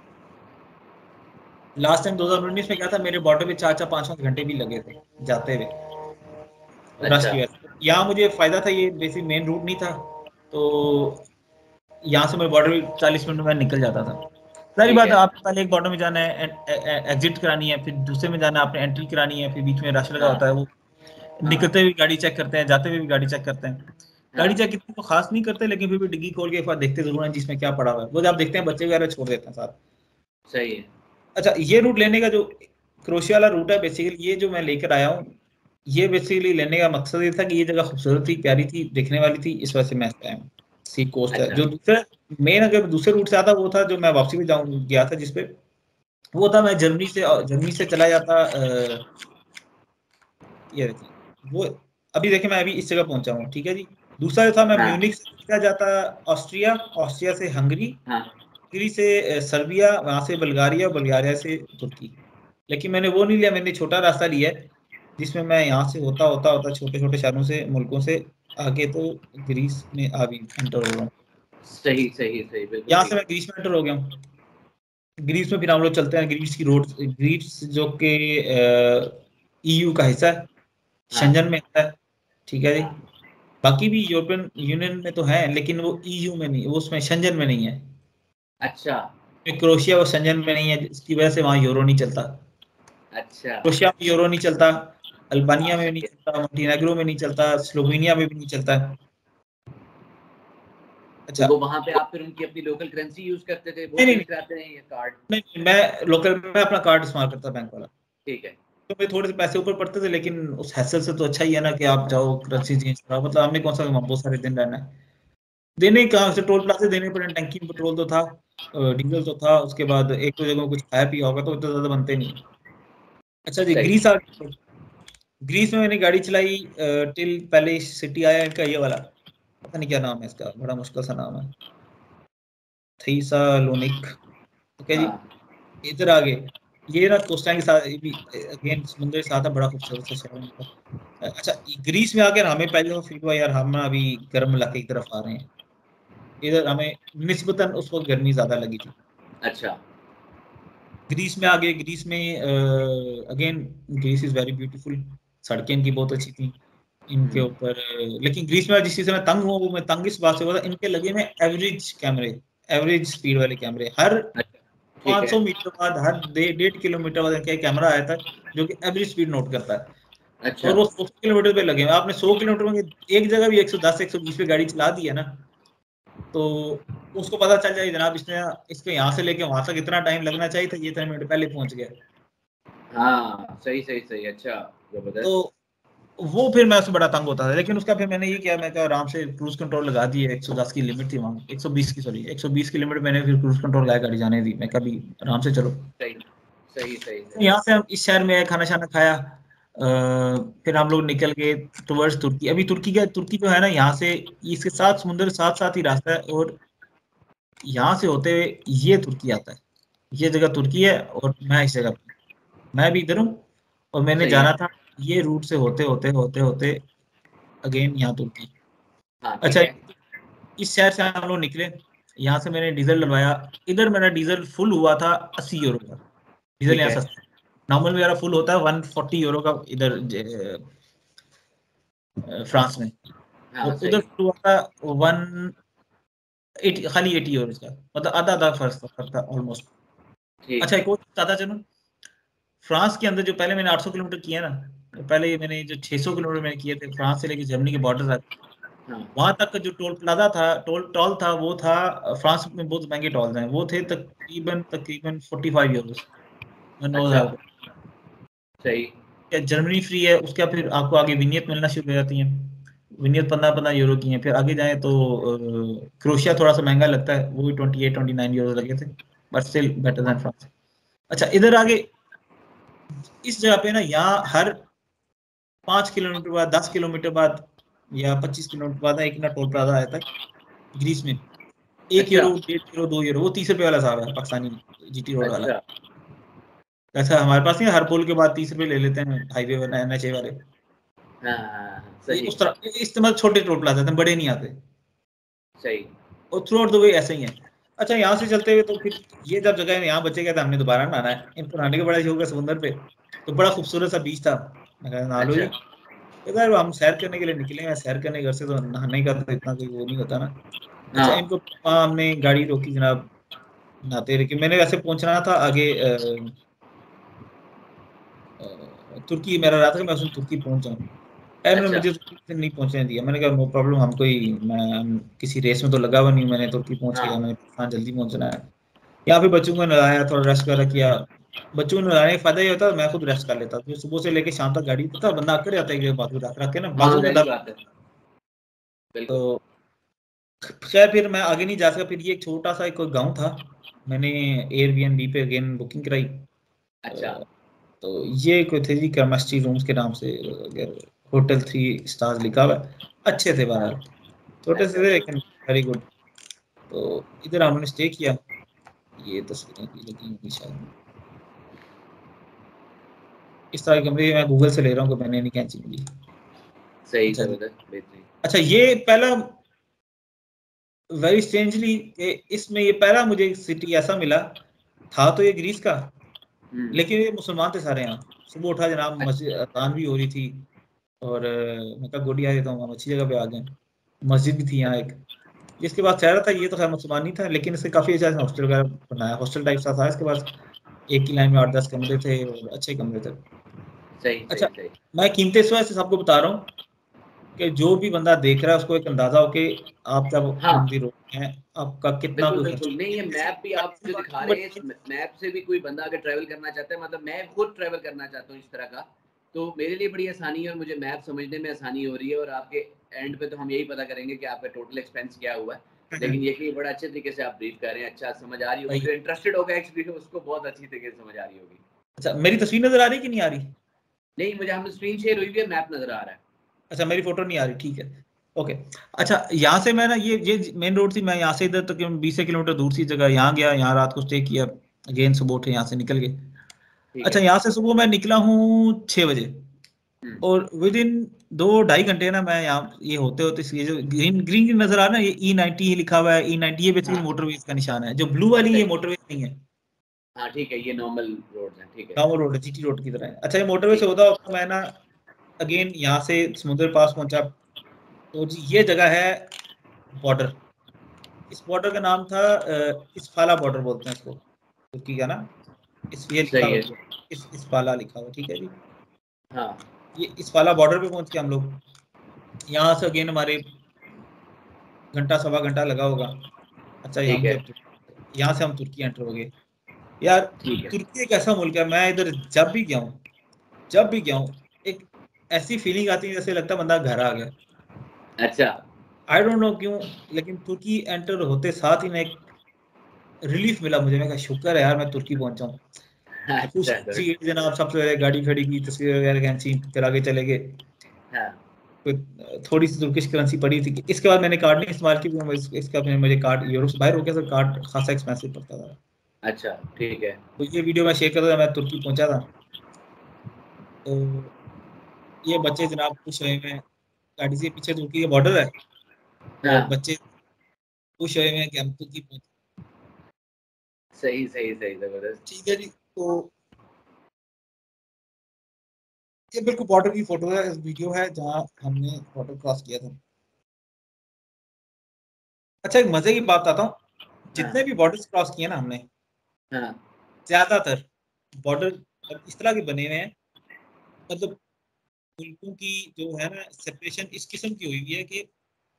लास्ट टाइम दो हज़ार उन्नीस में क्या था, मेरे बॉर्डर पे चार चार पांच पांच घंटे भी लगे थे जाते हुए रश अच्छा की वजह से। यहाँ मुझे फायदा था, ये बेसिक मेन रूट नहीं था, तो यहाँ से मेरे बॉर्डर भी चालीस मिनट में निकल जाता था। सारी ठीक बात है। है, आपको पहले एक बॉर्डर में जाना है, एग्जिट करानी है, फिर दूसरे में जाना है, आपने एंट्री करानी है, फिर बीच में रश लगा हाँ होता है, वो हाँ निकलते हुए गाड़ी चेक करते हैं, जाते हुए भी गाड़ी चेक करते हैं। गाड़ी हाँ चेक इतनी तो खास नहीं करते, लेकिन फिर भी डिग्गी खोल के एक बार देखते जरूर हैं जिसमें क्या पड़ा हुआ है। वो जब आप देखते हैं बच्चे वगैरह छोड़ देते हैं साथ। सही है। अच्छा ये रूट लेने का जो क्रोशिया वाला रूट है, बेसिकली ये जो मैं लेकर आया हूँ, ये बेसिकली लेने का मकसद ये था कि ये जगह खूबसूरत थी, प्यारी थी, दिखने वाली थी, इस वजह से मैं आया हूँ। सी कोस्ट है। अच्छा जो दूसरा मेन अगर दूसरे रूट से आता वो था जो मैं वापसी में जाऊँ गया था जिसपे, वो था मैं जर्मनी से जर्मनी से चला जाता अ, ये देखिए वो, अभी देखिए मैं अभी इस जगह पहुंचा हूँ, ठीक है जी। दूसरा जो था मैं हाँ म्यूनिक से चला जाता ऑस्ट्रिया, ऑस्ट्रिया से हंगरी, हाँ हंगरी से अ, सर्बिया, वहां से बल्गारिया, बल्गारिया से तुर्की। लेकिन मैंने वो नहीं लिया, मैंने छोटा रास्ता लिया है जिसमें मैं यहाँ से होता होता होता छोटे छोटे शहरों से, मुल्कों से आगे तो ग्रीस में आ भी एंटर हो रहा हूँ। सही सही सही बिल्कुल यहाँ से ठीक। मैं ग्रीस में एंटर हो गया हूँ। ग्रीस में फिर हम लोग चलते हैं ग्रीस की रोड, ग्रीस जो कि ईयू का हिस्सा है, हाँ शेंजन में आता है, ठीक है जी। हाँ बाकी भी यूरोपियन यूनियन में तो है लेकिन वो ईयू में नहीं, वो उसमें शेंजन में नहीं है। अच्छा क्रोशिया वो शेंजन में नहीं है, इसकी वजह से वहाँ यूरो नहीं चलता। अच्छा क्रोशिया में यूरो नहीं चलता, हाँ अल्बानिया में भी नहीं सही है। चलता, मोंटेनेग्रो में नहीं चलता, स्लोवेनिया में भी नहीं चलता। तो अच्छा वो वहां पे आप फिर उनकी अपनी लोकल करेंसी यूज करते थे, वो नहीं नहीं चेंज कराते हैं या कार्ड? नहीं, नहीं मैं लोकल में अपना कार्ड इस्तेमाल करता बैंक वाला। ठीक है। तो मेरे थोड़े से पैसे ऊपर पड़ते थे, लेकिन उस हैसल से तो अच्छा ही है ना कि आप जाओ करेंसी चेंज कराओ। मतलब हमने कौन सा बहुत सारे दिन रहना है, देने कहाँ से, टोल प्लाजे देने पड़े, टंकी में पेट्रोल तो था, अ, डीजल तो था, उसके बाद एक दो जगह कुछ खाया पिया होगा तो इतना ज्यादा बनते नहीं। अच्छा जी सही। ग्रीस आ गए। ग्रीस में मैंने गाड़ी चलाई टिल पहले सिटी आया इनका ये वाला, पता नहीं क्या नाम है इसका, बड़ा मुश्किल सा नाम है, थेसालोनिक, ओके जी। हाँ इधर आ गए, ये ना कोस्टा के साथ, ये भी अगेन समुद्र के साथ है, बड़ा खूबसूरत सा शहर है इनका। अच्छा ग्रीस में आकर हमें पहले तो फील हुआ यार हम ना अभी गर्म इलाके की तरफ आ रहे हैं। इधर हमें निस्बतन उस वक्त गर्मी ज्यादा लगी थी। अच्छा ग्रीस में आ गए, ग्रीस में again Greece is very beautiful, सड़कें इनकी बहुत अच्छी थी इनके हम्म, ऊपर। अ, लेकिन ग्रीस में जिस चीज से मैं तंग हुआ, वो मैं तंग इस बात से हुआ था, इनके लगे में एवरेज कैमरे, एवरेज स्पीड वाले कैमरे, हर अच्छा ठीक है। पाँच सौ मीटर बाद, हर डे- डेढ़ किलोमीटर बाद इनका एक कैमरा आया था जो कि एवरेज स्पीड नोट करता है। अच्छा और वो सौ किलोमीटर पे लगे हैं। आपने सौ किलोमीटर में एक जगह भी एक सौ दस एक सौ बीस पे गाड़ी चला दी है ना, तो उसको पता चल जाए जनाब इसने इसके यहाँ से लेके वहां तक इतना टाइम लगना चाहिए था, ये इतने मिनट पहले पहुंच गया। हाँ सही सही सही, अच्छा जबरदस्त। तो वो फिर मैं उससे बड़ा तंग होता था, लेकिन उसका फिर मैंने ये किया, मैं कहा आराम से क्रूज कंट्रोल लगा दी है, एक सौ दस की लिमिट थी वहाँ, एक सौ बीस की सॉरी एक सौ बीस की लिमिट, मैंने फिर क्रूज कंट्रोल लगा गाड़ी जाने दी, मैं कभी आराम से चलो। सही सही सही तो सही। यहाँ से हम इस शहर में खाना शाना खाया, अ, फिर हम लोग निकल गए टुवर्ड्स तुर्की। अभी तुर्की का तुर्की जो है ना, यहाँ से इसके साथ समुद्र साथ साथ ही रास्ता है, और यहाँ से होते हुए ये तुर्की आता है, ये जगह तुर्की है, और मैं इस जगह पे, मैं भी इधर हूँ, और मैंने सही जाना है। था ये रूट से होते होते होते होते अगेन यहाँ तुर्की। हाँ ठीक अच्छा, है। इस शहर से हम लोग निकले, यहाँ से मैंने डीजल डलवाया, इधर मेरा डीजल फुल हुआ था अस्सी यूरो का, डीजल ठीक यहाँ है। सस्ता, नॉर्मल मेरा फुल होता है वन फोर्टी यूरो का इधर फ्रांस में, हाँ और उधर सही। फुल हुआ था वन एटी, खाली एटी यूरो का, मतलब आधा आधा फर्क था ऑलमोस्ट। ठीक। अच्छा, एक और बताता चलूं, फ्रांस के अंदर जो पहले मैंने आठ सौ किलोमीटर किया ना, पहले मैंने जो छह सौ किलोमीटर मैंने किए थे फ्रांस से लेके जर्मनी के बॉर्डर तक, हाँ वहां तक का जो टोल प्लाजा था, टोल टोल था, वो था, फ्रांस में बहुत महंगे टोल हैं, वो थे तकरीबन तकरीबन फोर्टी फाइव यूरोस, नौ अच्छा हजार सही। या जर्मनी फ्री है उसका, फिर आपको आगे विनियत मिलना शुरू हो जाती है, विनियत पंद्रह पंद्रह यूरो की है, फिर आगे जाए तो क्रोशिया थोड़ा सा महंगा लगता है, वो भी twenty eight twenty nine euro लगे थे, but still better than France. अच्छा, इधर आगे इस जगह पे ना, यहाँ हर पांच किलोमीटर बाद, दस किलोमीटर बाद या पच्चीस किलोमीटर बाद एक ना टोल प्लाजा आता है ग्रीस में, एक अच्छा यूरो डेढ़ यूरो दो यूरो, वो तीस रुपए वाला हिसाब है पाकिस्तानी जीटी रोड वाला। अच्छा। ऐसा हमारे पास नहीं, हर पुल के बाद तीस रुपए ले लेते हैं हाईवे वाले, एनएचए वाले, हाँ हाँ हाँ, ये सही उस तरह इस्तेमाल छोटे टोल प्लाजा थे, बड़े नहीं आते, सही। और थ्रू आउट द वे ऐसे ही है। अच्छा, यहाँ से चलते हुए तो फिर ये जब जगह है यहाँ बचे गए थे, हमने दोबारा नहाना है, इनको नहाने का बड़ा शौक है समुद्र पे, तो बड़ा खूबसूरत सा बीच था, मैं कहा नहा लो अच्छा जी, इधर हम सैर करने के लिए निकले हैं, सैर करने घर से तो नहाने का तो इतना कोई वो नहीं होता ना। अच्छा, हाँ। इनको वहाँ हमने गाड़ी रोकी जनाब, नहाते रहे, कि मैंने वैसे पहुंचना था आगे अ, अ, तुर्की, मेरा रहा था कि मैं उसमें तुर्की पहुंच जाऊँ, इन्होंने अच्छा मुझे तुर्की नहीं पहुंचने दिया, मैंने कहा नो प्रॉब्लम, हम कोई मैं हम किसी रेस में तो लगा हुआ नहीं, मैंने तुर्की पहुंच गया, हाँ मैंने पाकिस्तान जल्दी पहुंचना है। यहाँ पे बच्चों को नहलाया, थोड़ा रेस्ट वगैरह किया, बच्चों को नहलाने का फायदा ये होता है मैं खुद रेस्ट कर लेता, फिर सुबह से लेके शाम तक गाड़ी, पता है, बंदा अकड़ जाता है कि बाजू रख रख के ना, हाँ बाजू में सही दर्द। बात है। बिल्कुल। तो खैर फिर मैं आगे नहीं जा सका, फिर ये एक छोटा सा एक कोई गाँव था, मैंने एयरबीएनबी पे अगेन बुकिंग कराई, अच्छा तो ये कोई थ्री केमिस्ट्री रूम्स के नाम से, अगर होटल थ्री स्टार्स लिखा हुआ है, अच्छे थे हाँ। बहरहाल, छोटे से अच्छा थे अच्छा। लेकिन वेरी गुड। तो इधर हमने स्टे किया, ये तस्वीरें भी लगी होंगी शायद, इस तरह के कमरे मैं गूगल से ले रहा हूँ कि मैंने नहीं कैंची मिली। सही अच्छा जी, जबरदस्त बेहतरीन। अच्छा ये पहला वेरी स्ट्रेंजली, इसमें ये पहला मुझे सिटी ऐसा मिला, था तो ये ग्रीस का, हम्म। लेकिन ये मुसलमान थे सारे यहाँ। सुबह उठा जनाब, अच्छा मस्जिद अजान भी हो रही थी, और अ, मैं कहा गोडी आ देता हूँ, हम अच्छी जगह पे आ गए, मस्जिद भी थी यहाँ एक, जिसके बाद चेहरा था, ये तो खैर मुसलमान नहीं था, लेकिन इससे काफी अच्छा हॉस्टल वगैरह बनाया, हॉस्टल टाइप सा था इसके पास, एक ही लाइन में आठ दस कमरे थे, और अच्छे कमरे थे। सही अच्छा, सही सही। मैं कीमतें इस वजह से सबको बता रहा हूँ कि जो भी बंदा देख रहा है उसको एक अंदाजा हो कि आप जब हाँ मंदिर है, आपका कितना बिल्कुल कोई खर्च। बिल्कुल, नहीं ये मैप भी आप जो दिखा रहे हैं, इस मैप से भी कोई बंदा अगर ट्रैवल करना चाहता है, मतलब मैं खुद ट्रैवल करना चाहता हूँ इस तरह का, तो मेरे लिए बड़ी आसानी है, और मुझे मैप समझने में आसानी हो रही है, और आपके एंड पे तो हम यही पता करेंगे कि आपका टोटल एक्सपेंस क्या हुआ है, लेकिन ये कि बड़ा अच्छे तरीके से आप ब्रीफ कर रहे हैं, अच्छा समझ आ रही होगी, जो इंटरेस्टेड होगा एक्चुअली उसको बहुत अच्छी तरीके से समझ आ रही होगी। अच्छा, मेरी तस्वीर नजर आ रही कि नहीं आ रही? नहीं मुझे हम स्क्रीन शेयर हुई है, मैप नजर आ रहा है। अच्छा, मेरी फोटो नहीं आ रही, ठीक है, ओके। अच्छा, यहाँ से मैं ना, ये ये मेन रोड थी, मैं यहाँ से इधर तक बीस किलोमीटर दूर सी जगह, यहाँ गया, यहाँ रात को स्टे किया, अगेन सुबह उठे, यहाँ से निकल गए। ठीक अच्छा, है। यहाँ से सुबह मैं निकला हूँ छः बजे, हम्म। और विद इन दो ढाई घंटे ना मैं यहाँ, ये होते होते ये जो ग्रीन ग्रीन ग्रीन नजर आ रहा है ना, ये ई नाइनटी ही लिखा हुआ है, ई नाइनटी ये बेसिकली हाँ मोटरवेज का निशान है, जो ब्लू वाली ये सही। मोटरवेज नहीं है, हाँ ठीक है, ये नॉर्मल रोड है, ठीक है। नॉर्मल रोड है, जीटी रोड की तरह है। अच्छा, ये मोटरवे से ठीक होता होता मैं ना अगेन यहाँ से समुद्र पास पहुंचा, तो जी ये जगह है बॉर्डर, इस बॉर्डर का नाम था अ, इस्फाला बॉर्डर बोलते हैं इसको, तुर्की का ना, इस ये लिखा सही हुआ है। है, इस इस्फाला लिखा हुआ, ठीक है जी, हाँ ये इस्फाला बॉर्डर पे पहुंच के हम लोग, यहाँ से अगेन हमारे घंटा सवा घंटा लगा होगा। अच्छा यहाँ ठीक है, मुझे यहाँ से हम तुर्की एंटर हो गए। यार ठीक है। तुर्की एक ऐसा मुल्क है, मैं इधर जब भी गया हूँ जब भी गया हूँ एक ऐसी फीलिंग आती है जैसे लगता है बंदा घर आ गया। अच्छा, आई डोंट नो क्यों, लेकिन तुर्की एंटर होते साथ ही ना एक रिलीफ मिला मुझे। मैं कहा शुक्र है यार मैं तुर्की पहुंचा हूँ। खुश अच्छा गुड। खुशी जनाब, सबसे पहले गाड़ी खड़ी की, तस्वीर वगैरह खींची, फिर आगे चले गए। हाँ, फिर थोड़ी सी तुर्किश करेंसी पड़ी थी। इसके बाद मैंने कार्ड नहीं इस्तेमाल की क्योंकि इस- इसका अपने मुझे कार्ड यूरोप से बाहर हो गया, तो कार्ड खासा एक्सपेंसिव पड़ता था। अच्छा, ठीक है। तो ये वीडियो मैं शेयर कर रहा था, मैं तुर्की पहुंचा था। तो ये बच्चे जनाब खुश हुए में, गाड़ी से पीछे तुर्की का बॉर्डर है, और हाँ, बच्चे खुश हुए में कि हम तुर्की पहुंचे। सही सही सही, जबरदस्त। ठीक है जी। तो ये बिल्कुल बॉर्डर की फोटो है, वीडियो है जहाँ हमने बॉर्डर क्रॉस किया था। अच्छा एक मजे की बात आता हूँ, हाँ, जितने भी बॉर्डर क्रॉस किए ना हमने, हाँ, ज्यादातर बॉर्डर इस तरह के बने हुए हैं, मतलब मुल्कों की जो है ना सेपरेशन इस किस्म की हुई हुई है कि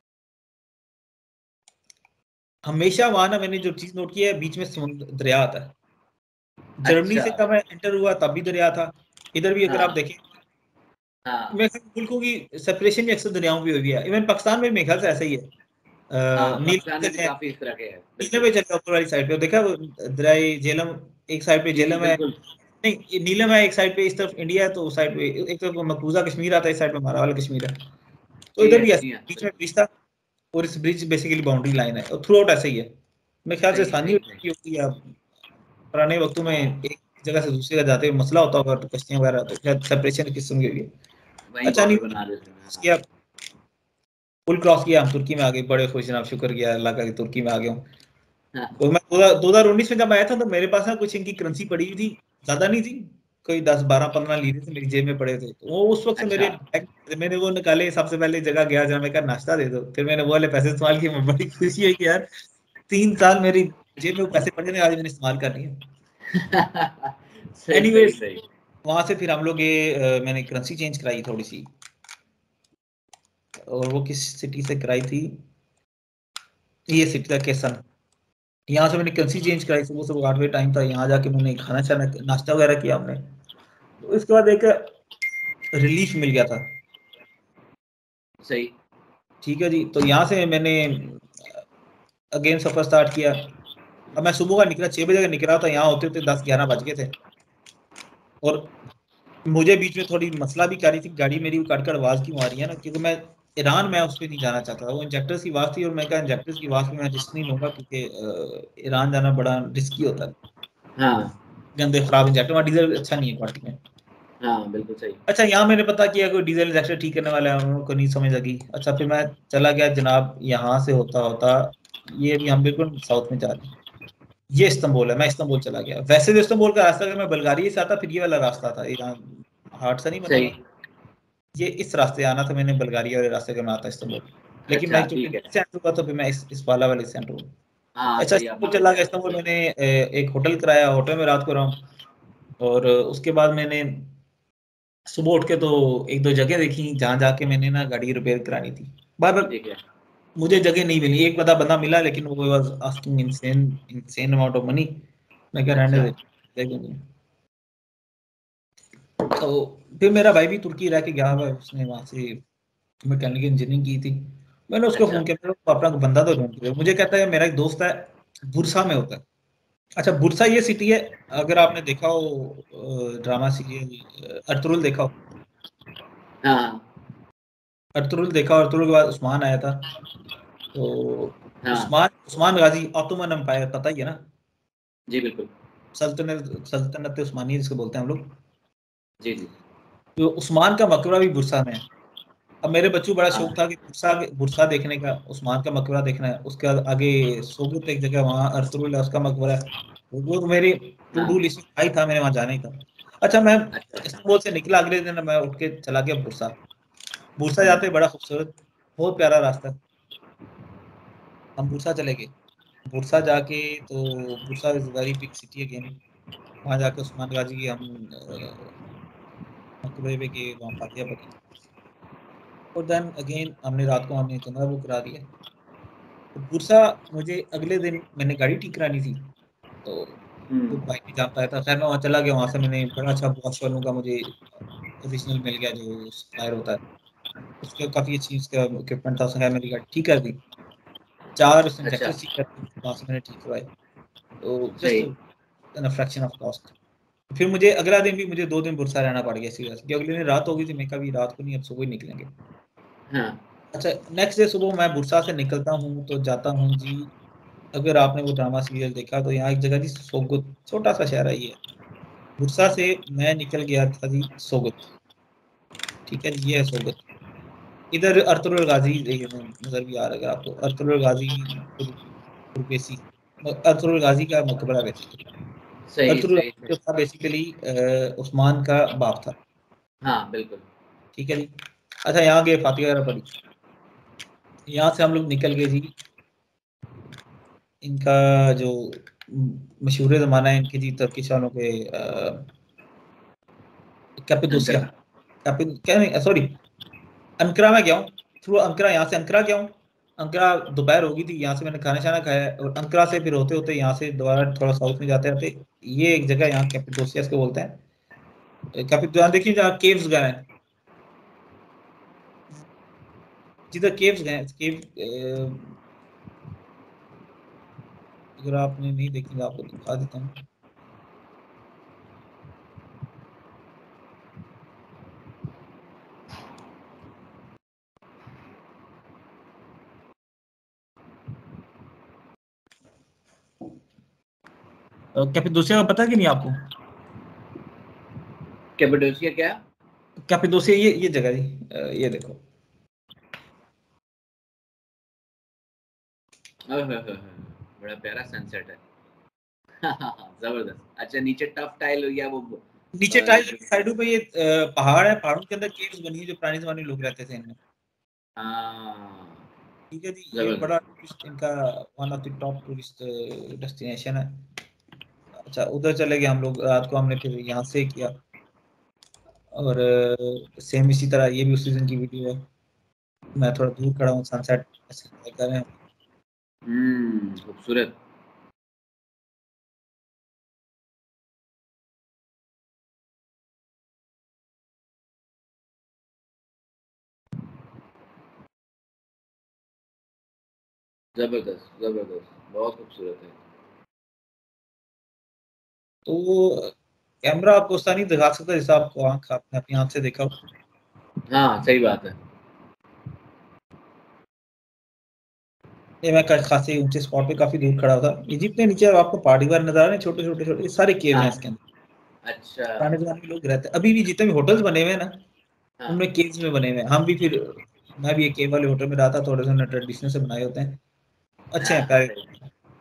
हमेशा वहां ना, मैंने जो चीज नोट की है, बीच में समुद्र दरिया आता है। जर्मनी अच्छा, से जब मैं एंटर हुआ तब भी दरिया था, इधर भी अगर हाँ, आप देखें हाँ, मेरे ख्याल मुल्कों की सेपरेशन भी अक्सर दरियाओं की हुई है। इवन पाकिस्तान में मेरे ख्याल से ऐसा ही है। हाँ, नीलम पाकिस्तान में भी से काफी इस तरह के हैं, नीलम बिल्कुल। में चल ऊपर वाली साइड पे देखा वो दरिया झेलम, एक साइड पे जी, जी, झेलम है, बिल्कुल। नहीं ये नीलम है एक साइड पे, इस तरफ इंडिया है तो उस साइड पे एक तरफ मकबूजा कश्मीर आता है, इस साइड पे हमारा वाला कश्मीर है। तो जी इधर हाँ, भी ऐसा जी हाँ, बीच में बिल्कुल। ब्रिज था, और इस ब्रिज बेसिकली बाउंड्री लाइन है, और थ्रू आउट ऐसा ही है। मेरे ख्याल से सही आसानी सही सही, होती होती है। पुराने वक्तों में एक जगह से दूसरी जगह जाते हुए मसला होता होगा तो कश्तियां वगैरह, तो शायद सेपरेशन किस्म की हुई है। वही अच्छा नहीं बॉर्डर हुआ, बना देते हैं, हाँ। किया पुल क्रॉस किया, हम तुर्की में आ गए, बड़े खुश जनाब, शुक्र किया अल्लाह का कि तुर्की में आ गया हूँ। हाँ, तो मैं दो हजार उन्नीस में जब आया था तो मेरे पास ना कुछ इनकी करेंसी पड़ी हुई थी, ज्यादा नहीं थी, कोई दस बारह पंद्रह लीरे थे मेरी जेब में पड़े थे। तो वो उस वक्त से मेरे अच्छा, बैग में- मैंने वो निकाले, सबसे पहले जगह गया जहाँ मैं कहा नाश्ता दे दो, फिर मैंने वो वाले पैसे इस्तेमाल किए। मैं बड़ी खुशी है कि यार तीन साल मेरी जेब में वो पैसे पड़े थे, आज मैंने इस्तेमाल कर लिए। सही सही एनीवेज सही। वहां से फिर हम लोग ये अ, मैंने करेंसी चेंज कराई थोड़ी सी, और वो किस सिटी से कराई थी, ये सिटी था केसन। यहाँ से मैंने करेंसी चेंज कराई, सुबह सुबह आठ बजे टाइम था, यहाँ जाके मैंने खाना छाना नाश्ता वगैरह किया हमने। तो इसके बाद एक रिलीफ मिल गया था। सही। ठीक है जी। तो यहाँ से मैंने अगेन सफर स्टार्ट किया। अब मैं सुबह का निकला, छह बजे का निकला था, यहाँ होते होते दस ग्यारह बज गए थे। और मुझे बीच में थोड़ी मसला भी कर रही थी गाड़ी मेरी, कट कर आवाज क्यों आ रही है ना, क्योंकि मैं ईरान में उस पर नहीं जाना चाहता था। वो इंजेक्टर्स की आवाज थी, और मैं कहा इंजेक्टर्स की आवाज में मैं रिस्क नहीं लूंगा, क्योंकि अ, ईरान जाना बड़ा रिस्की होता है। हाँ, गंदे खराब इंजेक्टर, वहाँ डीजल अच्छा नहीं है क्वालिटी में। हाँ, बिल्कुल सही। अच्छा यहाँ मैंने पता किया कोई डीजल इंजेक्टर ठीक करने वाला है, उनको नहीं समझ लगी। अच्छा फिर मैं चला गया जनाब, यहाँ से होता होता ये भी हम बिल्कुल साउथ में जा रहे हैं, ये इस्तांबुल है। मैं इस्तांबुल चला गया। वैसे तो इस्तांबुल का रास्ता अगर मैं बुल्गारिया से आता फिर ये वाला रास्ता था, ईरान हार्ट से नहीं बना सही। हुआ, ये इस रास्ते आना था मैंने, बुल्गारिया वाले रास्ते का मैं आता इस्तांबुल। लेकिन अच्छा, मैं चूंकि ठीक है। दिल्ली से एंटर हुआ तो फिर मैं इस इस वाला वाले से एंटर हुआ। हाँ, अच्छा सही आपने इस्तांबुल सही चला गया, कहा, इस्तांबुल सही। मैंने अ, एक होटल कराया, होटल में रात को रहा हूँ। और उसके बाद मैंने सुबह उठ के तो एक दो जगह देखी जहाँ जाके मैंने ना गाड़ी रिपेयर करानी थी। बार बार ठीक है। मुझे जगह नहीं मिली, एक बता बंदा मिला लेकिन वो was asking insane insane amount of money. मैं क्या रहने अच्छा, दे, देखेंगे। तो फिर मेरा भाई भी तुर्की रह के गया हुआ है, उसने वहां से मैकेनिकल इंजीनियरिंग की थी। मैंने उसको अच्छा, फोन किया, मैंने कहा, अपना बंदा तो ढूंढ रहे हो। मुझे कहता है मेरा एक दोस्त है बुरसा में होता है। अच्छा बुरसा ये सिटी है, अगर आपने देखा हो ड्रामा सीरियल अर्तुरुल देखा हो, हाँ, अर्तुरुल देखा हो, अर्तुरुल के बाद उस्मान आया था। तो हाँ, Osman Osman Ghazi Ottoman Empire पता ही है ना, जी, बिल्कुल। सल्तनत सल्तनत उस्मानिया जिसको बोलते हैं हम लोग। जी, जी। तो उस्मान का मकबरा भी बुरसा में है। अब मेरे बच्चों को बड़ा हाँ, शौक था कि बुरसा बुरसा देखने का, उस्मान का मकबरा देखना है। उसके बाद आगे सोगुत एक जगह वहाँ अर्तुरुल है, उसका मकबरा है। वो तो मेरी टू हाँ। डू लिस्ट में आई था, मैंने वहाँ जाना ही था। अच्छा मैं अच्छा, अच्छा। इस्तांबुल से निकला, अगले दिन मैं उठ के चला गया बुरसा। बुरसा हुँ, जाते बड़ा खूबसूरत, बहुत प्यारा रास्ता है। हम बुरसा चले गए। बुरसा जाके तो Bursa is very big city again. वहाँ जाके उस्मान गाजी की हम अ, मकबरे पे गए, वहाँ फातिहा पढ़ी। और देन अगेन हमने रात को हमने कमरा बुक करा दिया। बुरसा मुझे अगले दिन मैंने गाड़ी ठीक करानी थी, तो वो भाई नहीं जा पाया था। खैर मैं वहाँ चला गया, वहाँ से मैंने बड़ा अच्छा बॉश वालों का मुझे ओरिजिनल मिल गया जो सप्लायर होता है, उसका काफ़ी अच्छी उसका इक्विपमेंट था, उसने मेरी गाड़ी ठीक कर दी। चार उसने अच्छा इंजेक्टर ठीक कर दी, वहाँ से मैंने ठीक करवाए, तो सही। Just fraction of cost. फिर मुझे अगला दिन भी मुझे दो दिन बुरसा रहना पड़ गया इसी वजह से, अगले दिन रात हो गई थी, मैं कभी रात को नहीं, अब सुबह ही निकलेंगे। हाँ अच्छा, नेक्स्ट डे सुबह मैं बुरसा से निकलता हूँ तो जाता हूँ जी, अगर आपने वो ड्रामा सीरियल देखा तो यहाँ एक जगह जी सोगुत, छोटा सा शहर है ये, बुरसा से मैं निकल गया था जी सोगुत, ठीक है जी, ये है सोगुत। इधर अर्तुगरुल गाजी नजर भी आ रहा है आपको, अर्तुगरुल गाजी बेसी, अर्तुगरुल गाजी का मकबरा बेसिकली। सही अर्तुगरुल सही जो सही। था बेसिकली उस्मान का बाप था, हाँ बिल्कुल। ठीक है जी। अच्छा, यहाँ गए फातिहा वगैरह पड़ी, यहाँ से हम लोग निकल गए जी, इनका जो मशहूर ज़माना है इनकी जी, तुर्किश वालों के कैपेडोसिया, अंकरा। कैपे क्या नहीं सॉरी, अंकरा में गया हूँ, थ्रू अंकरा, यहाँ से अंकरा गया हूँ। अंकरा दोपहर होगी थी, यहाँ से मैंने खाना शाना खाया, और अंकरा से फिर होते होते यहाँ से दोबारा थोड़ा साउथ में जाते जाते ये एक जगह यहाँ कैपेडोसिया को बोलते हैं। कैपिटो देखिए जहाँ केव्स गए हैं, जिधर केव्स गए केव, अगर आपने नहीं देखी तो आपको दिखा देता हूँ। कैपेडोसिया का पता कि नहीं आपको? कैपेडोसिया क्या? कैपेडोसिया ये ये जगह जी, ये देखो, बड़ा प्यारा सनसेट है। जबरदस्त। अच्छा, नीचे टफ टाइल या वो नीचे टाइल साइडों पे ये पहाड़ है, पहाड़ों के अंदर केव्स बनी है जो पुराने जमाने में लोग रहते थे इनमें, ठीक है जी। ये बड़ा टूरिस्ट इनका one of the top tourist destination है। अच्छा, उधर चले गए हम लोग, रात को हमने फिर यहाँ से किया, और सेम इसी तरह ये भी उस सीजन की वीडियो है, मैं थोड़ा दूर खड़ा हूँ, सनसेट कर रहे हैं। हम्म, खूबसूरत। जबरदस्त जबरदस्त, बहुत खूबसूरत है। तो कैमरा आपको उस तरह नहीं दिखा सकता जैसा आपको आंख आपने अपनी आंख से देखा हो। हाँ सही बात है। ये मैं खासी ऊंचे स्पॉट पे काफी दूर खड़ा था, इजिप्ट के नीचे आपको पहाड़ी बार नजर आ रहे हैं, छोटे छोटे छोटे सारे केव हैं हाँ इसके अंदर। अच्छा। पुराने जमाने में लोग रहते हैं, अभी भी जितने भी होटल्स बने हुए हैं ना, हाँ उनमें केव्स में बने हुए हैं। हम भी फिर, मैं भी एक केव वाले होटल में रहा था, थोड़े से ट्रेडिशनल से बनाए होते हैं, अच्छे हैं हाँ प्यारे। सही।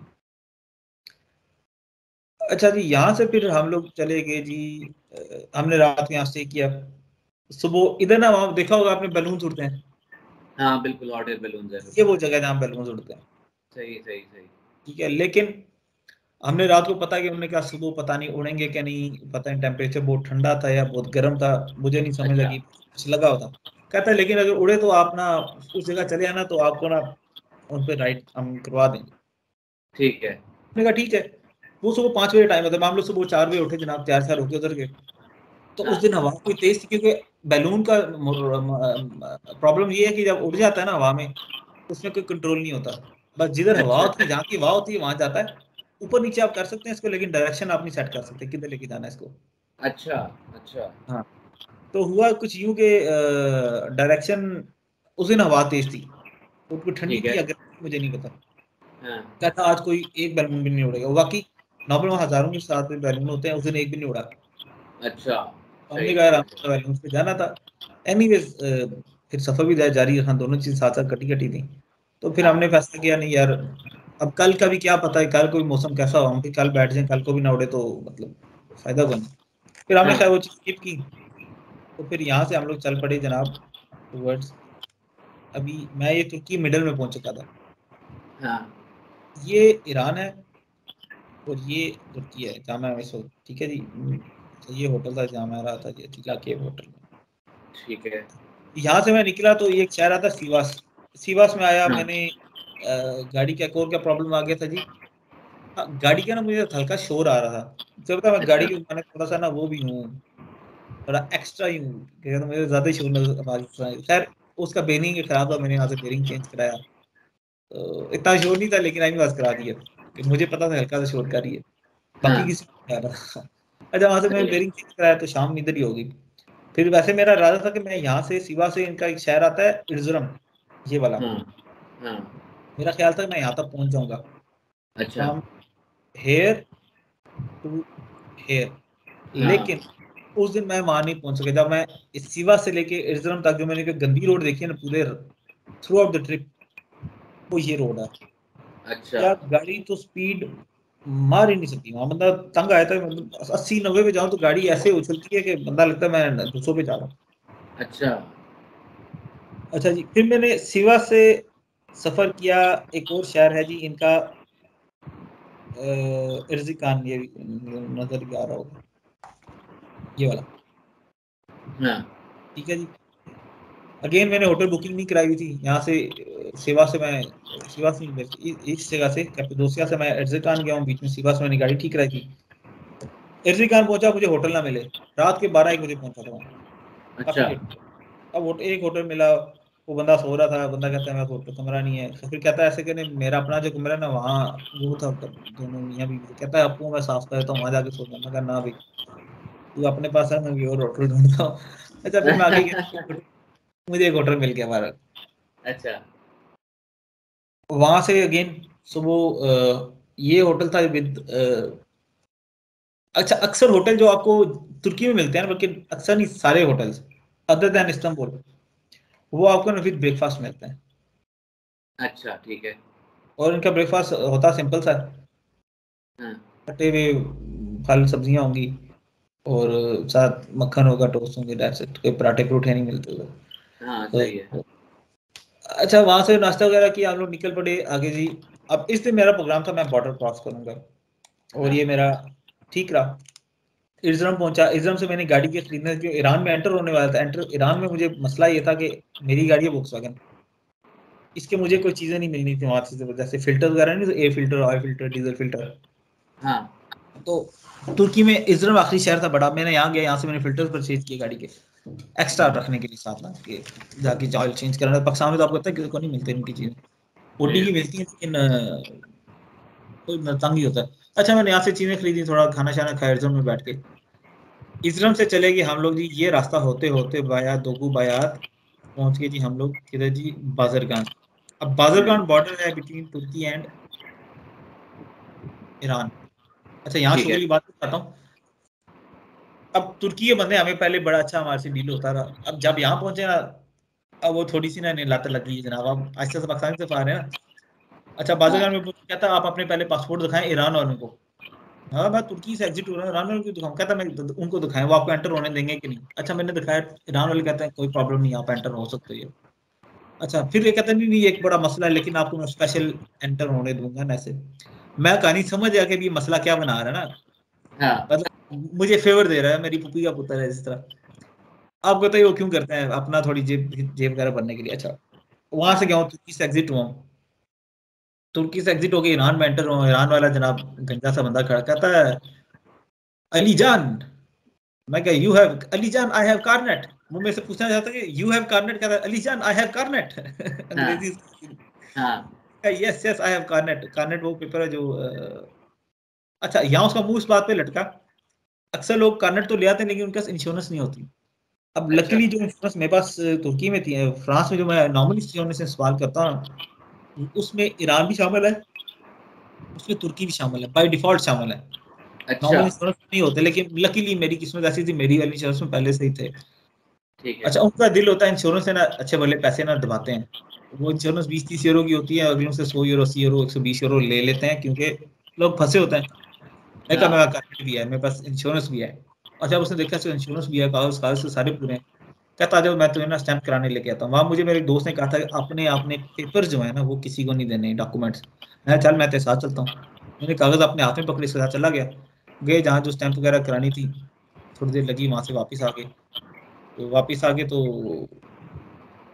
अच्छा जी, यहाँ से फिर हम लोग चले गए जी, हमने रात में यहाँ स्टे किया। सुबह इधर ना, वहाँ देखा होगा आपने बैलून उड़ते हैं, हाँ बिल्कुल, हॉट एयर बैलून है। ये वो जगह जहाँ बैलून उड़ते हैं, सही सही सही। ठीक है। लेकिन हमने रात को पता कि हमने कहा सुबह पता नहीं उड़ेंगे क्या नहीं, पता नहीं टेम्परेचर बहुत ठंडा था या बहुत गर्म था, मुझे नहीं समझ अच्छा लगी, कुछ लगा होता। कहता है लेकिन अगर उड़े तो आप ना उस जगह चले आना, तो आपको ना उन पे राइड हम करवा देंगे। ठीक है। मैंने कहा ठीक है। वो सुबह पाँच बजे टाइम होता है, हम लोग सुबह चार बजे उठे जनाब, तैयार श्यार होके उधर गए। तो उस हाँ दिन हवा कोई तेज थी, क्योंकि बैलून का प्रॉब्लम ये है कि जब उड़ जाता है ना हवा में, उसमें कोई कंट्रोल नहीं होता, बस जिधर हवा अच्छा होती है, जहाँ की हवा होती है वहां जाता है। ऊपर नीचे आप कर सकते हैं इसको, लेकिन डायरेक्शन आप नहीं सेट कर सकते किधर लेके जाना है इसको। अच्छा अच्छा। हाँ, तो हुआ कुछ यूं के डायरेक्शन, उस दिन हवा तेज थी, तो उनको ठंडी ठीक है। थी अगर मुझे नहीं पता, हाँ कहता आज कोई एक बैलून भी नहीं उड़ेगा। बाकी नॉर्मल हजारों के साथ में बैलून होते हैं, उस दिन एक भी नहीं उड़ा। अच्छा। हमने सही कहा यार सही हमको सही। बैलून पे जाना था। एनीवेज फिर सफर भी जारी रखा, दोनों चीज साथ साथ कटी कटी थी। तो फिर हाँ हमने फैसला किया नहीं यार, अब कल का भी क्या पता है, कल कोई मौसम कैसा हो, हम भी कल बैठ जाए, कल को भी ना उड़े तो मतलब फायदा बने। फिर हमने हाँ खैर वो चीज स्किप की। तो फिर यहाँ से हम लोग चल पड़े जनाब टूवर्ड्स, अभी मैं ये तुर्की मिडल में पहुंच चुका था। हाँ। ये ईरान है और ये तुर्की है जहाँ मैं इस वक्त, ठीक है जी। तो ये होटल था जहाँ मैं रहा था जी, अतीला केव होटल में। ठीक है। यहाँ से मैं निकला तो ये एक शहर आता सीवास, सीवास में आया हाँ मैंने, गाड़ी का एक और क्या प्रॉब्लम आ गया था जी, गाड़ी का ना मुझे हल्का शोर आ रहा था। जब तक मैं गाड़ी के मैंने थोड़ा सा ना वो भी हूँ, थोड़ा एक्स्ट्रा ही हूँ, तो मुझे ज्यादा ही शोर नजर। खैर उसका बेरिंग खराब था, मैंने यहाँ से बेरिंग चेंज कराया, तो इतना शोर नहीं था, लेकिन आई पास करा दिया कि मुझे पता था हल्का सा शोर कर रही है, बाकी किसी को नहीं आ रहा। अच्छा वहां से मैंने बेरिंग चेंज कराया तो शाम इधर ही होगी। फिर वैसे मेरा इरादा था कि मैं यहाँ से सिवा से इनका एक शहर आता है इर्जुरम, ये वाला, मेरा ख्याल था मैं यहाँ तक पहुंच जाऊंगा। अच्छा। हेयर टू हेयर, लेकिन उस दिन मैं वहां नहीं पहुंच सका। जब मैं सिवा से लेके इर्जुरम तक जो मैंने गंदी रोड देखी है ना पूरे थ्रू आउट द ट्रिप, वो ये रोड है। अच्छा। यार गाड़ी तो स्पीड मार ही नहीं सकती वहां, बंदा तंग आया था। मतलब अस्सी नब्बे पे जाऊं तो गाड़ी ऐसे उछलती है कि बंदा लगता है मैं दो सौ पे जा रहा हूँ। अच्छा। अच्छा जी, फिर मैंने सिवा से सफर किया, एक और शहर है जी इनका इर्जिकान, ये नजर भी आ रहा होगा, ये वाला, हाँ। ठीक है जी। अगेन मैंने होटल बुकिंग नहीं कराई हुई थी यहाँ से, सिवा से मैं सिवा से इस जगह से कैपेडोसिया से मैं इर्जिकान गया हूँ, बीच में सिवा से मैंने गाड़ी ठीक कराई थी। इर्जिकान पहुंचा, मुझे होटल ना मिले, रात के बारह एक बजे पहुंचा था वहाँ, काफी अच्छा। लेट। अब एक होटल मिला, वो बंदा सो रहा था, बंदा कहता है मैं होटल कमरा नहीं है। फिर कहता है ऐसे कि मेरा अपना जो कमरा है ना वहाँ वो था, दोनों मियाँ बीवी, कहता है आपको मैं साफ कर देता हूँ, वहाँ जाके सो जाना। मैं कहा ना भाई, तू अपने पास है, मैं भी और होटल ढूंढता हूँ। अच्छा फिर मैं आगे गया, मुझे एक होटल मिल गया हमारा। अच्छा। वहां से अगेन सुबह, ये होटल था विद, अच्छा अक्सर होटल जो आपको तुर्की में मिलते हैं, बल्कि अक्सर नहीं सारे होटल्स अदर देन इस्तांबुल, वो आपको ना विद ब्रेकफास्ट मिलते हैं। अच्छा ठीक है। और इनका ब्रेकफास्ट होता सिंपल सा, हाँ। कटे हुए फल सब्जियां होंगी और साथ मक्खन होगा, टोस्ट होंगे, दैट्स इट। कोई पराठे परूठे नहीं मिलते उधर। हाँ सही है। तो अच्छा वहां से नाश्ता वगैरह किया, हम लोग निकल पड़े आगे जी। अब इस दिन मेरा प्रोग्राम था मैं बॉर्डर क्रॉस करूंगा, और हाँ। ये मेरा ठीक रहा। इर्जरम पहुंचा, इर्जरम से मैंने गाड़ी के खरीदने, जो ईरान में एंटर होने वाला था, एंटर ईरान में मुझे मसला ये था कि मेरी गाड़ी है वोक्सवैगन, इसके मुझे कोई चीजें नहीं मिलनी थी वहां से, जैसे फिल्टर वगैरह नहीं, तो air filter, oil filter, diesel filter. हाँ। तो तुर्की में इज्रम आखिरी शहर था बड़ा, मैंने यहाँ गया, यहाँ से मैंने फिल्टर परचेज किए गाड़ी के एक्स्ट्रा रखने के लिए साथ ना, कि जाके ऑयल चेंज करना। पाकिस्तान में तो आपको पता है किसी को नहीं मिलते इनकी चीजें, ओडी की मिलती है, लेकिन कोई तंग ही होता है। अच्छा मैंने यहाँ से चीजें खरीदी, थोड़ा खाना शाना खाया इज्रम में बैठ के। इज्रम से चले गए हम लोग जी, ये रास्ता होते होते बाया दोगू बायात पहुंच गए जी हम लोग किधर जी, बाजरगान। अब बाजरगान बॉर्डर है बिटवीन तुर्की एंड ईरान। अच्छा यहाँ ठीक शुगर है। की बात करता हूँ। अब तुर्की के बंदे हमें पहले बड़ा अच्छा हमारे से डील होता रहा, अब जब यहाँ पहुंचे ना, अब वो थोड़ी सी ना लात लग गई है जनाब, अब आहिस्ता से पाकिस्तान से आ रहे हैं ना। अच्छा हाँ। बाजरगान में कहता आप अपने पहले पासपोर्ट दिखाएं ईरान वालों को। हाँ मैं तुर्की से एग्जिट हो रहा हूँ, ईरान वालों को दिखाऊं, कहता मैं उनको दिखाएं वो आपको एंटर होने देंगे कि नहीं। अच्छा मैंने दिखाया, ईरान वाले कहते हैं कोई प्रॉब्लम नहीं, आप एंटर हो सकते हो। अच्छा फिर ये कहते नहीं नहीं एक बड़ा मसला है, लेकिन आपको मैं स्पेशल एंटर होने दूंगा ना ऐसे। मैं कहानी समझ गया कि ये मसला क्या बना रहा है ना, हाँ। मतलब मुझे फेवर दे रहा है, मेरी पुप्पी का पुत्र है इस तरह। आप बताइए वो क्यों करते हैं, अपना थोड़ी जेब जेब वगैरह भरने के लिए। अच्छा वहां से हाँ। गया हूँ, तुर्की से एग्जिट हुआ हूँ, तुर्की से एग्जिट होकर ईरान में एंटर हुआ। ईरान वाला जनाब गंजा सा बंदा खड़ा कहता है अली जान। मैं क्या यू हैव अली जान आई हैव कारनेट, वो मेरे से पूछना चाहता है यू हैव कारनेट, कहता है अली जान आई हैव कारनेट। हाँ। अंग्रेजी। हाँ। Yes yes I have carnet, carnet वो पेपर है जो अ, अच्छा यहाँ उसका मुंह इस बात पे लटका, अक्सर लोग कारनेट तो ले आते हैं लेकिन उनके पास इंश्योरेंस नहीं होती। अब अच्छा। लकीली जो इंश्योरेंस मेरे पास अ, तुर्की में थी, फ्रांस में जो मैं नॉर्मल इंश्योरेंस से इस्तेमाल करता हूँ, उसमें ईरान भी शामिल है, उसमें तुर्की भी शामिल है, बाय डिफॉल्ट शामिल है। अच्छा नॉर्मल इंश्योरेंस नहीं होते, लेकिन लकीली मेरी किस्मत ऐसी थी, मेरी वाली इंश्योरेंस में पहले से ही थे। ठीक है। अच्छा उनका दिल होता है इंश्योरेंस है ना, अच्छे भले पैसे ना दबाते हैं। वो इंश्योरेंस बीस तीस यूरो की होती है, अगलों से सौ यूरो, अस्सी यूरो, एक सौ बीस यूरो ले लेते हैं, क्योंकि लोग फंसे होते हैं। मैं कहा हाँ। मेरा कार्ड भी है, मेरे पास इंश्योरेंस भी है। अच्छा उसने देखा इंश्योरेंस भी है, कागज कागज से सारे पूरे हैं। कहता आ जाओ मैं तुम्हें ना स्टैंप कराने लेके आता हूँ। वहां मुझे मेरे दोस्त ने कहा था कि अपने आपने पेपर जो है ना वो किसी को नहीं देने, डॉक्यूमेंट्स। मैं चल मैं तेरे साथ चलता हूँ, मैंने कागज अपने हाथ में पकड़े इसके साथ चला गया। गए जहाँ जो स्टैंप वगैरह करानी थी, थोड़ी देर लगी, वहां से वापस आ गए। तो वापस आ गए तो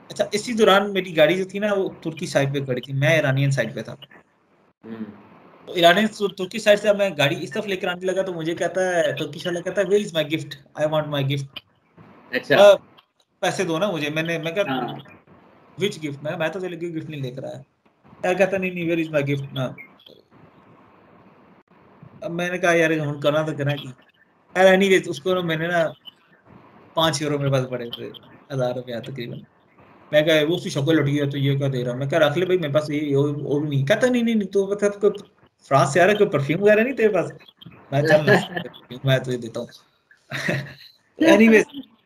अच्छा, इसी दौरान मेरी गाड़ी जो थी ना वो तुर्की साइड पे खड़ी थी, मैं ईरानियन साइड पे था। तो ईरानियन तुर्की साइड से मैं गाड़ी इस तरफ लेकर आने लगा तो मुझे कहता है, तुर्की वाला कहता है, where is my gift, I want my gift. अच्छा। पैसे दो ना मुझे। मैंने मैं कहा हाँ। विच गिफ्ट, मैं मैं तो तेरे लिए गिफ्ट नहीं लेकर आया। यार कहता नहीं नहीं, वेयर इज माय गिफ्ट ना। अब मैंने कहा यार हम करना तो करना की यार। एनीवेज उसको ना मैंने ना पांच यूरो मेरे पास पड़े थे, हजार रुपया तकरीबन। मैं कहा वो उसकी शक्ल उठी है तो ये क्या दे रहा। मैं कहा रख ले भाई, मेरे पास ये वो, वो भी नहीं। कहता नहीं नहीं नहीं, तो बता कोई फ्रांस से आ रहा है, कोई परफ्यूम वगैरह नहीं तेरे पास। मैं चल ना, मैं तुझे देता हूँ। एनीवेज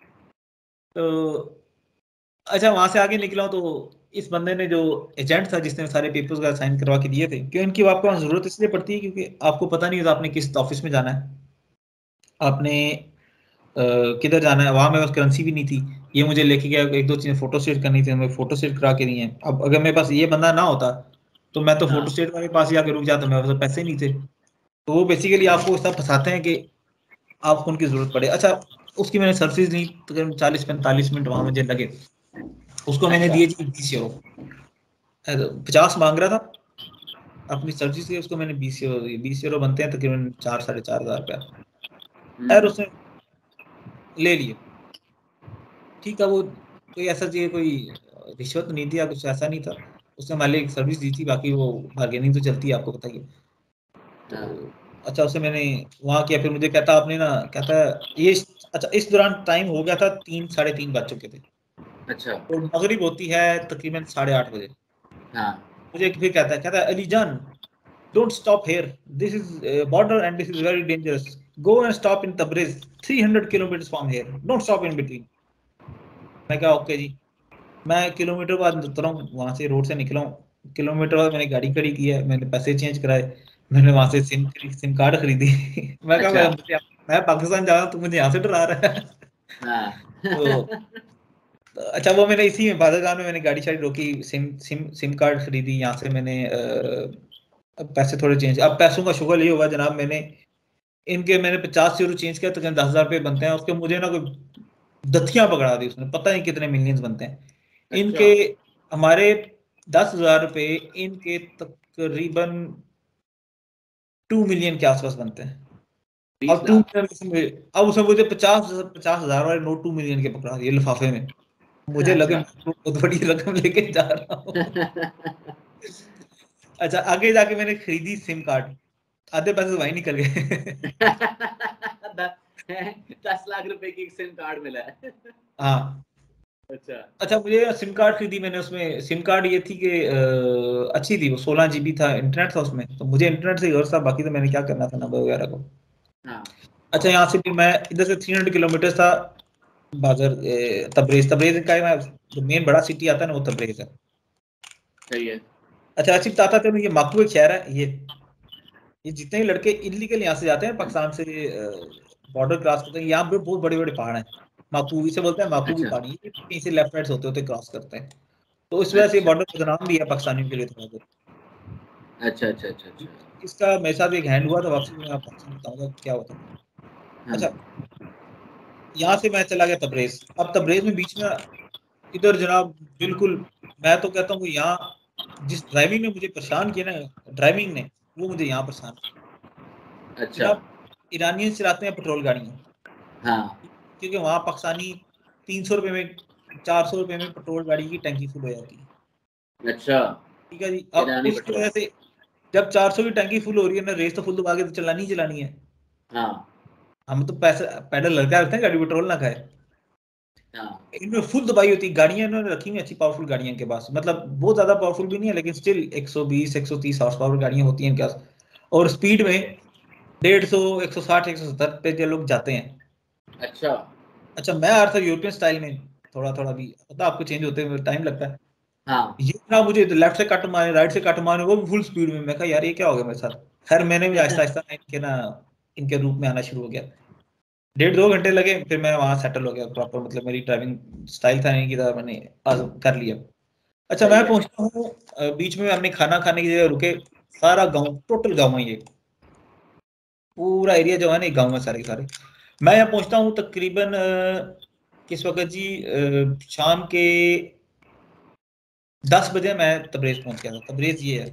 तो अच्छा, वहां से आगे निकला तो इस बंदे ने, जो एजेंट था जिसने सारे पेपर्स का साइन करवा के दिए थे, क्यों इनकी आपको जरूरत इसलिए पड़ती है क्योंकि आपको पता नहीं होता आपने किस ऑफिस में जाना है, आपने किधर जाना है। वहां मेरे पास करेंसी भी नहीं थी। ये मुझे लेके गया, एक दो चीजें फोटो स्टेट करनी थी, मैं फोटो स्टेट करा के दी है। अब अगर मेरे पास ये बंदा ना होता तो मैं तो फोटो स्टेट वाले पास ही आके रुक जाता, मेरे पास पैसे नहीं थे। तो वो बेसिकली आपको सब फंसाते हैं कि आपको उनकी जरूरत पड़े। अच्छा, उसकी मैंने सर्विस ली, तकरीबन चालीस पैंतालीस मिनट वहां मुझे लगे। उसको मैंने अच्छा। दिए जी बीस यूरो। पचास मांग रहा था अपनी सर्विस की, उसको मैंने बीस यूरो दिए। बीस यूरो बनते हैं तकरीबन चार साढ़े चार हजार रुपया। यार उसने ले लिए, ठीक है। वो कोई ऐसा चाहिए, कोई रिश्वत नहीं थी या कुछ ऐसा नहीं था। उसने मान लिया सर्विस दी थी, बाकी वो बार्गेनिंग तो चलती है आपको पता ही है। तो अच्छा, उसे मैंने वहां किया। फिर मुझे कहता आपने ना, कहता ये, अच्छा इस दौरान टाइम हो गया था, तीन साढ़े तीन बज चुके थे। अच्छा। और मगरिब होती है तकरीबन साढ़े आठ बजे। हाँ। मुझे फिर कहता है, कहता है अली जान, don't stop here, this is border and this is very dangerous, go and stop in Tabriz, three hundred kilometer from here, don't stop in between. मैं कहा ओके जी। मैं किलोमीटर बाद उतरा हूँ वहां से, रोड से निकला हूँ। किलोमीटर बाद मैंने गाड़ी खड़ी की है, मैंने पैसे चेंज कराए, मैंने वहां से सिम सिम कार्ड खरीदी। मैं कहा अच्छा। मैं, मुझे- मैं पाकिस्तान जा रहा हूँ, तू मुझे यहाँ से डरा रहा है। हाँ। तो अच्छा, वो मैंने इसी में बादरगाह में मैंने गाड़ी शाड़ी रोकी, सिम सिम सिम कार्ड खरीदी यहाँ से मैंने। अ, पैसे थोड़े चेंज, अब पैसों का शुक्र ये होगा जनाब, मैंने इनके मैंने पचास यूरो चेंज किया तो दस हजार रुपये बनते हैं उसके। मुझे ना कोई दथियां पकड़ा दी उसने, पता नहीं कितने मिलियंस बनते हैं अच्छा। इनके। हमारे दस हजार रुपये इनके तकरीबन टू मिलियन के आसपास बनते हैं। बीस अब टू लाख मिलियन, अब उसने मुझे पचास पचास हजार वाले नोट टू मिलियन के पकड़ा दिए लिफाफे में। मुझे लगे अच्छा। मैं तो बहुत बड़ी रकम लेके जा रहा हूँ। अच्छा, आगे जाके मैंने खरीदी सिम कार्ड, आधे पैसे वहीं निकल गए। दस लाख रुपए की एक सिम कार्ड मिला है। हाँ। अच्छा। अच्छा, मुझे सिम कार्ड खरीदी मैंने, उसमें सिम कार्ड ये थी कि अ, अच्छी थी, वो सोलह जीबी था, इंटरनेट था उसमें, तो मुझे इंटरनेट से गर्ज था, बाकी तो मैंने क्या करना था नंबर वगैरह को। हाँ। अच्छा, यहाँ से फिर मैं इधर से थ्री हंड्रेड किलोमीटर था बाजार, ए, तबरेज। तबरेज का है, जो मेन बड़ा सिटी आता है ना वो तबरेज है। सही है। अच्छा, अच्छी बताता था ये माकू एक शहर है। ये ये जितने भी लड़के इलीगल यहाँ से जाते हैं पाकिस्तान से, बॉर्डर क्रॉस करते हैं, यहाँ पे बहुत बड़े बड़े पहाड़ हैं। माकू इसे बोलते हैं, माकू की अच्छा। पहाड़ी, ये कहीं से लेफ्ट राइट होते होते क्रॉस करते हैं। तो इस वजह से अच्छा। बॉर्डर बदनाम भी है पाकिस्तानियों के लिए थोड़ा बहुत। अच्छा। अच्छा। अच्छा। अच्छा। इसका मेरे साथ एक हैंड हुआ था वापसी में, आप वापसी बताऊंगा क्या होता है। हाँ। अच्छा, यहाँ से मैं चला गया तबरेज। अब तबरेज में बीच में इधर जनाब, बिल्कुल मैं तो कहता हूँ कि यहाँ जिस ड्राइविंग ने मुझे परेशान किया ना, ड्राइविंग ने, वो मुझे यहाँ परेशान किया अच्छा। जनाब। ईरानियन चलाते हैं पेट्रोल गाड़ियाँ, हाँ। क्योंकि वहाँ पाकिस्तानी तीन सौ रुपये में, चार सौ रुपये में पेट्रोल गाड़ी की टंकी फुल हो जाती है। अच्छा। ठीक है जी। अब ईरानी उसकी पेट्रोल। वजह से जब चार सौ की टंकी फुल हो रही है ना, रेस तो फुल दबा के तो चलानी ही चलानी है। हाँ। हम तो पैसे पैडल लड़का रखते हैं, गाड़ी पेट्रोल ना खाए। हाँ। इनमें फुल दबाई होती है, गाड़ियां इन्होंने रखी हुई अच्छी पावरफुल गाड़ियां इनके पास, मतलब बहुत ज्यादा पावरफुल भी नहीं है लेकिन स्टिल एक सौ बीस एक सौ तीस हॉर्स पावर गाड़ियां होती हैं इनके पास। और स्पीड में डेढ़ सौ एक सौ साठ एक सौ सत्तर पे जो लोग जाते हैं। अच्छा। अच्छा, मैं आ रहा था यूरोपियन स्टाइल में, थोड़ा थोड़ा भी पता आपको चेंज होते हुए टाइम लगता है। हाँ। ये ना मुझे लेफ्ट से कट मारे, राइट से कट मारे, वो भी फुल स्पीड में। मैं कहा यार ये क्या हो गया मेरे साथ। खैर मैंने भी आहिस्ता आहिस्ता इनके ना, इनके रूप में आना शुरू हो गया। डेढ़ दो घंटे लगे, फिर मैं वहां सेटल हो गया प्रॉपर, मतलब मेरी ड्राइविंग स्टाइल था नहीं की तरह, मैंने आज कर लिया। अच्छा, सही मैं है। पहुंचता हूँ, अ, बीच में हमने खाना खाने की जगह रुके। सारा गांव, टोटल गांव है ये, पूरा एरिया जो है ना गांव है सारे सारे। मैं यहाँ पहुंचता हूँ तकरीबन अ, किस वक्त जी, अ, शाम के दस बजे मैं तबरेज पहुंच गया था। तबरेज ये है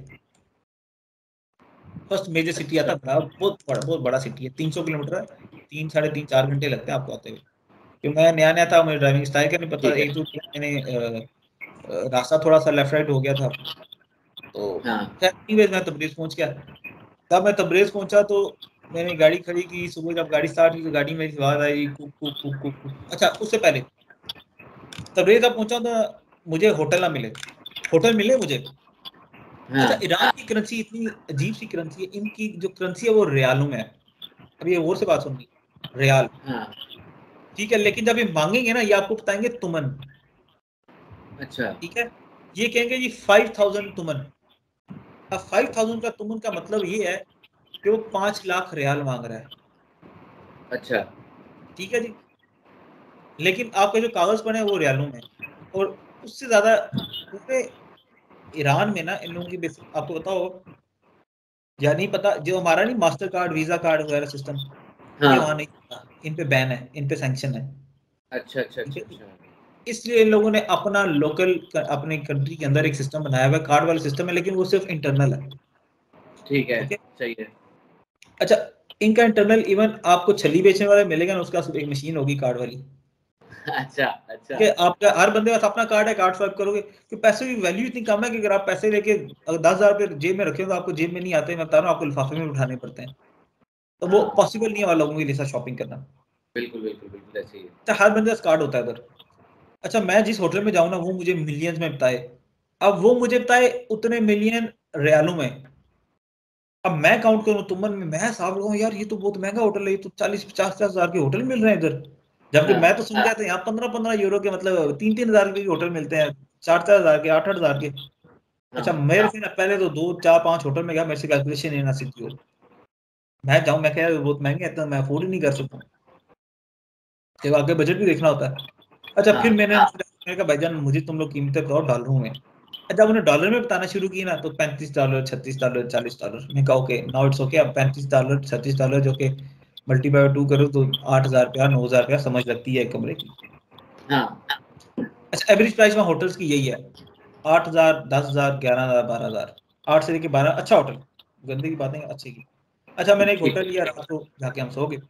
फर्स्ट मेजर सिटी आता है, बहुत बड़ा बहुत बड़ा सिटी है, तीन सौ किलोमीटर है, तीन साढ़े तीन चार घंटे लगते हैं आपको आते हुए। क्योंकि मैं नया नया था, मुझे ड्राइविंग स्टाइल का नहीं पता, एक दो मैंने रास्ता थोड़ा सा लेफ्ट राइट हो गया था, तो एनीवेज मैं तबरेज पहुंच गया। तब मैं तबरेज पहुंचा तो मैंने गाड़ी खड़ी की, सुबह जब गाड़ी स्टार्ट की तो गाड़ी में आवाज आई कुक कुक कुक कुक कुक। अच्छा उससे पहले तबरेज जब पहुंचा तो मुझे होटल ना मिले, होटल मिले मुझे। हाँ। अच्छा ईरान की करेंसी इतनी अजीब सी करेंसी है, इनकी जो करेंसी है वो रियालों में है। अभी ये और से बात सुननी, रियाल हाँ। ठीक है, लेकिन जब ये मांगेंगे ना ये आपको बताएंगे तुमन। अच्छा ठीक है, ये कहेंगे जी फाइव थाउजेंड तुमन। अब फाइव थाउजेंड का तुमन का मतलब ये है कि वो पांच लाख रियाल मांग रहा है। अच्छा ठीक है जी, लेकिन आपके जो कागज पड़े हैं वो रियालों में, और उससे ज्यादा पूरे ईरान में ना इन लोगों की बेसिक आपको पता हो या नहीं पता, जो हमारा नहीं मास्टर कार्ड वीजा कार्ड वगैरह सिस्टम, ये हाँ। वहां नहीं था, इन पे बैन है, इन पे सैंक्शन है। अच्छा अच्छा ठीक अच्छा है, अच्छा। इसलिए इन लोगों ने अपना लोकल अपने कंट्री के अंदर एक सिस्टम बनाया हुआ है, कार्ड वाला सिस्टम है, लेकिन वो सिर्फ इंटरनल है। ठीक है, ओके, सही है। अच्छा इनका इंटरनल इवन आपको छली बेचने वाला मिलेगा ना, उसका एक मशीन होगी कार्ड वाली। अच्छा अच्छा। ठीक है, आपका हर बंदे का अपना कार्ड है, कार्ड स्वाइप करोगे कि पैसे की वैल्यू इतनी कम है कि अगर आप पैसे लेके अगर दस हजार रुपये जेब में रखे हो तो आपको जेब में नहीं आते, मैं बता रहा हूँ आपको लिफाफे में उठाने पड़ते हैं। तो वो हाँ पॉसिबल नहीं है लोगों के लिए शॉपिंग करना। बिल्कुल बिल्कुल बिल्कुल ऐसे ही है। अच्छा हर बंदे का कार्ड होता है उधर। अच्छा मैं जिस होटल में जाऊँ ना वो मुझे मिलियंस में बताए, अब वो मुझे बताए उतने मिलियन रियालों में। अब मैं काउंट करूँ तुमन में, मैं हिसाब लगाऊं यार ये तो बहुत महंगा होटल है, ये तो चालीस पचास पचास हजार के होटल मिल रहे हैं इधर, जबकि हाँ मैं तो सुन गया था यहाँ पंद्रह पंद्रह यूरो के मतलब तीन तीन हजार के होटल मिलते हैं, चार चार हजार के, आठ आठ हजार के। अच्छा हाँ। मेरे से ना पहले तो दो चार पांच होटल में गया, मेरे से कैलकुलेशन नहीं ना सीखी हो, मैं जाऊँ मैं कह बहुत महंगे हैं तो मैं अफोर्ड ही नहीं कर सकता, जब आगे बजट भी देखना होता है। अच्छा फिर हाँ मैंने मैंने कहा भाईजान मुझे तुम लोग कीमतें बताओ डॉलरों में। जब उन्हें डॉलर में बताना शुरू की ना तो पैंतीस डॉलर छत्तीस डॉलर चालीस डॉलर, मैं कहा ओके नाउ इट्स ओके। अब पैंतीस डॉलर छत्तीस डॉलर जो कि मल्टीप्लाई टू करो तो आठ हजार रुपया नौ हजार रुपया समझ लगती है एक कमरे की। हाँ। अच्छा एवरेज प्राइस में होटल्स की यही है, आठ हजार दस हजार ग्यारह हजार बारह हजार, आठ से लेके बारह अच्छा होटल, गंदे की बातें अच्छे की। अच्छा मैंने एक ठीक होटल लिया, रात को जाके हम सो गए,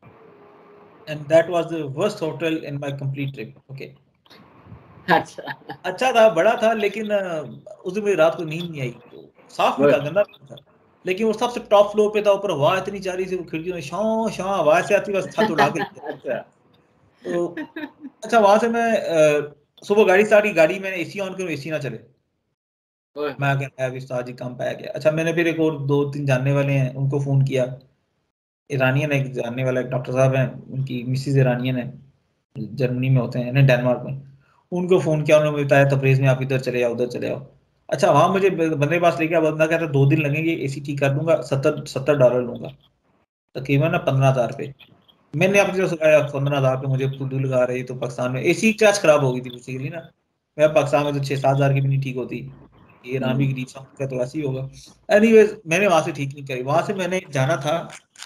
and that was the worst hotel in my complete trip. Okay है। अच्छा। अच्छा था बड़ा था, लेकिन अ, उस दिन मुझे रात को नींद नहीं आई, तो साफ भी था गुड। गंदा भी था, लेकिन वो सबसे टॉप फ्लोर पे था, ऊपर हवा इतनी जा रही थी, वो खिड़कियों में शां शां आवाज से आती, बस छत उड़ा के लेके जाती। अच्छा। तो अच्छा वहां से मैं अ, सुबह गाड़ी स्टार्ट की, गाड़ी मैंने एसी ऑन करूँ एसी ना चले, ओए मैं होए। क्या अभी उस्ताद जी काम पाया गया। अच्छा मैंने फिर एक और दो तीन जानने वाले हैं उनको फोन किया, ईरानियन एक जानने वाला एक डॉक्टर साहब हैं, उनकी मिसिज ईरानियन है, जर्मनी में होते हैं नहीं डेनमार्क में, उनको फोन किया, उन्होंने बताया तबरेज में आप इधर चले जाओ उधर चले जाओ। अच्छा वहां मुझे बंदे के पास लेके, बंदा कहता दो दिन लगेंगे एसी ठीक कर दूंगा, सत्तर सत्तर डॉलर लूंगा, तकरीबन ना पंद्रह हजार रुपये। मैंने अपनी तरफ से कहा पंद्रह हजार रुपये मुझे फुदू लगा रही, तो पाकिस्तान में एसी चार्ज खराब हो गई थी बेसिकली ना, मैं पाकिस्तान में तो छह सात हजार की भी नहीं ठीक होती, ये ईरान भी गरीब सा का तो ऐसे ही होगा। एनीवेज मैंने वहां से ठीक नहीं करी, वहां से मैंने जाना था,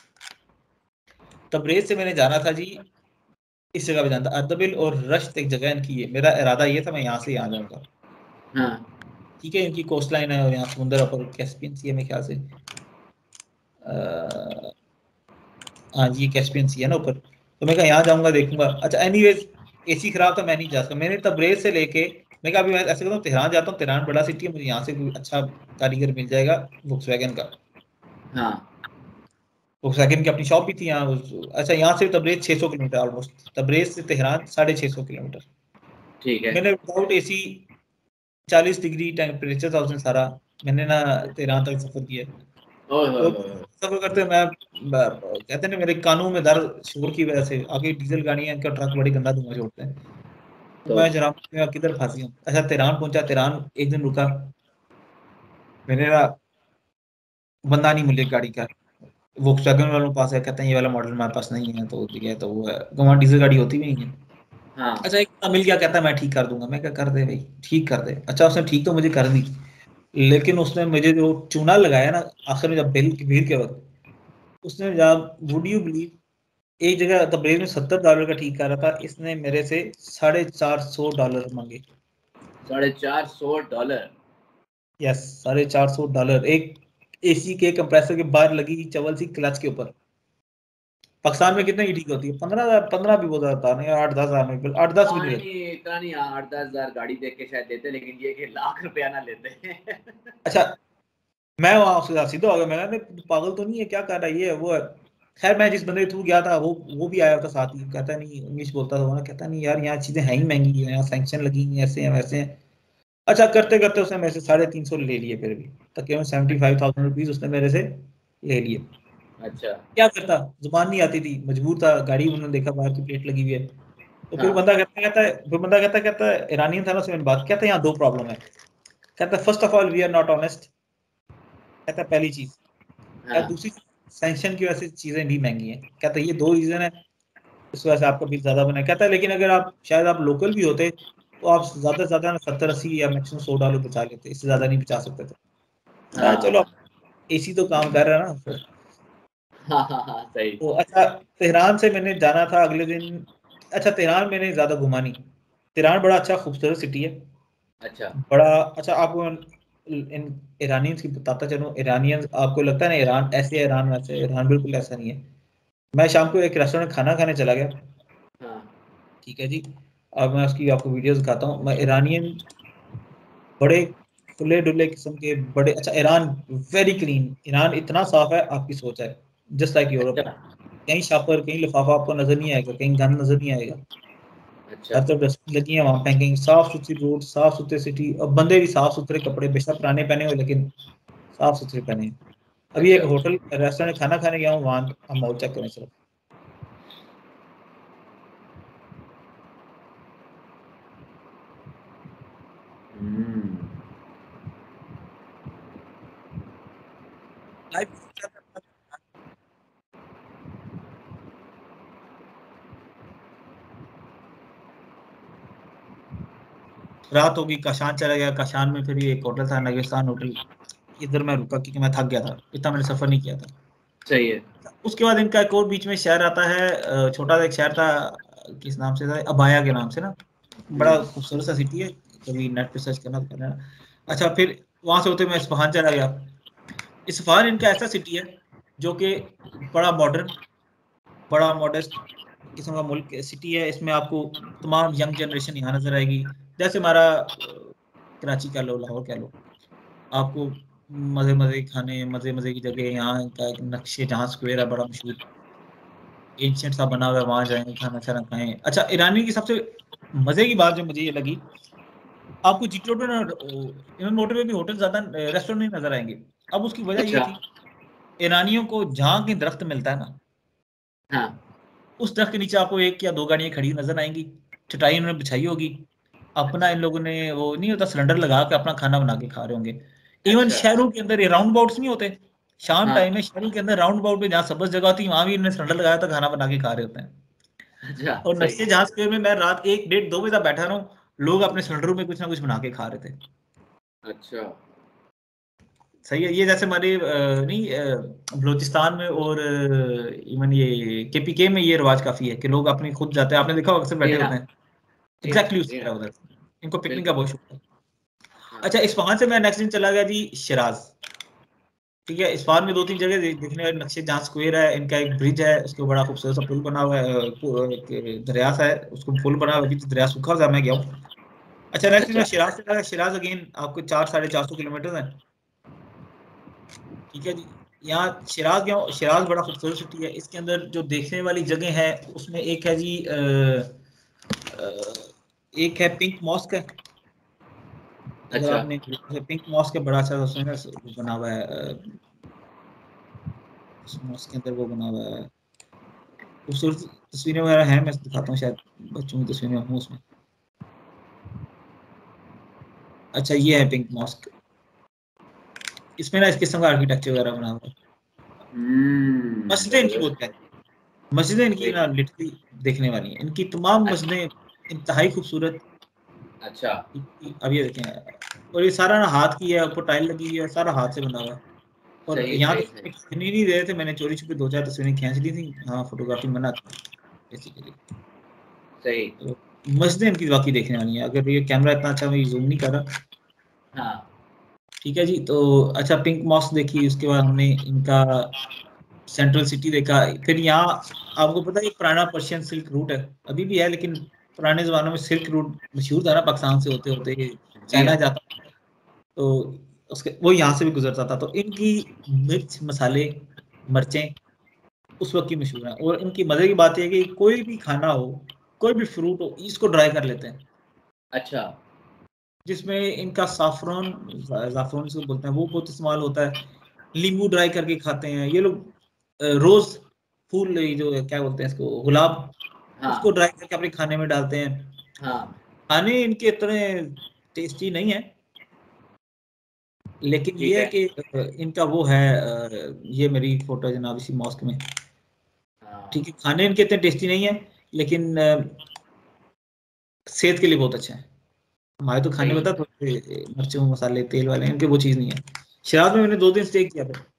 तबरेज से मैंने जाना था जी इस जगह पे जाना था, अर्दबिल और रश्त एक जगह इनकी है, मेरा इरादा ये था मैं यहाँ से यहाँ जाऊंगा। हाँ। ठीक है इनकी कोस्ट लाइन है और यहाँ समुंदर ऊपर कैस्पियन सी है मेरे ख्याल से, अ, हाँ जी कैस्पियन सी है ना ऊपर, तो मैं कहा यहाँ जाऊंगा देखूंगा। अच्छा एनीवेज एसी खराब था मैं नहीं जा सकता, मैंने तबरेज से लेके मैं कहा अभी मैं ऐसे करता हूँ तेहरान जाता हूँ, तेहरान बड़ा सिटी है, मुझे यहाँ से कोई अच्छा कारीगर मिल जाएगा वोक्सवैगन का, हाँ। वोक्सवैगन की अपनी शॉप भी थी यहाँ उस- अच्छा यहाँ से तबरेज छह सौ किलोमीटर ऑलमोस्ट, तबरेज से तेहरान साढ़े छह सौ किलोमीटर। ठीक है। मैंने विदाउट एसी चालीस डिग्री टेम्परेचर था उसने सारा, मैंने ना तेरह तक सफर किया। ओए होए तो होए। सफर करते मैं, मैं कहते हैं ना मेरे कानों में दर्द शोर की वजह से, आगे डीजल गाड़ियां इनका ट्रक बड़ी गंदा धुआं छोड़ते हैं, तो तो मैं जरा मैं किधर फंसी हूँ। अच्छा तेहरान पहुंचा, तेहरान एक दिन रुका, मैंने ना बंदा नहीं मिले गाड़ी का, वो वैगन वालों के पास है, कहते हैं ये वाला मॉडल हमारे पास नहीं है, तो ठीक है तो वो है, वहाँ डीजल गाड़ी होती भी नहीं है। हाँ। अच्छा एक बंदा मिल गया, कहता है मैं ठीक कर दूंगा, मैं क्या कर दे भाई ठीक कर दे। अच्छा उसने ठीक तो मुझे कर दी, लेकिन उसने मुझे जो चूना लगाया ना आखिर में जब बिल की भीड़ के वक्त, उसने जब वुड यू बिलीव एक जगह तबरेज में सत्तर डॉलर का ठीक कर रहा था, इसने मेरे से साढ़े चार सौ डॉलर मांगे। साढ़े चार सौ डॉलर। यस, साढ़े चार सौ डॉलर एक एसी के कंप्रेसर के बाहर लगी चवल सी क्लच के ऊपर। पाकिस्तान में कितने की ठीक होती है? पंद्रह हजार पंद्रह भी बहुत ज्यादा नहीं, आठ दस हजार में, आठ दस भी नहीं नहीं इतना नहीं, आठ दस हजार गाड़ी देख के शायद देते, लेकिन ये कि लाख रुपया ना लेते। अच्छा, मैं वहां उसके साथ सीधा हो गया, मैंने पागल तो नहीं है, क्या कर रहा है ये वो है। खैर मैं जिस बंदे के थ्रू गया था वो वो भी आया था साथ ही, कहता नहीं इंग्लिश बोलता था वो, कहता नहीं यार यहाँ चीजें हैं ही महंगी है, यहाँ सैंक्शन लगी हैं, ऐसे हैं वैसे हैं। अच्छा करते करते उसने मेरे से साढ़े तीन सौ ले लिए, फिर भी तकरीबन सेवेंटी फाइव थाउजेंड रुपीज उसने मेरे से ले लिए। अच्छा क्या करता, जुबान नहीं आती थी, मजबूर था, गाड़ी उन्होंने देखा बाहर की प्लेट लगी हुई है। तो फिर हाँ बंदा कहता कहता है फिर बंदा कहता कहता है ईरानियन था ना, उससे मैंने बात, कहता है यहाँ दो प्रॉब्लम है। कहता है first of all we are not honest, कहता है पहली चीज, हाँ। दूसरी सैंक्शन की वजह से चीजें भी महंगी हैं। कहता है ये दो रीजन है, इस वजह से आपका बिल ज्यादा बना है। कहता है लेकिन अगर आप शायद आप लोकल भी होते तो आप ज्यादा से ज्यादा सत्तर अस्सी या मैक्सिमम सौ डॉलर बचा लेते, इससे ज्यादा नहीं बचा सकते थे। हाँ चलो, एसी तो काम कर रहा है ना। हाँ हाँ हाँ सही। तो अच्छा, तेहरान से मैंने जाना था अगले दिन। अच्छा तेहरान मैंने ज्यादा घुमा नहीं। तेहरान बड़ा अच्छा खूबसूरत सिटी है। अच्छा बड़ा अच्छा, आपको इन ईरानियंस की बताता चलूं। ईरानियंस आपको लगता है ना ईरान ऐसे है, ईरान वैसे है, ईरान बिल्कुल ऐसा नहीं है। मैं शाम को एक रेस्टोरेंट खाना खाने चला गया, हाँ ठीक है जी, अब मैं उसकी आपको वीडियोस दिखाता हूँ। मैं ईरानियन बड़े खुले डुले किस्म के बड़े, अच्छा ईरान वेरी क्लीन, ईरान इतना साफ है आपकी सोच है, जस्ट लाइक यूरोप है। अच्छा कहीं शापर कहीं लिफाफा आपको नजर नहीं आएगा, कहीं गंद नजर नहीं आएगा, अच्छा हर तरफ डस्टबिन लगी है वहाँ फेंकेंगे, साफ सुथरी रोड, साफ सुथरे सिटी, और बंदे भी साफ सुथरे कपड़े, बेशक पुराने पहने हो लेकिन साफ सुथरे पहने हैं। अभी एक अच्छा। होटल रेस्टोरेंट खाना खाने गया हूँ, वहाँ हम माहौल चेक करें सिर्फ। हम्म। रात होगी, काशान चला गया, काशान में फिर भी एक होटल था नगिस्तान होटल, इधर मैं रुका क्योंकि मैं थक गया था, इतना मैंने सफर नहीं किया था। सही है। उसके बाद इनका एक और बीच में शहर आता है, अ, छोटा सा एक शहर था, किस नाम से था, अबाया के नाम से ना, बड़ा हम्म। खूबसूरत सा सिटी है, कभी नेट पे सर्च करना तो करना। अच्छा फिर वहां से होते मैं इस्फहान चला गया। इस्फहान इनका ऐसा सिटी है जो कि बड़ा मॉडर्न, बड़ा मॉडेस्ट किस्म का मुल्क सिटी है। इसमें आपको तमाम यंग जनरेशन यहाँ नजर आएगी, जैसे हमारा अ, कराची कह लो, लाहौर कह लो। आपको मजे मजे के खाने, मजे मजे की जगह, यहाँ का एक नक्शे जहाँ स्क्वायर है बड़ा मशहूर, एंशियंट सा बना हुआ है, वहां जाएंगे खाना खाना खाएं। अच्छा ईरानी की सबसे मजे की बात जो मुझे ये लगी, आपको जी रोड में मोटरवे भी होटल ज्यादा रेस्टोरेंट नहीं नजर आएंगे। अब उसकी वजह ये अच्छा। थी, ईरानियों को जहाँ की दरख्त मिलता है ना, हाँ उस दरख्त के नीचे आपको एक या दो गाड़ियां खड़ी नजर आएंगी, चटाई उन्होंने बिछाई होगी, अपना इन लोगों ने वो नहीं होता सिलेंडर लगा के अपना खाना बना के खा रहे होंगे। इवन अच्छा। शहरों के अंदर ये राउंड बाउट्स नहीं होते, शाम हाँ टाइम में शहरों के अंदर राउंड बाउट पे जहाँ सब्ज जगह होती है वहां भी इन्होंने सिलेंडर लगाया था, खाना बना के खा रहे होते हैं। अच्छा और सही। नक्शे जहां स्क्वायर में मैं रात एक डेढ़ दो बजे तक बैठा रहा हूँ, लोग अपने सिलेंडरों में कुछ ना कुछ बना के खा रहे थे। अच्छा। सही है, ये जैसे हमारे अ, नहीं अ, बलूचिस्तान में और इवन ये केपीके में ये रिवाज काफी है कि लोग अपनी खुद जाते हैं, आपने देखा होगा अक्सर जी बैठे हाँ। होते हैं। जी हाँ। एग्जैक्टली उसी जी हाँ। तरह उधर इनको पिकनिक का बिल्कुल। बहुत शौक है। हाँ। अच्छा इस्फहान से मैं नेक्स्ट दिन चला गया जी शिराज। ठीक है, इस्फहान में दो तीन जगह दे- देखने वाले नक्शे, जहाँ स्क्वायर है, इनका एक ब्रिज है, उसके बड़ा खूबसूरत सा पुल बना हुआ है, अ, पु- एक दरिया सा है, उसको पुल बना हुआ है, अभी तो दरिया सूखा हुआ है, मैं गया हूँ। अच्छा नेक्स्ट दिन अच्छा। मैं शिराज से लगा, शिराज अगेन आपको चार साढ़े चार सौ किलोमीटर है, ठीक है जी। यहाँ शिराज गया हूँ, शिराज बड़ा खूबसूरत सिटी है, इसके अंदर जो देखने वाली जगह है उसमें एक है जी अ, अ, एक है पिंक मॉस्क है। अगर अच्छा। आपने पिंक मॉस्क है, बड़ा अच्छा उसमें ना वो बना हुआ है, अ, उस मॉस्क के अंदर वो बना हुआ है, खूबसूरत तस्वीरें वगैरह हैं, मैं दिखाता हूँ, शायद बच्चों की तस्वीरें हूँ उसमें। अच्छा ये है पिंक मॉस्क, इसमें ना इस किस्म का आर्किटेक्चर वगैरह बना हुआ है। हम्म। मस्जिदें इनकी बहुत जबरदस्त। है, मस्जिदें इनकी सही। ना लिटरली देखने वाली हैं, इनकी तमाम अच्छा। मस्जिदें इंतहाई खूबसूरत। अच्छा। अब ये देखें, और ये सारा ना हाथ की है, ऊपर टाइल लगी हुई है, सारा हाथ से बना हुआ है। और सही यहाँ सही तो सही। खींचने नहीं दे रहे थे, मैंने चोरी छुपे दो चार तस्वीरें खींच ली थी, हाँ फोटोग्राफी मना थी बेसिकली। सही। मस्जिदें इनकी वाकई देखने वाली हैं। अगर ये कैमरा इतना अच्छा, मैं जूम नहीं कर रहा, हाँ ठीक है जी। तो अच्छा, पिंक मॉस्क देखी, उसके बाद हमने इनका सेंट्रल सिटी देखा। फिर यहाँ आपको पता है एक पुराना पर्शियन सिल्क रूट है, अभी भी है, लेकिन पुराने जमानों में सिल्क रूट मशहूर था ना, पाकिस्तान से होते होते जी चाइना हाँ। जाता, तो उसके वो यहाँ से भी गुजरता था। तो इनकी मिर्च मसाले मिर्चें उस वक्त की मशहूर हैं। और इनकी मजे की बात यह है कि कोई भी खाना हो, कोई भी फ्रूट हो, इसको ड्राई कर लेते हैं, अच्छा जिसमें इनका साफरान, जाफरान जिसको बोलते हैं, वो बहुत इस्तेमाल होता है। नींबू ड्राई करके खाते हैं ये लोग। अ, रोज फूल, ये जो क्या बोलते हैं इसको, गुलाब, हाँ उसको ड्राई करके अपने खाने में डालते हैं। हाँ खाने इनके इतने टेस्टी नहीं है, लेकिन ठीक ये है है। कि अ, इनका वो है, अ, ये मेरी फोटो है जनाब इसी मॉस्क में, हाँ ठीक है। खाने इनके इतने टेस्टी नहीं है, लेकिन अ, सेहत के लिए बहुत अच्छा है। हमारे तो खाने सही बता है। थोड़े मिर्चों मसाले तेल वाले हैं, इनके वो चीज़ नहीं है। शराब में मैंने दो दिन स्टे किया था,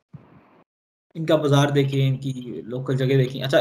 इनका बाजार देखे, इनकी लोकल जगह देखी। अच्छा,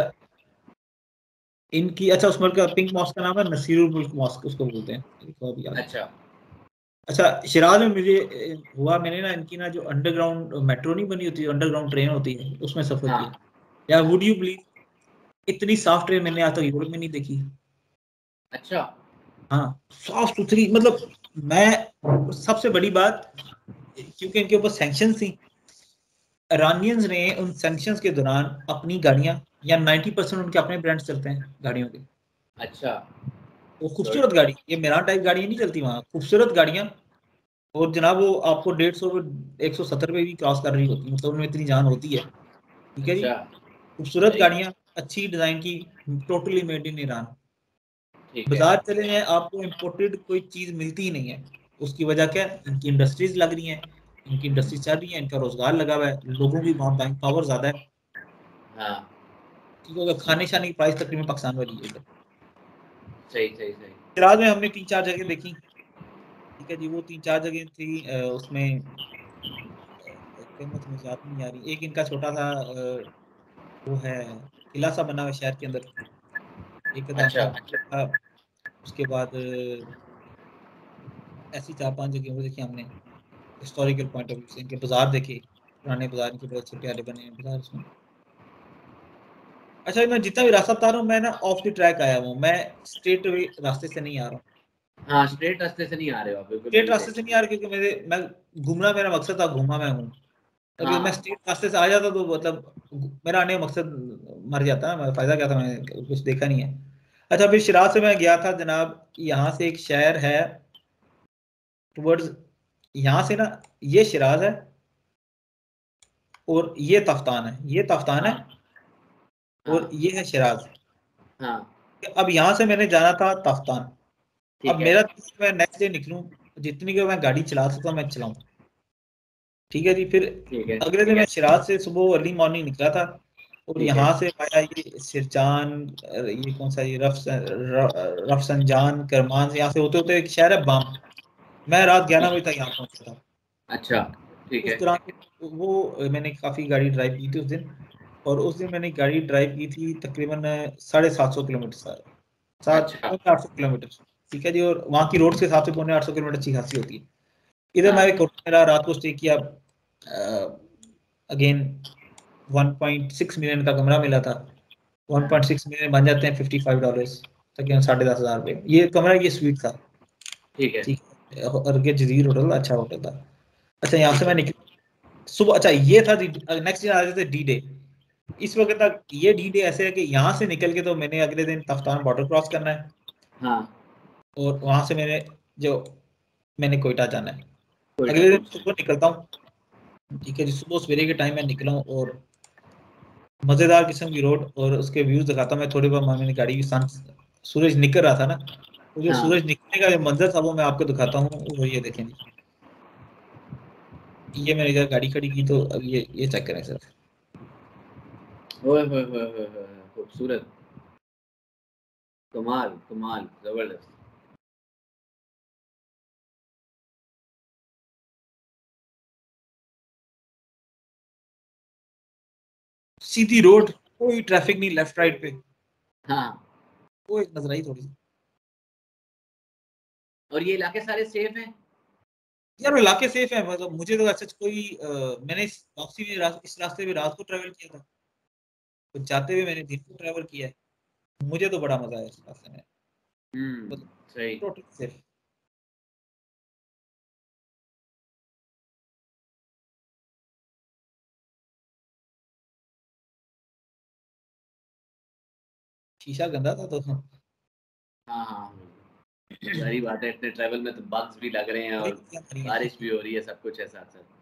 इनकी, अच्छा उसमें का पिंक मॉस्क का नाम है नसीरुल मुल्क मॉस्क, उसको बोलते हैं, इसको अभी याद है। अच्छा अच्छा, शिराज में मुझे अ, हुआ, मैंने ना इनकी ना जो अंडरग्राउंड मेट्रो नहीं बनी होती, अंडरग्राउंड ट्रेन होती है, उसमें सफर हाँ किया। या वुड यू बिलीव, इतनी साफ ट्रेन मैंने आज तक यूरोप में नहीं देखी। अच्छा हाँ, साफ सुथरी, मतलब मैं, सबसे बड़ी बात, क्योंकि इनके ऊपर सैंक्शन थी, ईरानियंस ने उन सैंक्शंस के दौरान अपनी गाड़ियां, या नब्बे परसेंट उनके अपने ब्रांड्स चलते हैं गाड़ियों के, अच्छा वो गुड। खूबसूरत गाड़ी, ये मेरान टाइप गाड़ियां नहीं चलती वहाँ, खूबसूरत गाड़ियां। और जनाब वो आपको डेढ़ सौ एक सौ सत्तर पे भी क्रॉस कर रही होती है, मतलब उनमें इतनी जान होती है, ठीक है जी। अच्छा खूबसूरत सही। गाड़ियां, अच्छी डिजाइन की, टोटली मेड इन ईरान। ठीक है। बाजार चले जाएं, आपको इम्पोर्टेड कोई चीज मिलती ही नहीं है। उसकी वजह क्या है? इनकी इंडस्ट्रीज लग रही हैं, इनकी इंडस्ट्रीज चल रही है, इनका रोजगार लगा हुआ है, लोगों की वहाँ बैंक पावर ज्यादा है, हाँ ठीक है। खाने शाने की प्राइस तकरीबन पाकिस्तान वाली है इधर। सही सही सही। इराक में हमने तीन चार जगह देखी, ठीक है जी। वो तीन चार जगह थी, अ, उसमें फेमस मुझे याद नहीं आ रही। एक इनका छोटा सा अ, वो है, किला सा बना हुआ है शहर के अंदर, एक था अच्छा इनका वो था। उसके बाद अ, ऐसी चार पांच जगह वो देखी हमने, हिस्टोरिकल पॉइंट ऑफ व्यू से। इनके बाजार देखे, पुराने बाजार इनके बड़े अच्छे प्यारे बने हैं बाजार उसमें। अच्छा, मैं जितना भी रास्ता बता रहा हूँ, मैं ना ऑफ द ट्रैक आया हूँ, मैं स्ट्रेट वे रास्ते से नहीं आ रहा हूँ, हाँ ठीक है। स्ट्रेट रास्ते से नहीं आ रहे हो आप, बिल्कुल स्ट्रेट बिल्कुल रास्ते से सही। नहीं आ रहा, क्योंकि मेरे मैं घूमना मेरा मकसद था, घूमा मैं हूँ। अगर मैं हाँ स्ट्रेट रास्ते से आ जाता तो मतलब मेरा आने का मकसद मर जाता ना, फायदा क्या था, मैंने कुछ देखा नहीं है। अच्छा, फिर शिराज से मैं गया था जनाब, यहाँ से एक शहर है टुवर्ड्स, यहाँ से ना, ये शिराज है और ये तफ्तान है, ये तफ्तान है हाँ और हाँ ये है शिराज। हाँ अब यहाँ से मैंने जाना था तफ्तान। अब ठीक है। मेरा था कि मैं नेक्स्ट डे निकलूं, जितनी की मैं गाड़ी चला सकता हूँ मैं चलाऊं, ठीक है जी। फिर ठीक है। अगले दिन मैं शिराज से सुबह अर्ली मॉर्निंग निकला था, और ठीक है। यहाँ से आया ये सिरजान, ये कौन सा, ये रफ र- रफसंजान करमान से, यहाँ से होते होते एक शहर है बाम। मैं रात ग्यारह बजे तक यहाँ पहुंचा था। अच्छा ठीक है। उस दौरान वो मैंने काफी गाड़ी ड्राइव की थी उस दिन, और उस दिन मैंने गाड़ी ड्राइव की थी तकरीबन साढ़े सात सौ किलोमीटर, सात अच्छा पौने आठ सौ किलोमीटर, ठीक है जी। और वहाँ की रोड के हिसाब से पौने आठ सौ किलोमीटर अच्छी खासी होती है। इधर मैं हाँ एक होटल मेरा रात को स्टे किया, again one point six million का कमरा मिला था। वन पॉइंट सिक्स मिलियन बन जाते हैं फिफ्टी फाइव डॉलर्स, तकरीबन साढ़े दस हजार रुपये ये कमरा, ये स्वीट था, ठीक है। ठीक है। और ये जजीर होटल, अच्छा होटल था। अच्छा, यहाँ से ठीक मैं है। निकला सुबह। अच्छा, ये था नेक्स्ट दिन आ जाते थे डी डे। इस वक्त तक ये डी डे ऐसे है कि यहाँ से निकल के तो मैंने अगले दिन तख्तान बॉर्डर क्रॉस करना है, हाँ और वहां से मैंने जो मैंने कोयटा जाना है। कोयटा अगले दिन पहुंचना सुबह है। निकलता हूँ, ठीक है जी। सुबह सवेरे के टाइम में निकला हूँ, और मजेदार किस्म की रोड, और उसके व्यूज दिखाता हूँ मैं थोड़ी बहुत। मैंने गाड़ी की सन, सूरज निकल रहा था ना, तो जो हाँ सूरज निकलने का जो मंजर था वो मैं आपको दिखाता हूँ। वो ये देखें जी, ये मैंने इधर गाड़ी खड़ी की, तो अब ये ये चेक करें सर। ओए होए होए होए होए, खूबसूरत, कमाल कमाल, जबरदस्त। सीधी रोड, कोई ट्रैफिक नहीं लेफ्ट राइट पे, हाँ वो एक नजर आई थोड़ी सी। और ये इलाके सारे सेफ हैं? यार इलाके सेफ है, मतलब मुझे तो ऐसा कोई आ, मैंने इस वापसी में रास, इस रास्ते में रात को ट्रैवल किया था, तो जाते हुए मैंने दिन को ट्रैवल किया है, मुझे तो बड़ा मजा आया इस रास्ते में। हम्म सही। Total safe. शीशा गंदा था तो हाँ हाँ सारी बात है, इतने ट्रैवल में तो बग्स भी लग रहे हैं और बारिश भी हो रही है, सब कुछ है साथ साथ।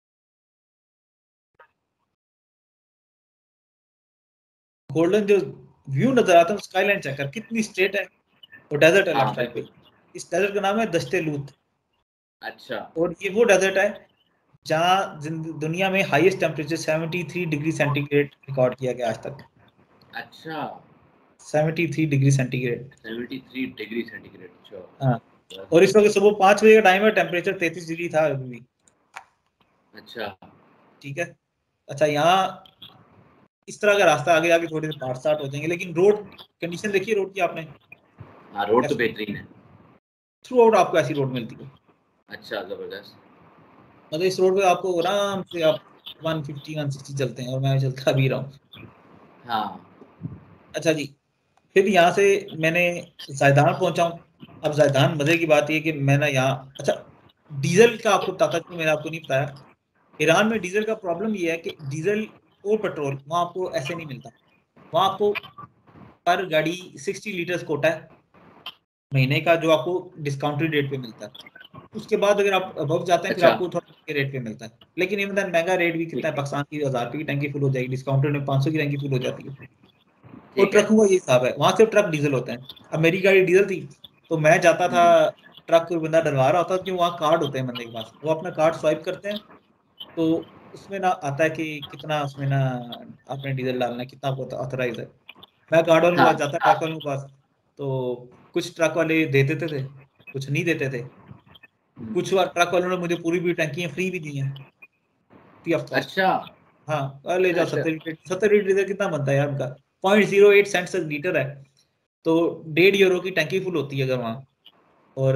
गोल्डन जो व्यू नजर आता है, स्काईलाइन चेक कर कितनी स्ट्रेट है, और डेजर्ट है लेफ्ट साइड पे। इस डेजर्ट का नाम है दश्ते लूत। अच्छा। और ये वो डेजर्ट है जहाँ दुनिया में हाईएस्ट टेम्परेचर तिहत्तर डिग्री सेंटीग्रेड रिकॉर्ड किया गया आज तक। अच्छा तिहत्तर डिग्री सेंटीग्रेड। तिहत्तर डिग्री सेंटीग्रेड। अच्छा हाँ, और इस वक्त सुबह पाँच बजे का टाइम है, टेम्परेचर तैंतीस डिग्री था अभी भी। अच्छा ठीक है। अच्छा, यहाँ इस तरह का रास्ता आगे आगे थोड़े से पहाड़ स्टार्ट हो जाएंगे, लेकिन रोड कंडीशन देखिए रोड की आपने। हाँ रोड तो बेहतरीन है, थ्रू आउट आपको ऐसी रोड मिलती है। अच्छा जबरदस्त। मतलब इस रोड पे आपको आराम से आप एक सौ पचास एक सौ साठ चलते हैं, और मैं चलता भी रहा हूँ। हाँ अच्छा जी, फिर यहाँ से मैंने जायदान पहुंचा हूँ। अब जायदान मजे की बात ये कि मैंने यहाँ, अच्छा डीजल का आपको बताता हूँ, मैंने आपको नहीं बताया, ईरान में डीजल का प्रॉब्लम ये है कि डीजल और पेट्रोल वहाँ आपको ऐसे नहीं मिलता। वहाँ आपको पर गाड़ी साठ लीटर्स कोटा है महीने का, जो आपको डिस्काउंटेड रेट पे मिलता है। उसके बाद अगर आप अबव जाते हैं फिर अच्छा आपको थोड़ा महंगे रेट पे मिलता है। लेकिन इवन देन महंगा रेट भी कितना है, पाकिस्तान की हजार रुपये की टंकी फुल हो जाएगी, डिस्काउंटेड में पाँच सौ की टंकी फुल हो जाती है। और ठीक है। ट्रकों का ये हिसाब है, वहां से ट्रक डीजल होते हैं। अब मेरी गाड़ी डीजल थी, तो मैं जाता था, ट्रक कोई बंदा डलवा रहा होता था, क्योंकि वहाँ कार्ड होते हैं बंदे के पास, वो अपना कार्ड स्वाइप करते हैं, तो उसमें ना आता है कि कितना उसमें ना आपने डीजल डालना है, कितना आपको ऑथराइज है। मैं कार्ड वालों के हाँ पास जाता, ट्रक वालों के पास, तो कुछ ट्रक वाले दे देते थे, कुछ नहीं देते थे। कुछ ट्रक वालों ने मुझे पूरी पूरी टंकियां फ्री भी दी हैं, फ्री ऑफ कॉस्ट। अच्छा हाँ, और ले जाओ। अच्छा सत्तर लीटर सत्तर लीटर कितना बनता है यार उनका, point zero eight cent liter है, तो डेढ़ यूरो की टंकी फुल होती है अगर वहाँ। और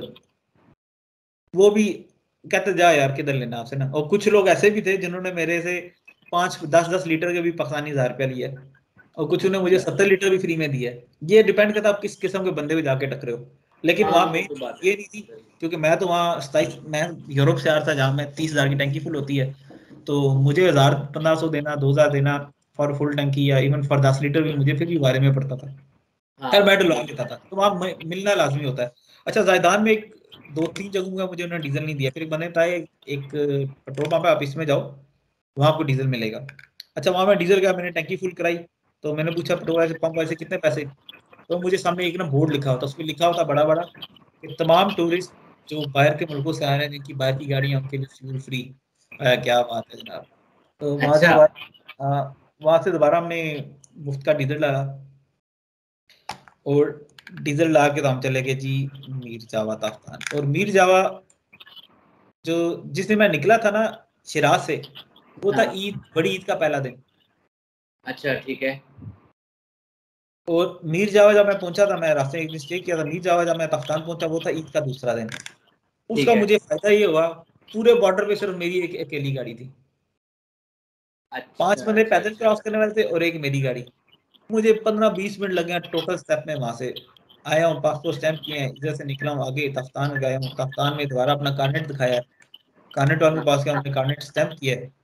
वो भी कहते जा यार किधर लेना आपसे ना। और कुछ लोग ऐसे भी थे जिन्होंने मेरे से पाँच दस दस लीटर के भी पाकिस्तानी हजार रुपया लिया, और कुछ ने मुझे अच्छा। सत्तर लीटर भी फ्री में दिया है। ये डिपेंड करता है आप किस किस्म के बंदे पे जाके टकरे हो। लेकिन हाँ वहाँ वो मेन तो बात ये नहीं थी, है। क्योंकि मैं तो वहाँ सताइस, मैं यूरोप से आ रहा था जहाँ मैं तीस हजार की टंकी फुल होती है, तो मुझे हजार पंद्रह सौ देना, दो हजार देना फॉर फुल टंकी, या इवन फॉर दस लीटर भी मुझे फिर भी बारे में पड़ता था। हाँ खैर मैं डलवा लेता था, तो वहाँ मिलना लाजमी होता है। अच्छा, जायदान में एक दो तीन जगहों का मुझे उन्होंने डीजल नहीं दिया, फिर एक बने था एक पेट्रोल पंप है, आप इसमें जाओ वहाँ आपको डीजल मिलेगा। अच्छा, वहाँ मैं डीजल का मैंने टंकी फुल कराई, तो मैंने पूछा पेट्रोल वाले से, पंप वाले से कितने पैसे, तो मुझे सामने एक ना बोर्ड लिखा होता, उस पर लिखा होता बड़ा बड़ा कि तमाम टूरिस्ट जो बाहर के मुल्कों से आ रहे हैं, जिनकी बाहर की गाड़ियाँ, उनके लिए फ्यूल फ्री। क्या बात है जनाब। तो वहाँ से अच्छा दोबारा वहाँ से दोबारा हमने मुफ्त का डीजल डाला, और डीजल ला के तो हम चले गए जी मीर जावा ताफ्तान। और मीर जावा जो जिस दिन मैं निकला था ना शिराज से, वो था हाँ ईद, बड़ी ईद का पहला दिन। अच्छा ठीक है। और मीर जावा जब मैं पहुंचा था, मैं रास्ते में एक मिस्टेक किया था, मीर जावा जब मैं ताफ्तान पहुंचा वो था ईद का दूसरा दिन। ठीक उसका है। मुझे फायदा ये हुआ, पूरे बॉर्डर पे सिर्फ मेरी एक अकेली गाड़ी थी, पांच अच्छा बंदे अच्छा पैदल अच्छा। क्रॉस करने वाले थे और एक मेरी गाड़ी। मुझे पंद्रह बीस मिनट लगे टोटल स्टेप में, वहां से आया हूँ, पासपोर्ट स्टैंप किए हैं, इधर से निकला हूँ आगे तफ्तान में गया हूँ, तफ्तान में दोबारा अपना कार्नेट दिखाया, कार्नेट वालों के हाँ पास गया, उन्होंने कार्नेट स्टैम्प किया है।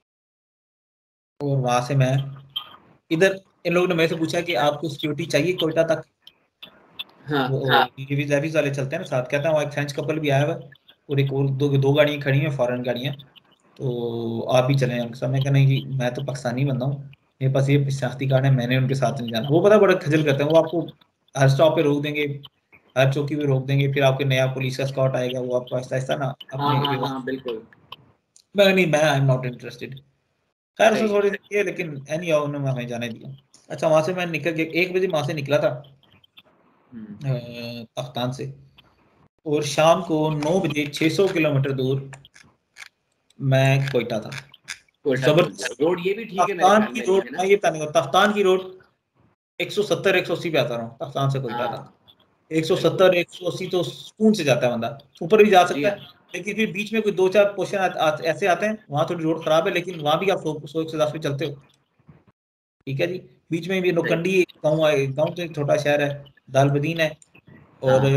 और वहां से मैं इधर, इन लोगों ने मेरे से पूछा कि आपको सिक्योरिटी चाहिए कोयटा तक, हाँ वो वीजा वाले चलते हैं ना साथ, कहता है वहाँ एक फ्रेंच कपल भी आया हुआ है, और एक और दो दो गाड़ियाँ खड़ी हैं, फॉरेन गाड़ियाँ, तो आप भी चलें उनके साथ। मैं कहना जी मैं तो पाकिस्तानी बंदा हूँ, मेरे पास ये शनाख्ती कार्ड है, मैंने उनके साथ नहीं जाना। वो पता बड़ा खजल करते हैं, वो आपको हर स्टॉप पे रोक देंगे, हर चौकी पे रोक देंगे, फिर आपके नया पुलिस का स्कॉट आएगा, वो आपको आहिस्ता आहिस्ता ना हाँ अपने हाँ हाँ व्यवस्था। बिल्कुल मैं नहीं, मैं आई एम नॉट इंटरेस्टेड। खैर उसमें सही। थोड़ी सी है, लेकिन एनी हाउ उन्होंने हमें जाने दिया। अच्छा, वहां से मैं निकल गया, एक बजे वहां से निकला था हम्म, तख्तान से, और शाम को नौ बजे छह सौ किलोमीटर दूर मैं कोयटा था। कोयटा पहुंच गया, जबरदस्त। रोड ये भी ठीक है मेरे तख्तान ख्याल की में, रोड, है ना? मैं ये बताने को, तख्तान की रोड एक सौ सत्तर एक सौ अस्सी पे आता रहा हूँ, तख्तान से कोयटा हाँ तक। एक सौ सत्तर एक सौ अस्सी तो सुकून से जाता है बंदा, ऊपर भी जा सकता है, लेकिन फिर बीच में कोई दो चार पोर्शन आ, आ, ऐसे आते हैं वहाँ थोड़ी रोड खराब है, लेकिन वहाँ भी आप सौ एक सौ दस पे चलते हो, ठीक है जी। बीच में भी नोकंडी गाँव है, गाँव तो एक छोटा शहर है, दालबदीन है, और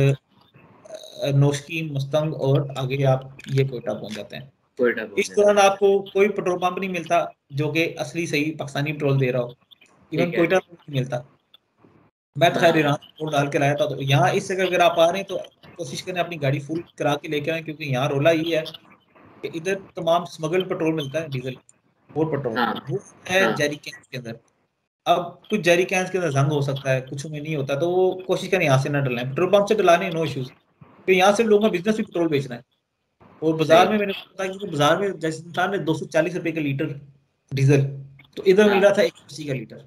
नोशकी मुस्तंग, और आगे आप ये कोयटा पहुंच जाते हैं। इस दौरान आपको कोई पेट्रोल पंप नहीं मिलता जो कि असली सही पाकिस्तानी पेट्रोल दे रहा हो, इवन कोयटा नहीं मिलता। मैं तो खैर ईरान पेट्रोल डाल के लाया था। तो यहाँ इस जगह अगर आप आ रहे हैं तो कोशिश करें अपनी गाड़ी फुल करा के लेके आए, क्योंकि यहाँ रोला ये है कि इधर तमाम स्मगल पेट्रोल मिलता है, डीजल और पेट्रोल वो है जेरी कैन के अंदर। अब कुछ जेरी कैन के अंदर जंग हो सकता है, कुछ में नहीं होता, तो वो कोशिश करें यहाँ से ना डलाएं, पेट्रोल पंप से डलाने नो इश्यूज। तो यहाँ से लोगों का बिजनेस भी पेट्रोल बेचना है, और बाजार में मैंने पता कि बाजार में जैसे था दो सौ चालीस रुपए का लीटर डीजल, तो इधर मिल रहा था एक सौ अस्सी का लीटर।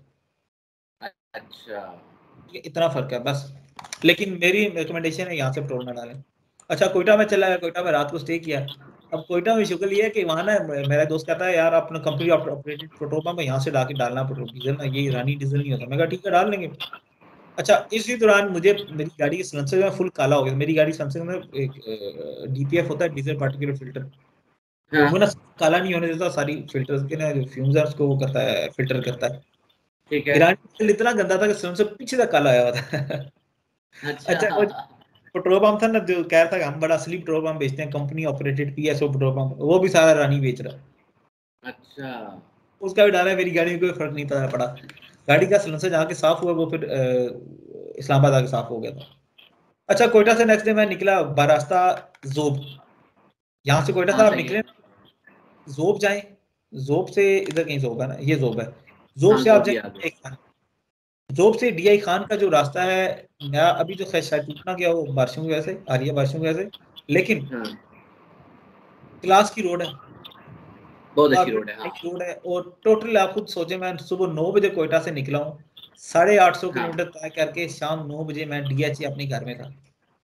अच्छा, ये इतना फर्क है बस। लेकिन मेरी रिकमेंडेशन है यहाँ से पेट्रोल ना डालें। अच्छा, कोयटा में चला गया, कोयटा में रात को स्टे किया। अब कोयटा में शुक्र ये है कि वहाँ ना मेरा दोस्त कहता है यार अपना कंपनी ऑपरेटेड पेट्रोल पंप है, यहाँ से डाके डालना पेट्रोल डीजल ना, ये ईरानी डीजल नहीं होता। मैं कहा ठीक है डाल लेंगे। अच्छा, इसी दौरान मुझे मेरी गाड़ी के सिलेंसर में फुल काला हो गया। मेरी गाड़ी सिलेंसर में एक डीपीएफ होता है, डीजल पार्टिकुलर फिल्टर, वो ना काला नहीं होने देता, सारी फिल्टर्स के ना जो फ्यूम्स है उसको वो करता है, फिल्टर करता है। ठीक है। ईरानी डीजल इतना गंदा था कि सिलेंसर पीछे तक काला आया हुआ था। अच्छा, अच्छा, वो पेट्रोल पंप था ना जो कह रहा था कि हम बड़ा असली पेट्रोल पंप बेचते हैं, company operated PSO petrol pump, वो भी सारा ईरानी बेच रहा है। अच्छा, उसका भी डर है। मेरी गाड़ी में कोई फर्क नहीं पड़ा पड़ा गाड़ी का सिलेंसर जहाँ के साफ हुआ वो फिर इस्लामाबाद आके साफ हो गया था। अच्छा, कोयटा से नेक्स्ट डे मैं निकला बरास्ता जोब। यहाँ से कोयटा से आप निकले जोब जाएं, जोब से इधर कहीं जोब है ना, ये जोब है, जोब से आप जाएंगे खान, जोब से डीआई खान का जो रास्ता है नया, अभी जो खैर शायद टूटना गया वो बारिशों की वजह से, आ रही है बारिशों की वजह से, लेकिन क्लास की रोड है, बहुत अच्छी रोड है। हाँ। रोड है। और टोटल आप खुद सोचे, मैं सुबह नौ बजे कोयटा से निकला हूँ, साढ़े आठ सौ किलोमीटर तय करके शाम नौ बजे मैं डीएच अपने घर में था।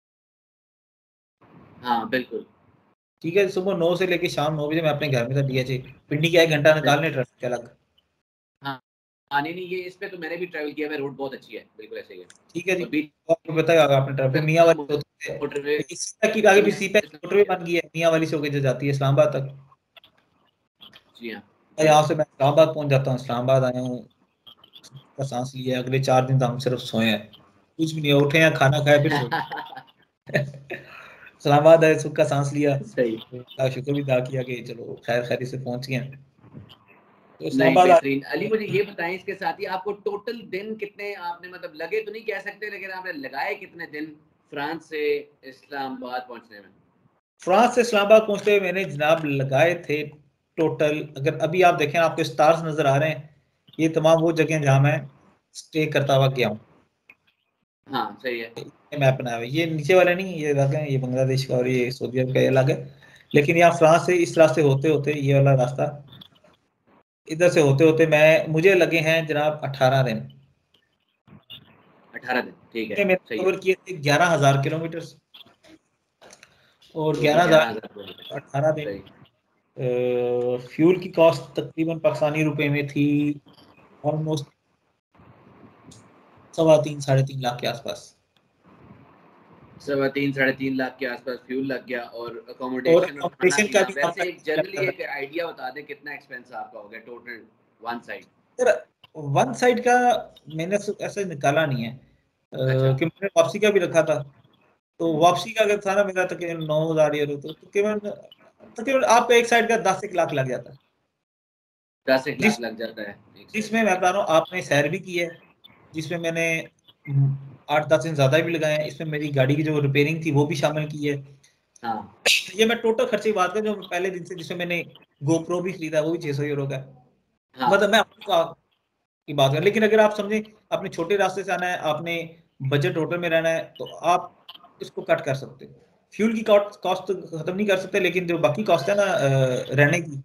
हाँ बिल्कुल ठीक है, सुबह नौ से लेके शाम नौ बजे मैं अपने घर में था डीएच। पिंडी का एक घंटा निकालने ट्रैफिक अलग। हाँ नहीं नहीं, ये इस पे तो मैंने भी ट्रैवल किया है, रोड बहुत अच्छी है, बिल्कुल ऐसे ही है। ठीक है जी, आपको बताया आपने ट्रैफिक मियां वाली मोटरवे की आगे भी सीपैक मोटरवे बन गई है, मियां वाली से होकर जो जाती है इस्लामाबाद तक। जी हाँ, यहाँ से मैं इस्लामाबाद पहुंच जाता हूँ, इस्लामाबाद आया हूँ का सांस लिया। अगले चार दिन तो हम सिर्फ सोए हैं, कुछ भी नहीं, उठे हैं खाना खाया फिर सोए। इस्लामाबाद आए, सुख का सांस लिया, सही शुक्र भी अदा किया कि चलो खैर खैरी से पहुंच गए। तो नहीं बेहतरीन। अली मुझे ये बताएं इसके साथ ही आपको टोटल दिन कितने आपने, मतलब लगे तो नहीं कह सकते, लेकिन आपने लगाए कितने दिन फ्रांस से इस्लामाबाद पहुंचने में? फ्रांस से इस्लामाबाद पहुंचते हुए मैंने जनाब लगाए थे टोटल, अगर अभी आप देखें आपको स्टार्स नजर आ रहे हैं, ये तमाम वो जगह जहाँ मैं स्टे करता हुआ गया हूँ। हाँ सही है, ये मैप बनाया हुआ, ये नीचे वाले नहीं, ये अलग है, ये बांग्लादेश का और ये सऊदी अरब का अलग है। लेकिन यहाँ फ्रांस से इस रास्ते होते होते ये वाला रास्ता इधर से होते होते मैं मुझे लगे हैं जनाब अठारह दिन। अठारह दिन, ठीक है। मैंने कवर किए थे ग्यारह हजार किलोमीटर, और ग्यारह हजार अठारह दिन। फ्यूल की कॉस्ट तकरीबन पाकिस्तानी रुपए में थी ऑलमोस्ट सवा तीन साढ़े तीन लाख के आसपास। सवा तीन साढ़े तीन लाख के आसपास फ्यूल लग गया, और अकोमोडेशन और खाना पीना। वैसे एक जनरली एक आइडिया बता दें कितना एक्सपेंस आपका हो गया total one side? Sir one side का मैंने ऐसा निकाला नहीं है, अच्छा। कि मैंने वापसी का भी रखा था, तो वापसी का अगर था ना मेरा तकरीबन नौ हजार यूरो, तो तकरीबन तकरीबन आपका एक साइड का दस एक लाख लग जाता है, दस एक लाख लग जाता है। जिसमें मैं बता रहा हूँ आपने सैर भी की है, जिसमें मैंने आठ दस दिन ज्यादा भी लगाए हैं, इसमें मेरी गाड़ी की जो रिपेयरिंग थी वो भी शामिल की है। हाँ। ये मैं टोटल खर्चे की बात कर, जो पहले दिन से जिसमें मैंने गोप्रो भी खरीदा वो भी छह सौ यूरो का। हाँ। मतलब मैं आपको की बात कर, लेकिन अगर आप समझे अपने छोटे रास्ते से आना है, आपने बजट होटल में रहना है, तो आप इसको कट कर सकते हो। फ्यूल की कॉस्ट तो खत्म नहीं कर सकते, लेकिन जो बाकी कॉस्ट है ना रहने की,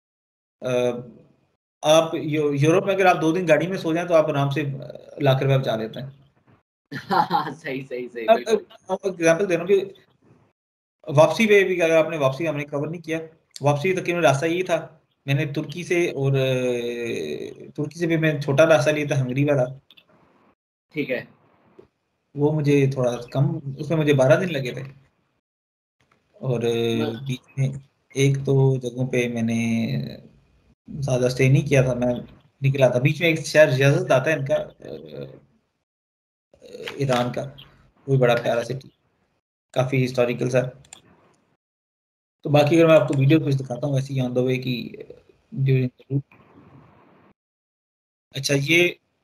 आप यूरोप में अगर आप दो दिन गाड़ी में सो जाए तो आप आराम से लाख रुपए बचा लेते हैं। हाँ, सही सही सही। एग्जाम्पल दे रहा हूँ कि वापसी पे भी अगर आपने वापसी हमने कवर नहीं किया, वापसी तकरीबन रास्ता यही था। मैंने तुर्की से और तुर्की से भी मैं छोटा रास्ता लिया था, हंगरी वाला। ठीक है। वो मुझे थोड़ा कम, उसमें मुझे बारह दिन लगे थे। और बीच में एक दो जगहों पे मैंने ज़्यादा स्टे नहीं किया था, मैं निकला था बीच में। एक शहर यज़द आता है इनका, ईरान का, वो भी बड़ा प्यारा सिटी, काफ़ी हिस्टोरिकल सा। तो बाकी अगर मैं आपको वीडियो कुछ दिखाता हूँ ऐसी ऑन द वे की ड्यूरिंग। अच्छा, ये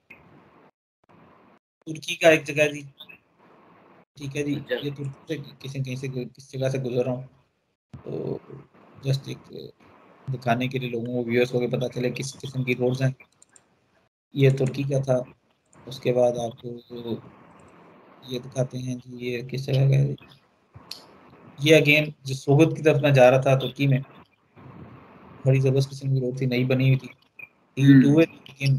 तुर्की का एक जगह जी, ठीक है जी, ये तुर्की से किसी कहीं से किस जगह से गुजर रहा हूँ, तो जस्ट एक दिखाने के लिए लोगों को, व्यूअर्स को पता चले किस किस्म की रोड्स हैं। ये तुर्की का था। उसके बाद आपको ये दिखाते हैं कि ये किस जगह का है। ये अगेन जो सोगत की तरफ मैं जा रहा था तुर्की में, बड़ी जबरदस्त किस्म की रोड थी, नई बनी हुई थी, यू डू इट, लेकिन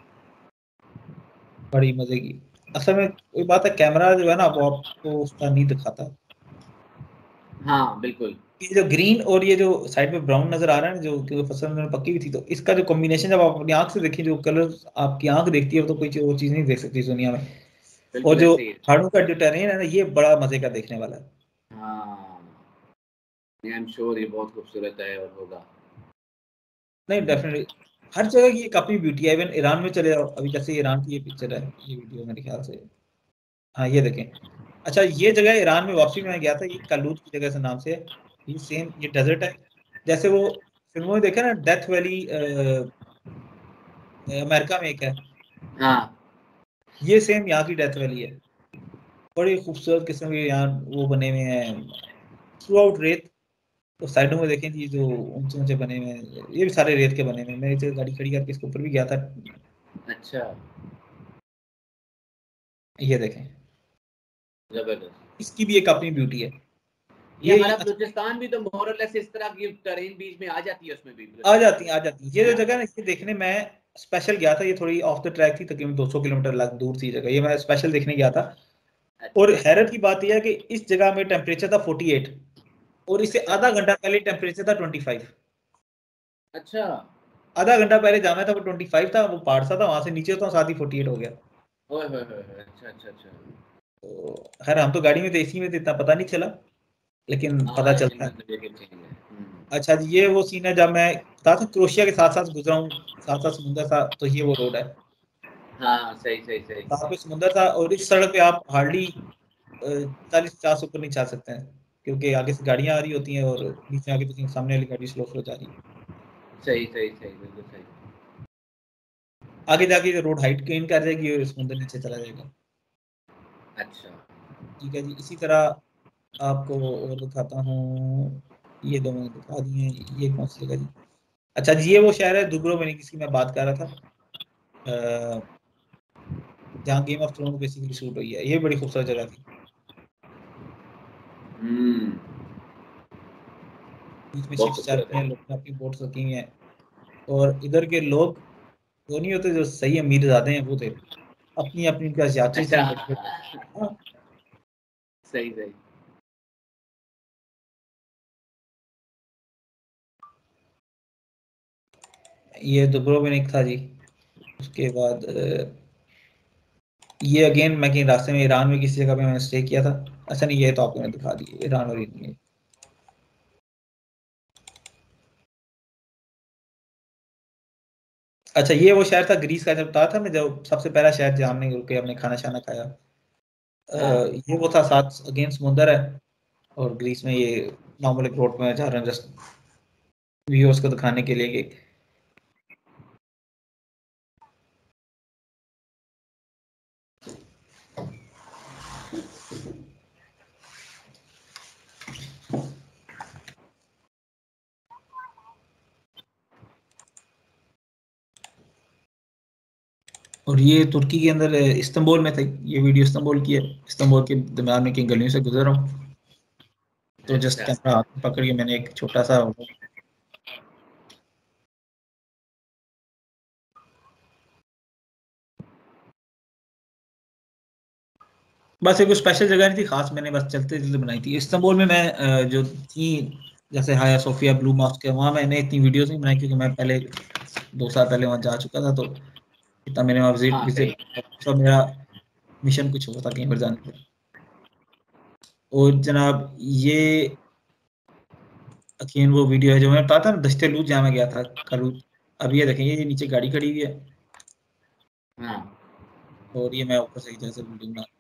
बड़ी मजे की। असल में कोई बात है, कैमरा जो है ना वो आपको उसका नहीं दिखाता। हाँ बिल्कुल, ये जो ग्रीन और ये जो साइड में ब्राउन नजर आ रहा है ना, जो कि फसल में पक्की हुई थी, तो इसका जो कॉम्बिनेशन जब आप अपनी आंख से देखिए, जो कलर आपकी आंख देखती है, वो तो कोई चीज, वो चीज नहीं देख सकती दुनिया में। और जो पहाड़ों का जो टेरेन है ना, ये बड़ा मजे का देखने वाला है। हाँ, आई एम श्योर ये बहुत खूबसूरत है और होगा। नहीं, डेफिनेटली हर जगह की एक अपनी ब्यूटी है। इवन ईरान में चले जाओ, अभी जैसे ईरान की ये पिक्चर है, ये वीडियो मेरे ख्याल से, हाँ ये देखें। अच्छा, ये जगह ईरान में वापसी में गया था, ये कालूद की जगह से नाम से है। ये सेम ये डेजर्ट है, जैसे वो फिल्मों में देखा ना, डेथ वैली अमेरिका में एक है, हाँ, ये सेम यहाँ की डेथ वैली है। बड़ी खूबसूरत किस्म के यहाँ वो बने हुए हैं थ्रू आउट रेत। तो साइडों में देखें जी, जो ऊंचे ऊंचे बने हुए हैं, ये भी सारे रेत के बने हुए हैं। मैं एक गाड़ी खड़ी करके इसके ऊपर भी गया था। अच्छा, ये देखें, जबरदस्त। इसकी भी एक अपनी ब्यूटी है। ये हमारा बलूचिस्तान भी तो मोर और लेस इस तरह की टेरेन बीच में आ जाती है, उसमें भी आ जाती है, आ जाती है। ये जो जगह है इसे देखने में स्पेशल गया था, ये थोड़ी ऑफ द ट्रैक थी, तकरीबन दो सौ किलोमीटर लग दूर थी जगह, ये मैं स्पेशल देखने गया था। और हैरत की बात यह है कि इस जगह में टेम्परेचर था अड़तालीस, और इससे आधा घंटा पहले टेम्परेचर था पच्चीस। अच्छा, आधा घंटा पहले जाना था, वो पच्चीस था, वो पहाड़ सा था, वहां से नीचे तो साथ ही अड़तालीस हो गया। ओए होए होए, अच्छा अच्छा अच्छा। तो खैर हम तो गाड़ी में थे, एसी में थे, इतना पता नहीं चला, लेकिन पता चलता है। अच्छा जी, ये वो सीन है जब मैं बता था क्रोशिया के साथ साथ गुजरा हूँ, साथ साथ समुद्र था, तो ये वो रोड है। हाँ सही सही सही। साथ में समुद्र था, और इस सड़क पे आप हार्डली चालीस पचास ऊपर नहीं चल सकते हैं, क्योंकि आगे से गाड़ियां आ रही होती हैं और नीचे आगे तो सामने वाली गाड़ी स्लो स्लो जा रही है। सही सही सही, बिल्कुल सही। आगे जाके रोड हाइट गेन कर जाएगी और समुद्र नीचे चला जाएगा। अच्छा, ठीक है जी, इसी तरह आपको और दिखाता हूँ। ये दो मैंने दिखा दिए हैं, ये कौन सी जगह जी। अच्छा जी, ये वो शहर है दुब्रोवनिक, जिसकी मैं बात कर रहा था, जहाँ Game of Throne basically shoot हुई है। ये बड़ी खूबसूरत जगह थी, हम्म, बीच में शिप्स चल रही हैं, लोग अपनी बोट्स रखी हुई हैं, और इधर के लोग वो नहीं होते जो सही अमीर ज़्यादा हैं, वो थे अपनी अपनी उनके पास यात्री थे। हाँ, सही सही। ये दुब्रोवनिक था जी। उसके बाद ये अगेन मैं कहीं रास्ते में ईरान में किसी जगह पे मैंने स्टे किया था। अच्छा नहीं, ये तो आपको मैंने दिखा दी, ईरान और ईरान। अच्छा, ये वो शहर था ग्रीस का, जब बताया था मैं, जब सबसे पहला शहर जहाँ हमने रुके, हमने खाना शाना खाया। हाँ। ये वो था, साथ अगेन समुंदर है, और ग्रीस में ये नॉर्मल एक रोड में जा रहे हैं, जस्ट व्यूअर्स को दिखाने के लिए कि और ये तुर्की के अंदर इस्तांबुल में था। ये वीडियो इस्तांबुल की है, इस्तांबुल के दरमियान में कई गलियों से गुजर रहा हूँ, तो जस्ट कैमरा हाथ में पकड़ के मैंने एक छोटा सा, बस एक स्पेशल जगह नहीं थी खास, मैंने बस चलते चलते बनाई थी। इस्तांबुल में मैं जो थी, जैसे हाया सोफिया, ब्लू मॉस्क है, वहाँ मैंने इतनी वीडियोस नहीं बनाई, क्योंकि मैं पहले दो साल पहले वहाँ जा चुका था, तो इतना मैंने वहाँ विजिट विजिट तो मेरा मिशन कुछ होता कहीं पर जाने पर। और जनाब ये अकीन वो वीडियो है जो मैं बताता ना दस्ते लूट जहाँ मैं गया था कल। अब ये देखें ये नीचे गाड़ी खड़ी हुई है हाँ और ये मैं ऊपर से इधर से बिल्डिंग बना,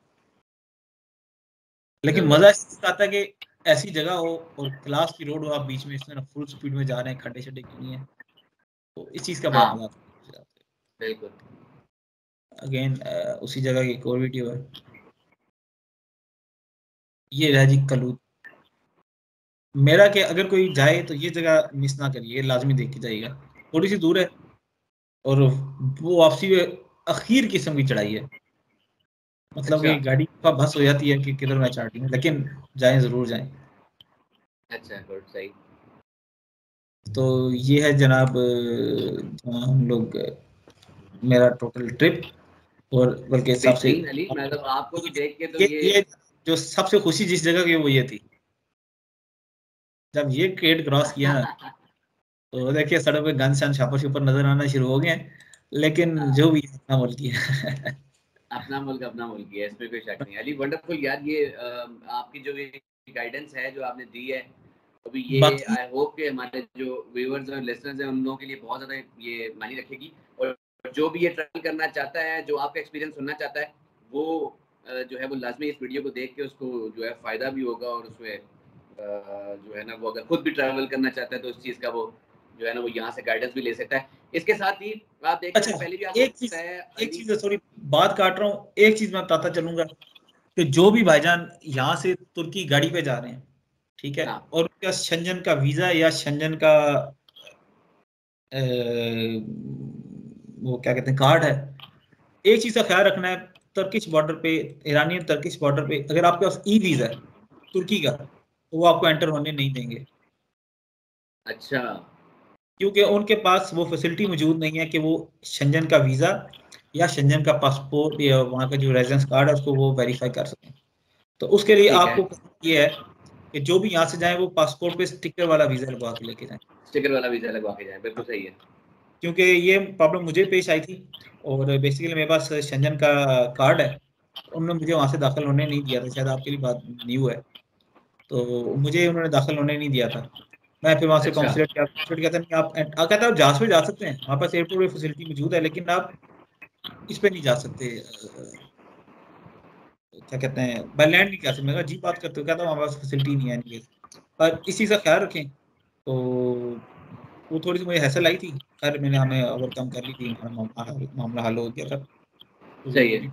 लेकिन मजा इस आता है कि ऐसी जगह हो और क्लास की रोड हो, आप बीच में इस तरह फुल स्पीड में जा रहे हैं, खड्डे शड्डे नहीं है, तो इस चीज का बड़ा हाँ मजा आता है। बिल्कुल। अगेन उसी जगह की एक और वीडियो है, ये रहा जी कलूत। मेरा कि अगर कोई जाए तो ये जगह मिस ना करिए, लाजमी देख के जाइएगा। थोड़ी सी दूर है और वो वापसी में अखीर किस्म की चढ़ाई है, मतलब अच्छा कि गाड़ी का बस हो जाती है कि किधर मैं चढ़ रही हूँ, लेकिन जाएं जरूर जाएं। अच्छा गुड सही। तो ये है जनाब जहाँ हम लोग मेरा टोटल ट्रिप, और बल्कि सबसे बेहतरीन अली, मतलब आपको भी देख के तो ये ये, ये जो सबसे खुशी जिस जगह की वो ये थी, जब ये गेट क्रॉस किया ना तो देखिए सड़क पे गन शन छापर छुपर नजर आना शुरू हो गए, लेकिन जो भी अपना मुल्क की है अपना मुल्क अपना मुल्क है, इसमें कोई शक नहीं। अली वंडरफुल यार, ये आपकी जो ये गाइडेंस है जो आपने दी है, अभी ये बाकी आई होप कि हमारे जो व्यूअर्स और लिसनर्स हैं उन लोगों के लिए बहुत ज़्यादा ये मानी रखेगी। और जो भी ये ट्रैवल करना चाहता है, जो आपका एक्सपीरियंस सुनना चाहता है, वो जो है वो लाजमी इस वीडियो को देख के उसको जो है फ़ायदा भी होगा, और उसमें जो है ना वो अगर खुद भी ट्रैवल करना चाहता है तो उस चीज़ का वो जो है ना वो यहाँ से गाइडेंस भी ले सकता है। इसके साथ ही आप देखें, मैंने अच्छा पहले भी आपको एक चीज बताया एक अली। चीज सॉरी बात काट रहा हूँ, एक चीज मैं बताता चलूंगा कि जो भी भाईजान यहाँ से तुर्की गाड़ी पे जा रहे हैं, ठीक है, हाँ और उनका शंजन का वीजा या शंजन का ए, वो क्या कहते हैं कार्ड है, एक चीज का ख्याल रखना है, तुर्किश बॉर्डर पे, ईरानियन तुर्किश बॉर्डर पे अगर आपके पास ई वीजा है तुर्की का, तो वो आपको एंटर होने नहीं देंगे, अच्छा क्योंकि उनके पास वो फैसिलिटी मौजूद नहीं है कि वो शंजन का वीजा या शंजन का पासपोर्ट या वहाँ का जो रेजिडेंस कार्ड है उसको वो वेरीफाई कर सकें। तो उसके लिए ठीक है, आपको ये है कि जो भी यहाँ से जाए वो पासपोर्ट पे स्टिकर वाला वीजा लगवा के लेके जाए, स्टिकर वाला वीजा लगवा के जाए, बिल्कुल सही है। क्योंकि ये प्रॉब्लम मुझे पेश आई थी और बेसिकली मेरे पास शंजन का कार्ड है, उन्होंने मुझे वहाँ से दाखिल होने नहीं दिया था, शायद आपके लिए बात न्यू है, तो मुझे उन्होंने दाखिल होने नहीं दिया था। मैं फिर वहाँ से अच्छा काउंसलेट किया, काउंसलेट कहता नहीं आप आ, कहता है आप जहाज पे जा सकते हैं, वहाँ पास एयरपोर्ट पे फैसिलिटी मौजूद है, लेकिन आप इस पे नहीं जा सकते, अ, क्या कहते हैं बाय लैंड नहीं जा सकते। मैं कहा जी बात करते हो, कहता हूँ हमारे पास फैसिलिटी नहीं है नहीं, पर इस चीज़ का ख्याल रखें। तो वो थोड़ी सी मुझे हैसल आई थी, खैर मैंने हमें ओवरकम कर ली थी, हमारा मामला मामला हल हो गया था। सही है। तो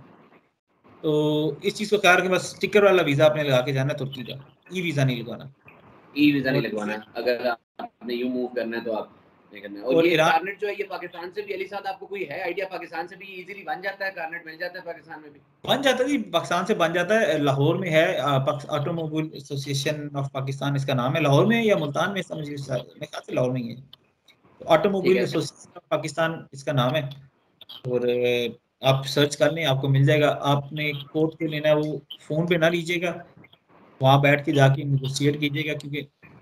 तो इस चीज़ को ख्याल रखें, बस स्टिकर वाला वीज़ा आपने लगा के जाना है तुर्की का, ई वीज़ा नहीं लगवाना। ई वीजा नहीं और लगवाना, अगर आपने यू मूव करना है तो आप नहीं करना है। और और ये ईरान कारनेट जो है ये पाकिस्तान से भी, अली साहब आपको कोई है आइडिया, पाकिस्तान से भी इजीली बन जाता है, कारनेट मिल जाता है पाकिस्तान में भी? बन जाता है जी, पाकिस्तान से बन जाता है, लाहौर में है ऑटोमोबाइल एसोसिएशन ऑफ पाकिस्तान इसका नाम है, लाहौर में या मुल्तान में, समझिए मेरे ख्याल से लाहौर में ही है, तो ठीक ऑटोमोबाइल है। एसोसिएशन ऑफ पाकिस्तान इसका नाम है। और अ, आप सर्च कर लें आपको मिल जाएगा। आपने कोर्ट के लेना है वो फोन पे ना लीजिएगा, वहां बैठ के जाके नेगोशिएट कीजिएगा, क्योंकि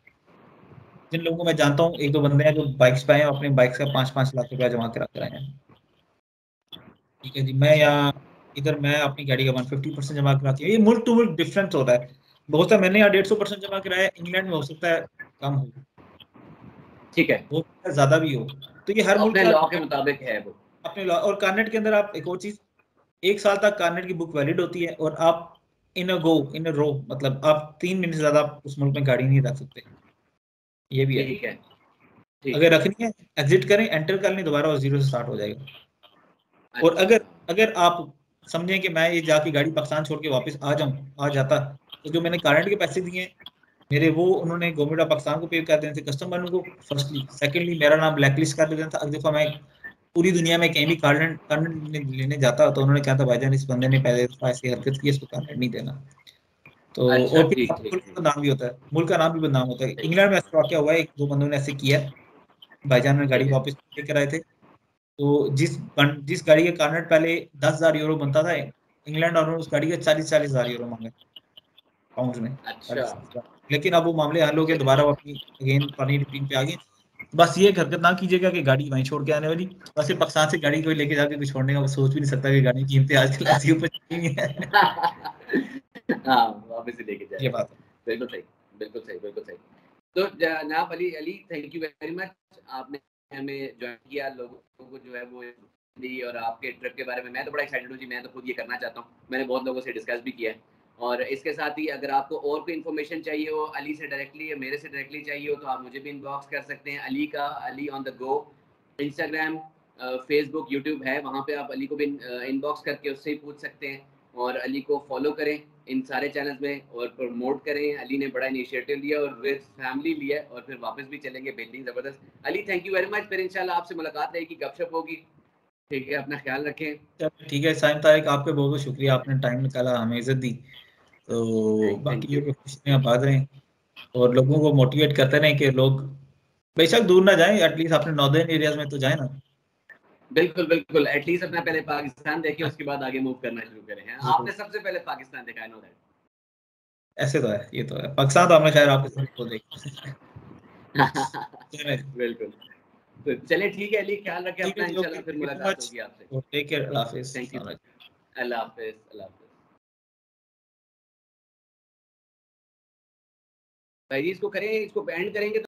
जिन लोगों को मैं जानता हूँ एक दो बंदे हैं जो बाइक्स पे आए हैं, अपने बाइक्स का पाँच पाँच लाख रुपया जमा करा कर आए हैं, ठीक है जी। मैं अच्छा यहाँ इधर मैं अपनी गाड़ी का वन फिफ्टी परसेंट जमा कराती हूँ, ये मुल्क टू मुल्क डिफरेंस होता है, बहुत सा मैंने यहाँ डेढ़ सौ परसेंट जमा कराया, इंग्लैंड में हो सकता है कम हो, ठीक है, हो सकता है ज्यादा भी हो, तो ये हर मुल्क अपने का लॉ के मुताबिक है वो। अपने लॉ। और कार्नेट के अंदर आप एक और चीज, एक साल तक कार्नेट की बुक वैलिड होती है, और आप इन अ गो इन अ रो मतलब आप तीन महीने से ज्यादा आप उस मुल्क में गाड़ी नहीं रख सकते, ये भी है। ठीक है, ठीक अगर है। रखनी है एग्जिट करें, एंटर कर लें, दोबारा वो जीरो से स्टार्ट हो जाएगा। और अगर अच्छा अगर आप समझें कि मैं ये जाके गाड़ी पाकिस्तान छोड़ के वापस आ जाऊं, आ जाता, तो जो मैंने कार्नेट के पैसे दिए हैं मेरे, वो उन्होंने गवर्नमेंट ऑफ पाकिस्तान को पे कर देने थे, कस्टम वालों को फर्स्टली, सेकंडली मेरा नाम ब्लैक लिस्ट कर देना था। अगली दफा मैं पूरी दुनिया में कहीं भी कार्नेट कार्नेट लेने जाता तो उन्होंने कहा था भाईजान इस बंदे ने पहले दफा ऐसी हरकत की, इसको कार्नेट नहीं देना। तो अच्छा, और फिर ठीक मुल्क ठीक का ठीक नाम भी होता है, मुल्क का नाम भी बदनाम होता है। ठीक। इंग्लैंड में ऐसा वाकया हुआ है, एक दो बंदों ने ऐसे किया, भाईजान ने गाड़ी ठीक है। वापस लेकर आए थे, तो जिस बन, जिस गाड़ी का कार्नेट पहले दस हजार यूरो बनता था, इंग्लैंड और उस गाड़ी के चालीस चालीस हजार यूरो मांगे पाउंड में, अच्छा चालीस हजार। लेकिन अब वो मामले हल हो गए, चलिए, दोबारा वो अपनी अगेन पानी रूटीन पे आ गए, बस ये हरकत ना कीजिएगा कि गाड़ी वहीं छोड़ के आने वाली, वैसे पाकिस्तान से गाड़ी कोई लेके जाके कुछ छोड़ने का वो सोच भी नहीं सकता कि गाड़ी की कीमतें आजकल ऐसी ऊपर चली है। हाँ वापस ही लेके ये जाएगा। बात है। बिल्कुल सही, बिल्कुल सही, बिल्कुल सही। तो जनाब Ali Ali thank you very much, आपने हमें ज्वाइन किया, लोगों को जो है वो दी, और आपके ट्रिप के बारे में मैं तो बड़ा एक्साइटेड हूँ जी, मैं तो खुद ये करना चाहता हूँ, मैंने बहुत लोगों से डिस्कस भी किया है। और इसके साथ ही अगर आपको और कोई इन्फॉर्मेशन चाहिए हो अली से डायरेक्टली या मेरे से डायरेक्टली चाहिए हो तो आप मुझे भी इनबॉक्स कर सकते हैं। अली का Ali on the go Instagram, Facebook, YouTube है, वहाँ पे आप अली को भी इनबॉक्स करके उससे ही पूछ सकते हैं। और अली को फॉलो करें इन सारे चैनल्स में और प्रमोट करें। अली ने बड़ा इनिशिएटिव लिया और विद फैमिली लिया और फिर वापस भी चलेंगे, बेहतरीन ज़बरदस्त। Ali thank you very much, फिर इंशाल्लाह आपसे मुलाकात रहेगी, गपशप होगी। ठीक है, अपना ख्याल रखें। ठीक है साइम तारिक, आपके बहुत बहुत शुक्रिया, आपने टाइम निकाला, हमें इज्जत दी। तो थैंक बाकी यू। ये खुशियाँ बात रहें और लोगों को मोटिवेट करते रहें कि लोग बेशक दूर ना जाएं, एटलीस्ट अपने नॉर्दर्न एरियाज में तो जाए ना। बिल्कुल बिल्कुल, एटलीस्ट अपना पहले पाकिस्तान देखें, उसके बाद आगे मूव करना शुरू करें। आपने सबसे पहले पाकिस्तान देखा, आई नो दैट। ऐसे तो है, ये तो है, पाकिस्तान तो हमने शायद आपके साथ को देखा। बिल्कुल। तो चलिए ठीक है अली, ख्याल रखें ठीक है अपना, जी, ओके, इंशाल्लाह फिर थैंक यू सो मुलाकात मच, होगी आपसे। टेक केयर, अल्लाह हाफिज़। थैंक यू, अल्लाह हाफिज़, अल्लाह हाफिज़। भाई जी इसको करें, इसको एंड करेंगे तो